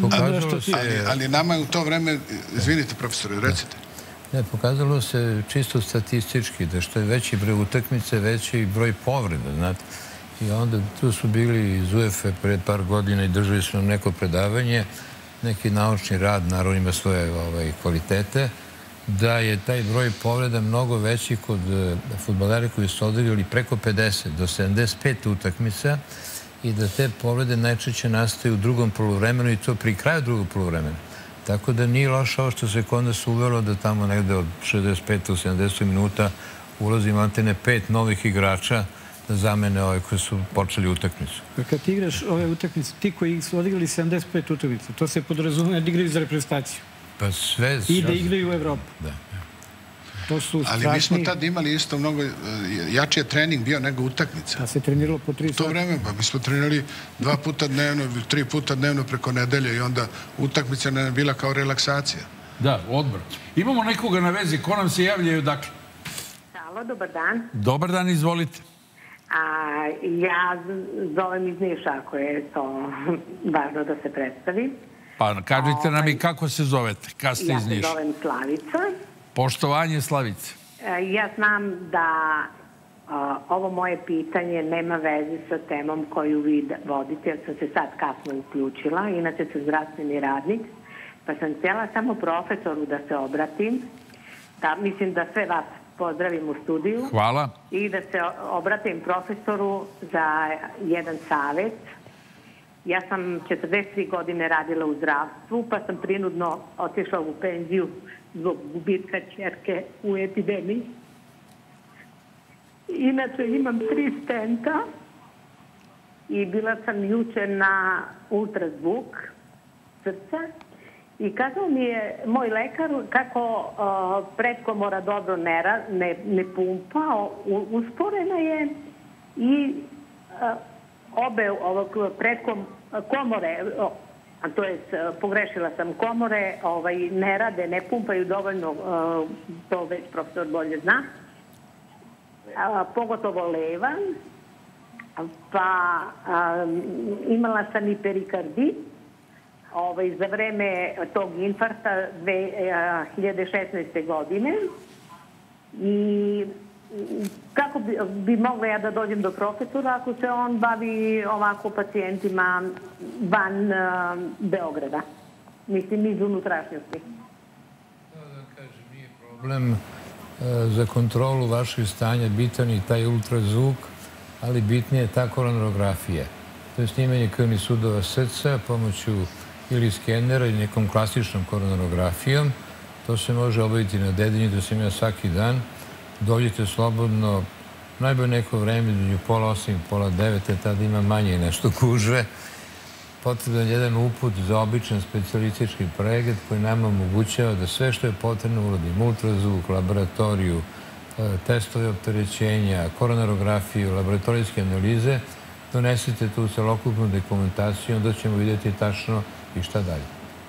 Ali nama je u to vreme... Izvinite, profesore, recite. Ne, pokazalo se čisto statistički da što je veći broj utakmice, veći broj povreda, znate. I onda tu su bili iz UEFA pred par godina i držali su nam neko predavanje, neki naučni rad, naravno ima svoje kvalitete, da je taj broj povreda mnogo veći kod fudbalera koji su odigrali preko pedeset do sedamdeset pet utakmica i da te povrede najčešće nastaju u drugom poluvremenu i to pri kraju drugog poluvremena. Tako da nije loše ovo što se kod nas uvelo da tamo negde od šezdeset pet do sedamdeset minuta ulazi maltene pet novih igrača da zamene ove koji su počeli utakmicu. Kad ti igraš ove utakmice, ti koji su odigrali sedamdeset pet utakmica, to se podrazumije da igraju za reprezentaciju. Pa sve... I da igraju u Evropu. Da. To su strašni... Ali mi smo tad imali isto mnogo... Jači je trening bio nego utakmica. Pa se treniralo po tri sata. U to vreme, pa mi smo trenirali dva puta dnevno, tri puta dnevno preko nedelje i onda utakmica nam je bila kao relaksacija. Da, odmor. Imamo nekoga na vezi. Ko nam se javlja i odakle? Halo, dobar dan. Dobar dan, izvolite. Ja zovem iz Niša, ako je to važno da se predstavi. Pa kažite nam i kako se zovete, kad ste iz Niša. Ja se zovem Slavica. Poštovanje, Slavice. Ja znam da Ovo moje pitanje nema veze sa temom koju vi vodite, jer sam se sad kasno uključila. Inače sam zdravstveni radnik, pa sam htjela samo profesoru da se obratim. Da, mislim da sve vas pozdravim u studiju. Hvala. I da se obratim profesoru za jedan savjet. Ja sam četrdeset tri godine radila u zdravstvu, pa sam prinudno otišla u penziju zbog gubitka ćerke u epidemiji. Inače imam tri stenta i bila sam juče na ultrazvuk srca i kazao mi je moj lekar kako uh, pretkomora dobro ne, ne, ne pumpa, usporena je i uh, obe ovog pretkom komore, uh, a to je pogrešila sam komore, ovaj, ne rade, ne pumpaju dovoljno, uh, to već profesor bolje zna. A, pogotovo leva, pa a, imala sam i perikardit ovaj, za vreme tog infarkta dve hiljade šesnaeste. godine i kako bi, bi mogla ja da dođem do profesora ako se on bavi ovako pacijentima van a, Beograda, mislim iz unutrašnjosti. Da kažem, nije problem. Za kontrolu vašeg stanja bitan je taj ultrazvuk, ali bitnije je ta koronarografija. To je snimanje krvnih sudova srca pomoću ili skenera ili nekom klasičnom koronarografijom. To se može obaviti na Dedinju, to sam ja svaki dan. Dođite slobodno, najbolje neko vreme, između pola osam i pola devete, tada ima manje nešto gužve. Potreban je jedan uput za običan specijalistički pregled koji nam omogućava da sve što je potrebno uradimo, ultrazvuk, laboratoriju, testove opterećenja, koronarografiju, laboratorijske analize, donesete tu celokupnu dokumentaciju, onda ćemo vidjeti tačno i šta dalje.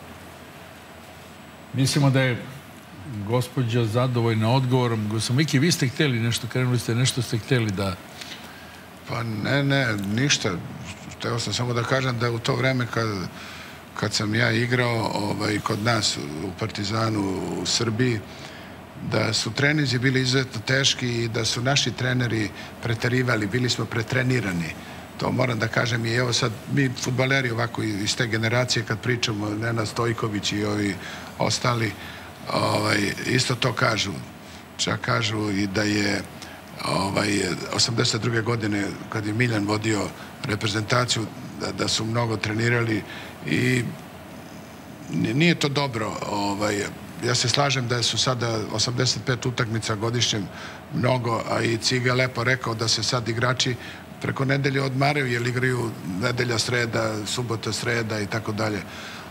Mislimo da je gospođa zadovoljna odgovorom. Gospodin Miki, vi ste htjeli nešto, krenuli ste, nešto ste htjeli da... Pa ne, ne, ništa. Hteo sam samo da kažem da u to vreme kad, kad sam ja igrao ovaj, kod nas u Partizanu u Srbiji, da su treninzi bili izuzetno teški i da su naši treneri preterivali, bili smo pretrenirani. To moram da kažem i evo sad mi fudbaleri ovako iz te generacije kad pričamo, Nenad Stojković i ovi ostali, ovaj, isto to kažu. Čak kažu i da je ovaj, osamdeset druge godine kad je Miljan vodio reprezentaciju, da, da su mnogo trenirali i nije to dobro. Ovaj, ja se slažem da su sada osamdeset pet utakmica godišnje mnogo, a i Ciga lepo rekao da se sad igrači preko nedelje odmaraju jer igraju nedelja, sreda, subota, sreda i tako dalje.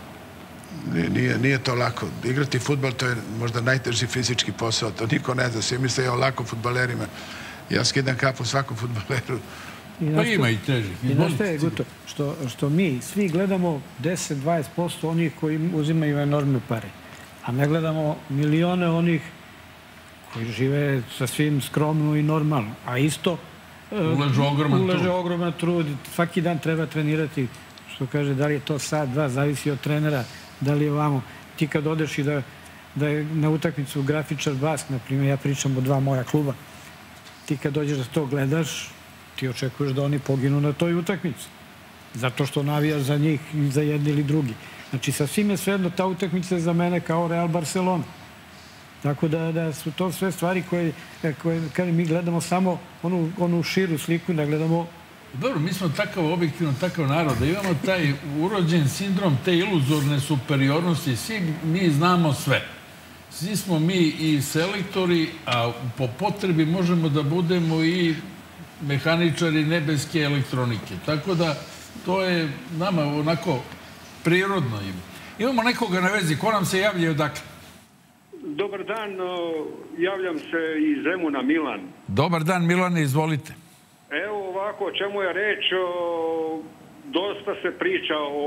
Nije, nije to lako. Igrati fudbal to je možda najteži fizički posao, to niko ne zna. Svi misle o lako fudbalerima. Ja skidam kapu svakom fudbaleru. Pa ima i teži. I znaš što je, Guto, što, što mi svi gledamo deset do dvadeset posto onih koji uzimaju enormne pare, a ne gledamo milione onih koji žive sasvim skromno i normalno, a isto ulaže ogroman trud. Ulaže ogroman trud. Svaki dan treba trenirati, što kaže, da li je to sad, dva, zavisi od trenera, da li je ovamo. Ti kad odeš i da, da je na utakmicu grafičar Bask, na primjer, ja pričam o dva moja kluba, ti kad dođeš da to gledaš, ti očekuješ da oni poginu na toj utakmici. Zato što navijaš za njih i za jedni ili drugi. Znači, sasvim je svejedno ta utakmica za mene kao Real Barcelona. Tako da, da su to sve stvari koje, koje kada mi gledamo samo onu, onu širu sliku, da gledamo... Dobro, mi smo takav objektivno, takav narod, da imamo taj urođen sindrom te iluzorne superiornosti. Svi mi znamo sve. Svi smo mi i selektori, a po potrebi možemo da budemo i mehaničari nebeske elektronike. Tako da to je nama onako prirodno. Imamo nekoga na vezi. Ko nam se javlja i odakle? Dobar dan, javljam se iz Zemuna, Milan. Dobar dan, Milane, izvolite. Evo ovako, o čemu je reč, dosta se priča o,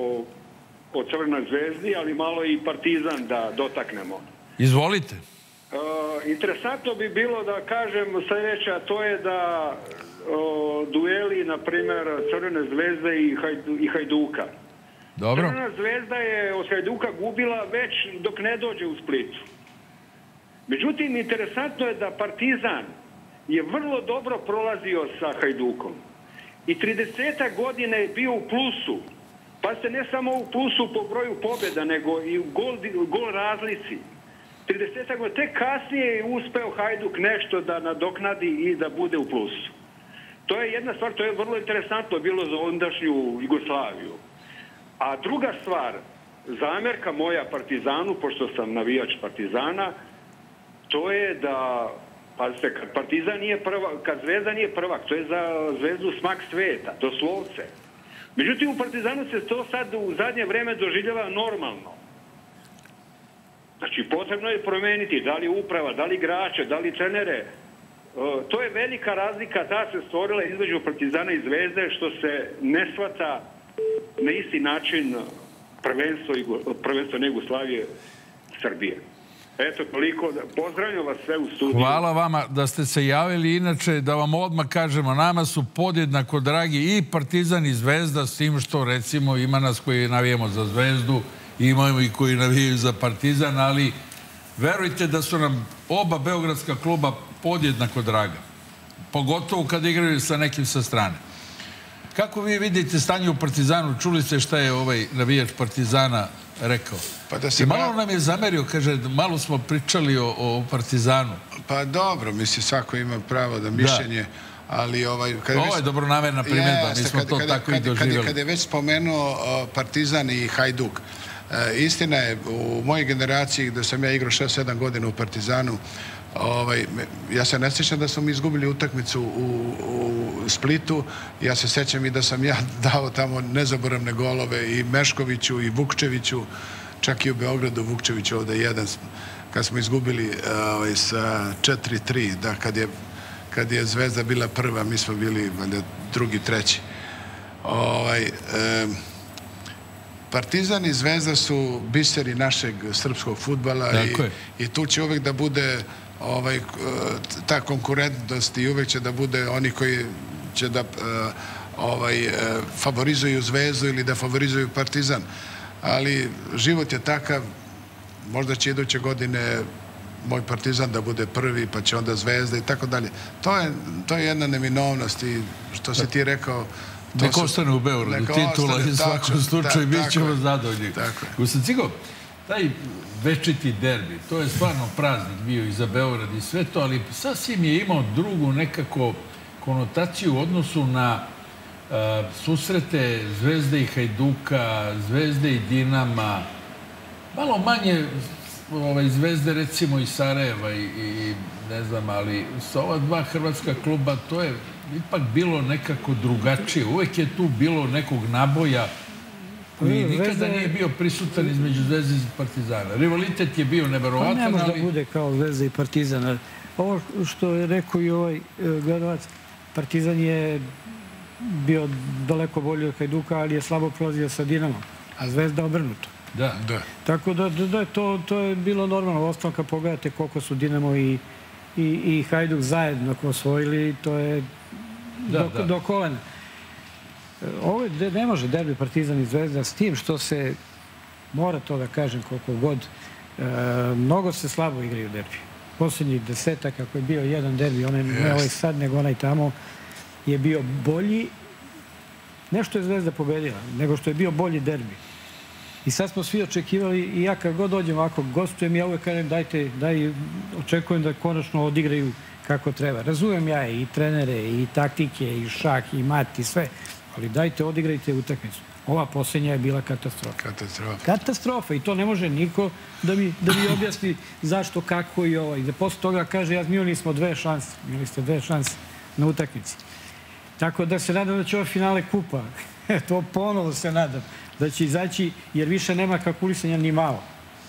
o Crvenoj zvezdi, ali malo i Partizan da dotaknemo. Izvolite. E, interesantno bi bilo da kažem sljedeće, a to je da o, dueli, na primjer, Crvene zvezde i, Hajdu, i Hajduka. Dobro. Crvena zvezda je od Hajduka gubila već dok ne dođe u Splitu. Međutim, interesantno je da Partizan je vrlo dobro prolazio sa Hajdukom. I tridesetak godina je bio u plusu. Pa se ne samo u plusu po broju pobjeda, nego i u gol, gol razlici. tridesetak godina, tek kasnije je uspeo Hajduk nešto da nadoknadi i da bude u plusu. To je jedna stvar, to je vrlo interesantno bilo za ondašnju Jugoslaviju. A druga stvar, zamerka moja Partizanu, pošto sam navijač Partizana, to je da, pazite, kad Partizan nije prvak, kad Zvezda nije prvak, to je za Zvezdu smak sveta, doslovce. Međutim, u Partizanu se to sad u zadnje vreme doživljava normalno. Znači, potrebno je promeniti da li uprava, da li igrače, da li trenere. To je velika razlika, ta se stvorila između Partizana i Zvezde, što se ne shvata na isti način prvenstvo, prvenstvo Jugoslavije Srbije. Eto, toliko. Pozdravljam vas sve u studiju. Hvala vama da ste se javili. Inače, da vam odmah kažemo, nama su podjednako dragi i Partizan i Zvezda, s tim što, recimo, ima nas koji navijemo za Zvezdu, imamo i koji navijaju za Partizan, ali verujte da su nam oba beogradska kluba podjednako draga. Pogotovo kad igraju sa nekim sa strane. Kako vi vidite stanje u Partizanu? Čuli ste šta je ovaj navijač Partizana rekao? Pa da se I malo nam je zamerio, kaže, malo smo pričali o, o Partizanu. Pa dobro, misli, svako ima pravo da mišljenje, ali ovaj... Ovo je dobronamerna primjedba, mi smo to tako i doživjeli. Kad je već spomenuo Partizan i Hajduk, istina je, u mojoj generaciji, gde sam ja igrao šest sedam godina u Partizanu, ja se ne sjećam da smo mi izgubili utakmicu u Splitu. Ja se sjećam i da sam ja dao tamo nezaboravne golove i Meškoviću i Vukčeviću, čak i u Beogradu Vukčeviću ovde jedan, kad smo izgubili sa četiri tri, da kad je Zvezda bila prva, mi smo bili drugi, treći. Partizan i Zvezda su biseri našeg srpskog fudbala i tu će uvek da bude ta konkurentnost i uvek će da bude oni koji će da favorizuju Zvezdu ili da favorizuju Partizan. Ali život je takav, možda će iduće godine moj Partizan da bude prvi, pa će onda Zvezda i tako dalje. To je jedna neminovnost i što si ti rekao... Neko ostane u Beogradu, titula i svakom slučaju bit ćemo zadovoljni. Gustav Cigo, taj večiti derbi, to je stvarno praznik bio i za Beograd i sve to, ali sasvim je imao drugu nekako konotaciju u odnosu na susrete Zvezde i Hajduka, Zvezde i Dinama, malo manje Zvezde recimo i Sarajeva i ne znam, ali sa ova dva hrvatska kluba to je ipak bilo nekako drugačije. Uvek je tu bilo nekog naboja koji nikada nije bio prisutan između Zvezde i Partizana. Rivalitet je bio neverovatan, ali... Pa ne može da bude kao Zvezda i Partizan. Ovo što je rekao i ovaj gledalac, Partizan je bio daleko bolji od Hajduka, ali je slabo prolazio sa Dinamom, a Zvezda obrnuto. Da, da. Tako da to je bilo normalno. Ostalo kad pogledate koliko su Dinamo i Hajduk zajedno osvojili, to je do kolena. Ovo ne može derbi Partizan i Zvezda s tim što se, mora to da kažem koliko god, mnogo se slabo igraju derbi. Posljednjih desetak, ako je bio jedan derbi, onaj ne ovaj sad, nego onaj tamo, je bio bolji. Nešto je Zvezda pobedila, nego što je bio bolji derbi. I sad smo svi očekivali, i ja kad god dođem ovako gostujem, ja uvek kažem dajte, daj, očekujem da konačno odigraju kako treba. Razumem ja i trenere, i taktike, i šah, i mat, i sve, ali dajte, odigrajte utakmicu. Ova posljednja je bila katastrofa. Katastrofa. Katastrofa i to ne može niko da mi objasni zašto, kako i ovaj. Da posle toga kaže, ja imali smo dve šanse, imali ste dve šanse na utakmici. Tako da se nadam da će ovo finale kupa. To ponovo se nadam da će izaći, jer više nema kalkulisanja ni malo.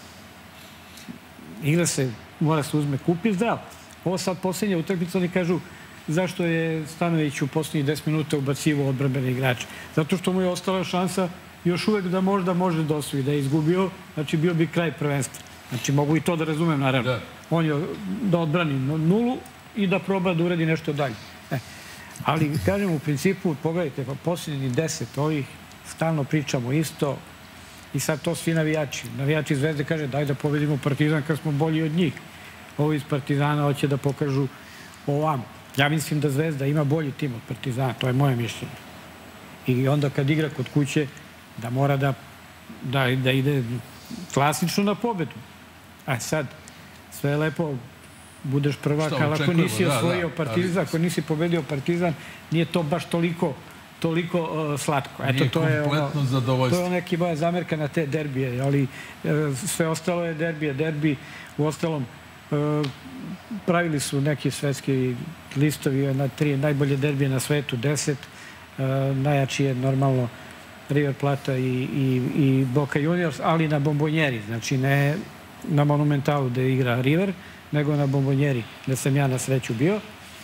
Igra se, mora se uzme kup i zdrav. Ovo sad posljednja utakmica, oni kažu zašto je Stanović u posljednjih deset minuta ubacivo odbrambene igrače. Zato što mu je ostala šansa još uvek da možda može da osvoji, da je izgubio, znači bio bi kraj prvenstva. Znači mogu i to da razumem, naravno. On je da odbrani nulu i da proba da uradi nešto dalje. Ali, kažem, u principu, pogledajte, pa posljednjih deset ovih stalno pričamo isto i sad to svi navijači. Navijači Zvezde kaže daj da pobedimo Partizan kad smo bolji od njih. Ovi iz Partizana hoće da pokažu ovamo. Ja mislim da Zvezda ima bolji tim od Partizana, to je moje mišljenje. I onda kad igra kod kuće, da mora da, da, da ide klasično na pobedu. A sad, sve je lepo, budeš prvak, ali ako nisi osvojio Partizan, ako nisi pobedio Partizan, nije to baš toliko toliko uh, slatko. Eto, nije to je kompletno ono, zadovoljstvo. To je neki moja zamerka na te derbije, ali uh, sve ostalo je derbije. Derbi, u ostalom, uh, pravili su neki svetski listovi na tri najbolje derbije na svetu, deset. Uh, najjači je normalno River Plata i, i, i Boca Juniors, ali na bombonjeri. Znači, ne na Monumentalu gde igra River, nego na bombonjeri, gde sam ja na sreću bio.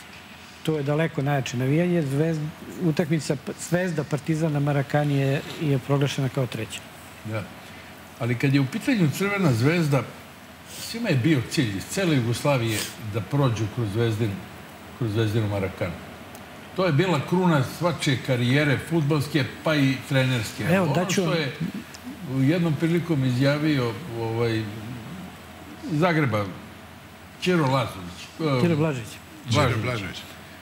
To je daleko najjače navijanje. Zvezda, utakmica Zvezda Partizan na Marakani je, je proglašena kao treća. Da. Ali kad je u pitanju Crvena zvezda, svima je bio cilj iz cele Jugoslavije da prođu kroz Zvezdinu, kroz Zvezdinu Marakanu. To je bila kruna svačije karijere, fudbalske, pa i trenerske. Evo, ono daću... što je u jednom prilikom izjavio ovaj, Zagreba, Ćiro Lazović. Ćiro Blažić. Blažić.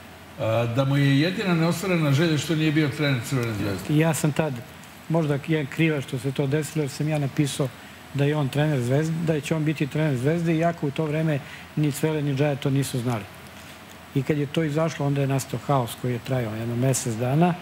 Da mu je jedina neostvarena želja što nije bio trener Crvene zvezde. Ja sam tad, možda je kriva što se to desilo, jer sam ja napisao da je on trener Zvezde, da će on biti trener Zvezde, iako u to vreme ni Cvele ni Džaja to nisu znali. I kad je to izašlo, onda je nastao haos koji je trajao jedno mesec dana.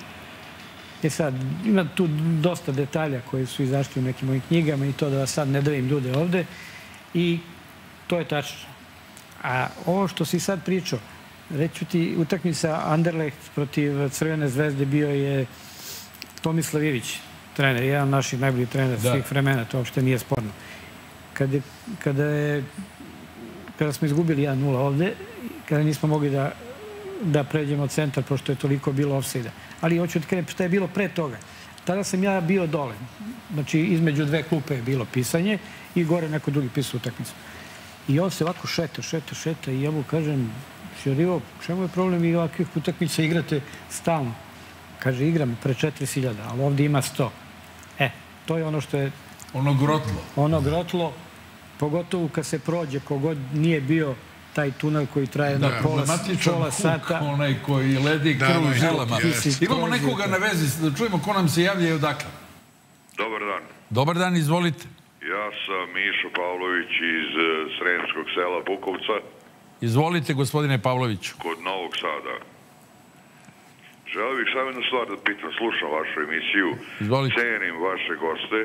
I sad, ima tu dosta detalja koji su izašli u nekim mojim knjigama i to da vas sad ne davim ljude ovde. I to je tačno. A ovo što si sad pričao, reću ti, utakmica Anderlecht protiv Crvene zvezde bio je Tomislav Ivić, trener, jedan od naših najboljih trenera svih vremena, to uopšte nije sporno. Kada, je, kada, je, kada smo izgubili jedan nula ovde, kada nismo mogli da, da pređemo centar, pošto je toliko bilo ofsajda. Ali hoću da krenem šta je bilo pre toga. Tada sam ja bio dole. Znači, između dve klupe je bilo pisanje i gore neko drugi pisao utakmicu. I on se ovako šeta, šeta, šeta i ja mu kažem, Šerivo, čemu je problem i ovakvih utakmica igrate stalno? Kaže, igram pre četiri hiljade, ali ovdje ima sto. E, to je ono što je... Ono grotlo. Ono grotlo, pogotovo kad se prođe, kogod nije bio taj tunel koji traje na pola, pola sata. Onaj koji ledi krv u žilama. Imamo nekoga na vezi, da čujemo ko nam se javlja i odakle. Dobar dan. Dobar dan, izvolite. Ja sam Mišo Pavlović iz Sremskog sela Bukovca. Izvolite, gospodine Pavloviću. Kod Novog Sada. Želeo bih samo jednu stvar da pitam, slušam vašu emisiju, cenim vaše goste,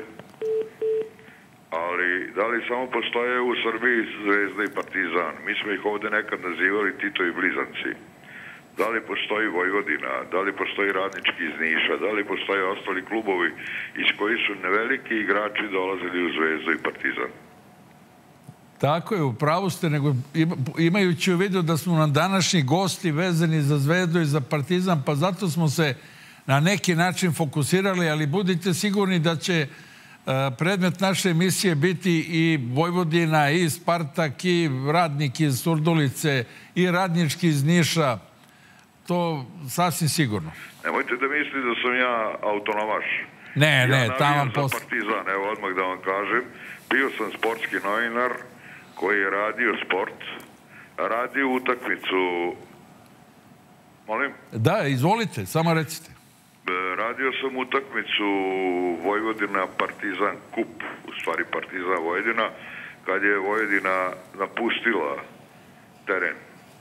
ali da li samo postoje u Srbiji Zvezda i Partizan? Mi smo ih ovde nekad nazivali Titovi blizanci. Da li postoji Vojvodina, da li postoji Radnički iz Niša, da li postoje ostali klubovi iz koji su neveliki igrači dolazili u Zvezdu i Partizan? Tako je, u pravu ste, nego imajući u vidu da smo nam današnji gosti vezani za Zvezdu i za Partizan, pa zato smo se na neki način fokusirali, ali budite sigurni da će predmet naše emisije biti i Vojvodina, i Spartak, i Radnik iz Surdulice, i Radnički iz Niša. To sasvim sigurno. Nemojte da mislite da sam ja autonomaš. Ne, ne, tamo vam posle. Ja navijam za Partizan, evo odmah da vam kažem. Bio sam sportski novinar koji je radio sport, radio utakmicu... Molim? Da, izvolite, samo recite. Radio sam utakmicu Vojvodina Partizan Kup, u stvari Partizan Vojvodina, kad je Vojvodina napustila teren.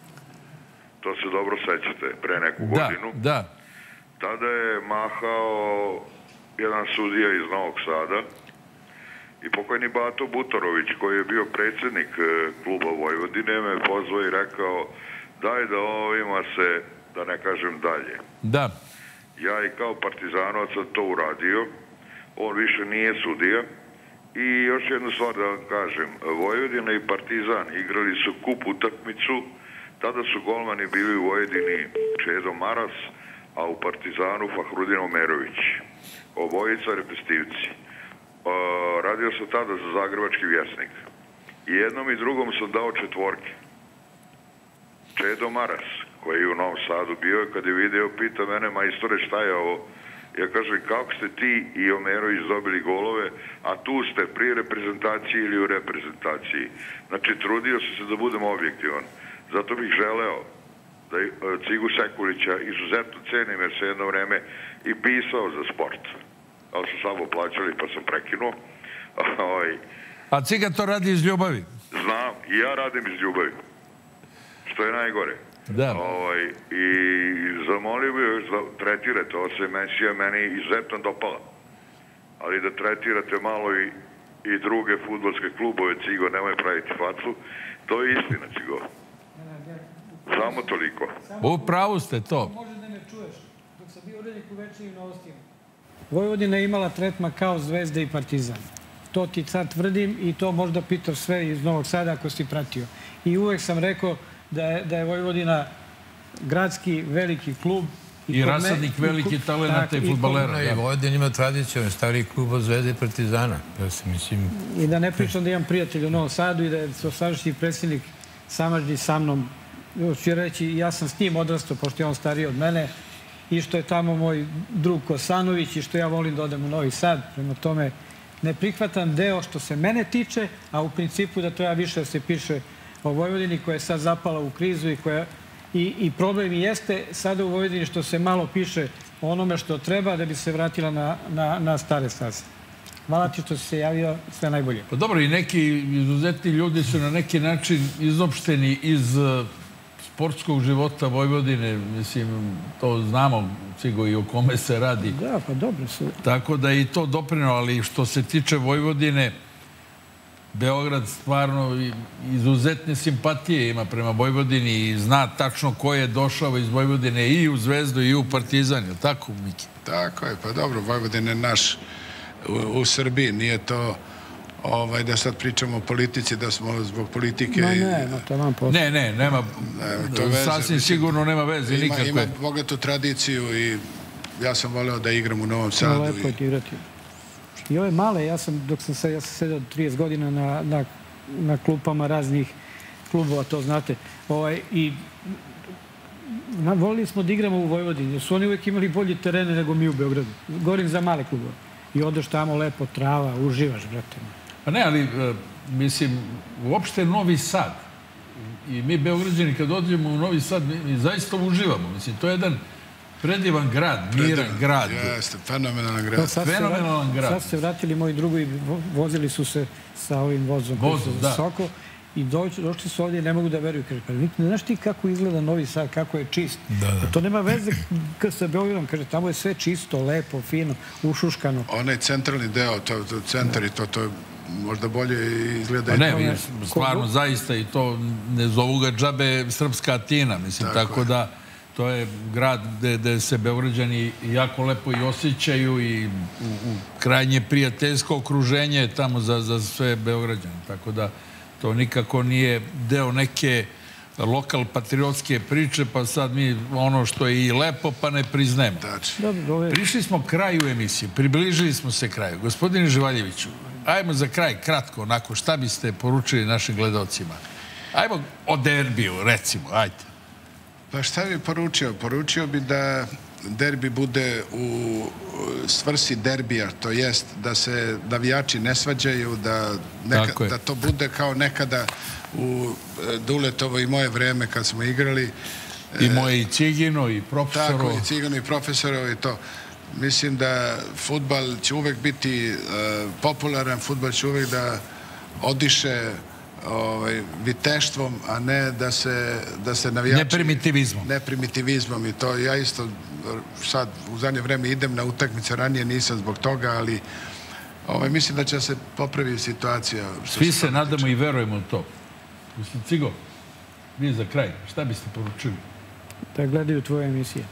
To se dobro sećate, pre neku godinu. Da, da. Tada je mahao jedan sudija iz Novog Sada i pokojni Bato Butorović, koji je bio predsjednik kluba Vojvodine, me pozvao i rekao daj da ovima se, da ne kažem dalje. Da. Ja i kao partizanovac sam to uradio, on više nije sudija. I još jednu stvar da vam kažem, Vojvodina i Partizan igrali su kup utakmicu, tada su golmani bili u Vojvodini Čedo Maras, a u Partizanu Fahrudin Omerović. Obojica repestivci. Radio sam tada za Zagrebački vjesnik. I jednom i drugom sam dao četvorke. Čedo Maras, koji je u Novom Sadu bio, kad je video, pita mene, majstore, šta je ovo? Ja kažem, kako ste ti i Omerović dobili golove, a tu ste pri reprezentaciji ili u reprezentaciji. Znači, trudio sam se da budem objektivan. Zato bih želeo da Cigu Sekulića izuzetno cenim jer se jedno vreme i pisao za sport. Ali su samo plaćali pa sam prekinuo. A Ciga to radi iz ljubavi? Znam, i ja radim iz ljubavi. Što je najgore. Da. I zamolio bi još da tretirate, ovo se emisija meni izuzetno dopala. Ali da tretirate malo i druge fudbalske klubove, Cigo, nemoj praviti facu. To je istina, Cigo. Samo toliko. U pravu ste to. Može da me čuješ. Dok sam bio urednik u Večernjim novostima, Vojvodina je imala tretman kao Zvezda i Partizan. To ti sad tvrdim i to možda pitaš sve iz Novog Sada ako si pratio. I uvek sam rekao da je Vojvodina gradski veliki klub. I rasadnik veliki talenata i fudbalera. I Vojvodina ima tradiciju, on je stariji klub od Zvezde i Partizana. I da ne pričam da imam prijatelj u Novom Sadu i da je sadašnji predsjednik samažni sa mnom. Ću reći, ja sam s njim odrastao, pošto je on stariji od mene, i što je tamo moj drug Kosanović i što ja volim da odem u Novi Sad. Prema tome, ne prihvatam deo što se mene tiče, a u principu da treba više da se piše o Vojvodini koja je sad zapala u krizu i koja... I problem i jeste sada u Vojvodini što se malo piše o onome što treba da bi se vratila na stare staze. Hvala ti što si se javio, sve najbolje. Pa dobro, i neki izuzetni ljudi su na neki način izopšteni iz sportskog života Vojvodine. Mislim, to znamo, Cigo, i o kome se radi. Da, pa dobro su. Tako da je i to doprineo, ali što se tiče Vojvodine, Beograd stvarno izuzetne simpatije ima prema Vojvodini i zna tačno ko je došao iz Vojvodine i u Zvezdu i u Partizan. Je tako, Miki? Tako je, pa dobro, Vojvodina je naš u Srbiji. Nije to da sad pričamo o politici, da smo zbog politike... Ne, ne, to vam posao. Ne, ne, nema, sasvim sigurno nema veze nikakve. Ima bogatu tradiciju i ja sam voleo da igram u Novom Sadu. Lepo je ti igrati. I ove male, ja sam, dok sam sedeo trideset godina na klupama raznih klubova, to znate, i volili smo da igramo u Vojvodini, jer su oni uvijek imali bolje terene nego mi u Beogradu. Govorim za male klubove. I odeš tamo lepo, trava, uživaš, brate. Pa ne, ali, mislim, uopšte Novi Sad, i mi Beograđani kad odđemo u Novi Sad, mi zaista uživamo. Mislim, to je jedan predivan grad, miran grad. Jeste, fenomenalan grad. Fenomenalan grad. Sad se vratili moji drugi i vozili su se sa ovim vozom koji su visoko i došli su ovdje i ne mogu da veruju. Kaže, ne znaš ti kako izgleda Novi Sad, kako je čist? To nema veze sa Beogradom. Kaže, tamo je sve čisto, lepo, fino, ušuškano. Onaj centralni deo, centar i to, to možda bolje izgleda. Ne, stvarno, zaista i to ne zovu ga džabe Srpska Atina, mislim, tako da to je grad gde se Beograđani jako lepo i osjećaju i u krajnje prijateljsko okruženje tamo za sve Beograđane. Tako da to nikako nije deo neke lokal patriotske priče, pa sad mi ono što je i lepo pa ne priznajemo. Prišli smo kraju emisije, približili smo se kraju. Gospodine Živaljeviću, ajmo za kraj, kratko, onako, šta biste poručili našim gledalcima? Ajmo o derbiju, recimo, ajde. Pa šta bi poručio? Poručio bi da derbi bude u svrsi derbija, to jest da se navijači ne svađaju, da to bude kao nekada u Duletovo i moje vreme kad smo igrali. I moje i Cigino i profesoro. Tako, i Cigino i profesoro i to. Mislim da fudbal će uvek biti popularan, fudbal će uvek da odiše viteštvom, a ne da se navijači... Neprimitivizmom. Neprimitivizmom i to. Ja isto sad u zadnje vreme idem na utakmice, ranije nisam zbog toga, ali mislim da će se popraviti situacija. Svi se nadamo i verujemo u to. Mislim, Cigo, vi za kraj, šta biste poručili? Da gledaju tvoje emisije.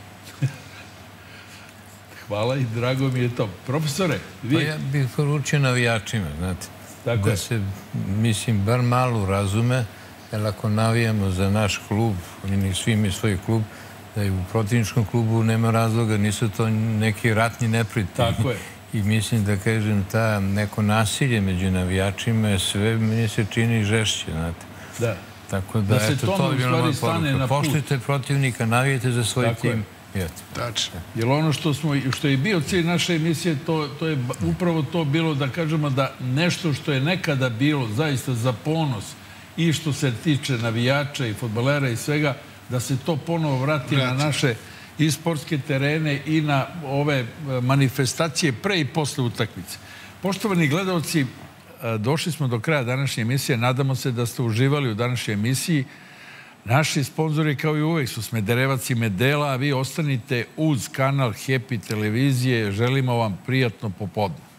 Hvala i drago mi je to. Profesore, vi... Pa ja bih poručio navijačima, znate. Da se, mislim, bar malo razume, jer ako navijamo za naš klub, oni svi mi svoj klub, da i u protivničkom klubu nema razloga, nisu to neki ratni neprijatelji. Tako je. I mislim da, kažem, ta neko nasilje među navijačima sve meni se čini žešće, znate. Da. Tako da, eto, to je bilo moja poruka. Poštujte protivnika, navijete za svoj tim. Tačno. Jer ono što je bio cilj naše emisije, to je upravo to bilo da kažemo da nešto što je nekada bilo zaista za ponos i što se tiče navijača i fudbalera i svega, da se to ponovo vrati na naše i sportske terene i na ove manifestacije pre i posle utakmice. Poštovani gledalci, došli smo do kraja današnje emisije. Nadamo se da ste uživali u današnjoj emisiji. Naši sponzori, kao i uvek, su Smederevac i Medela, a vi ostanite uz kanal Happy televizije. Želimo vam prijatno popodne.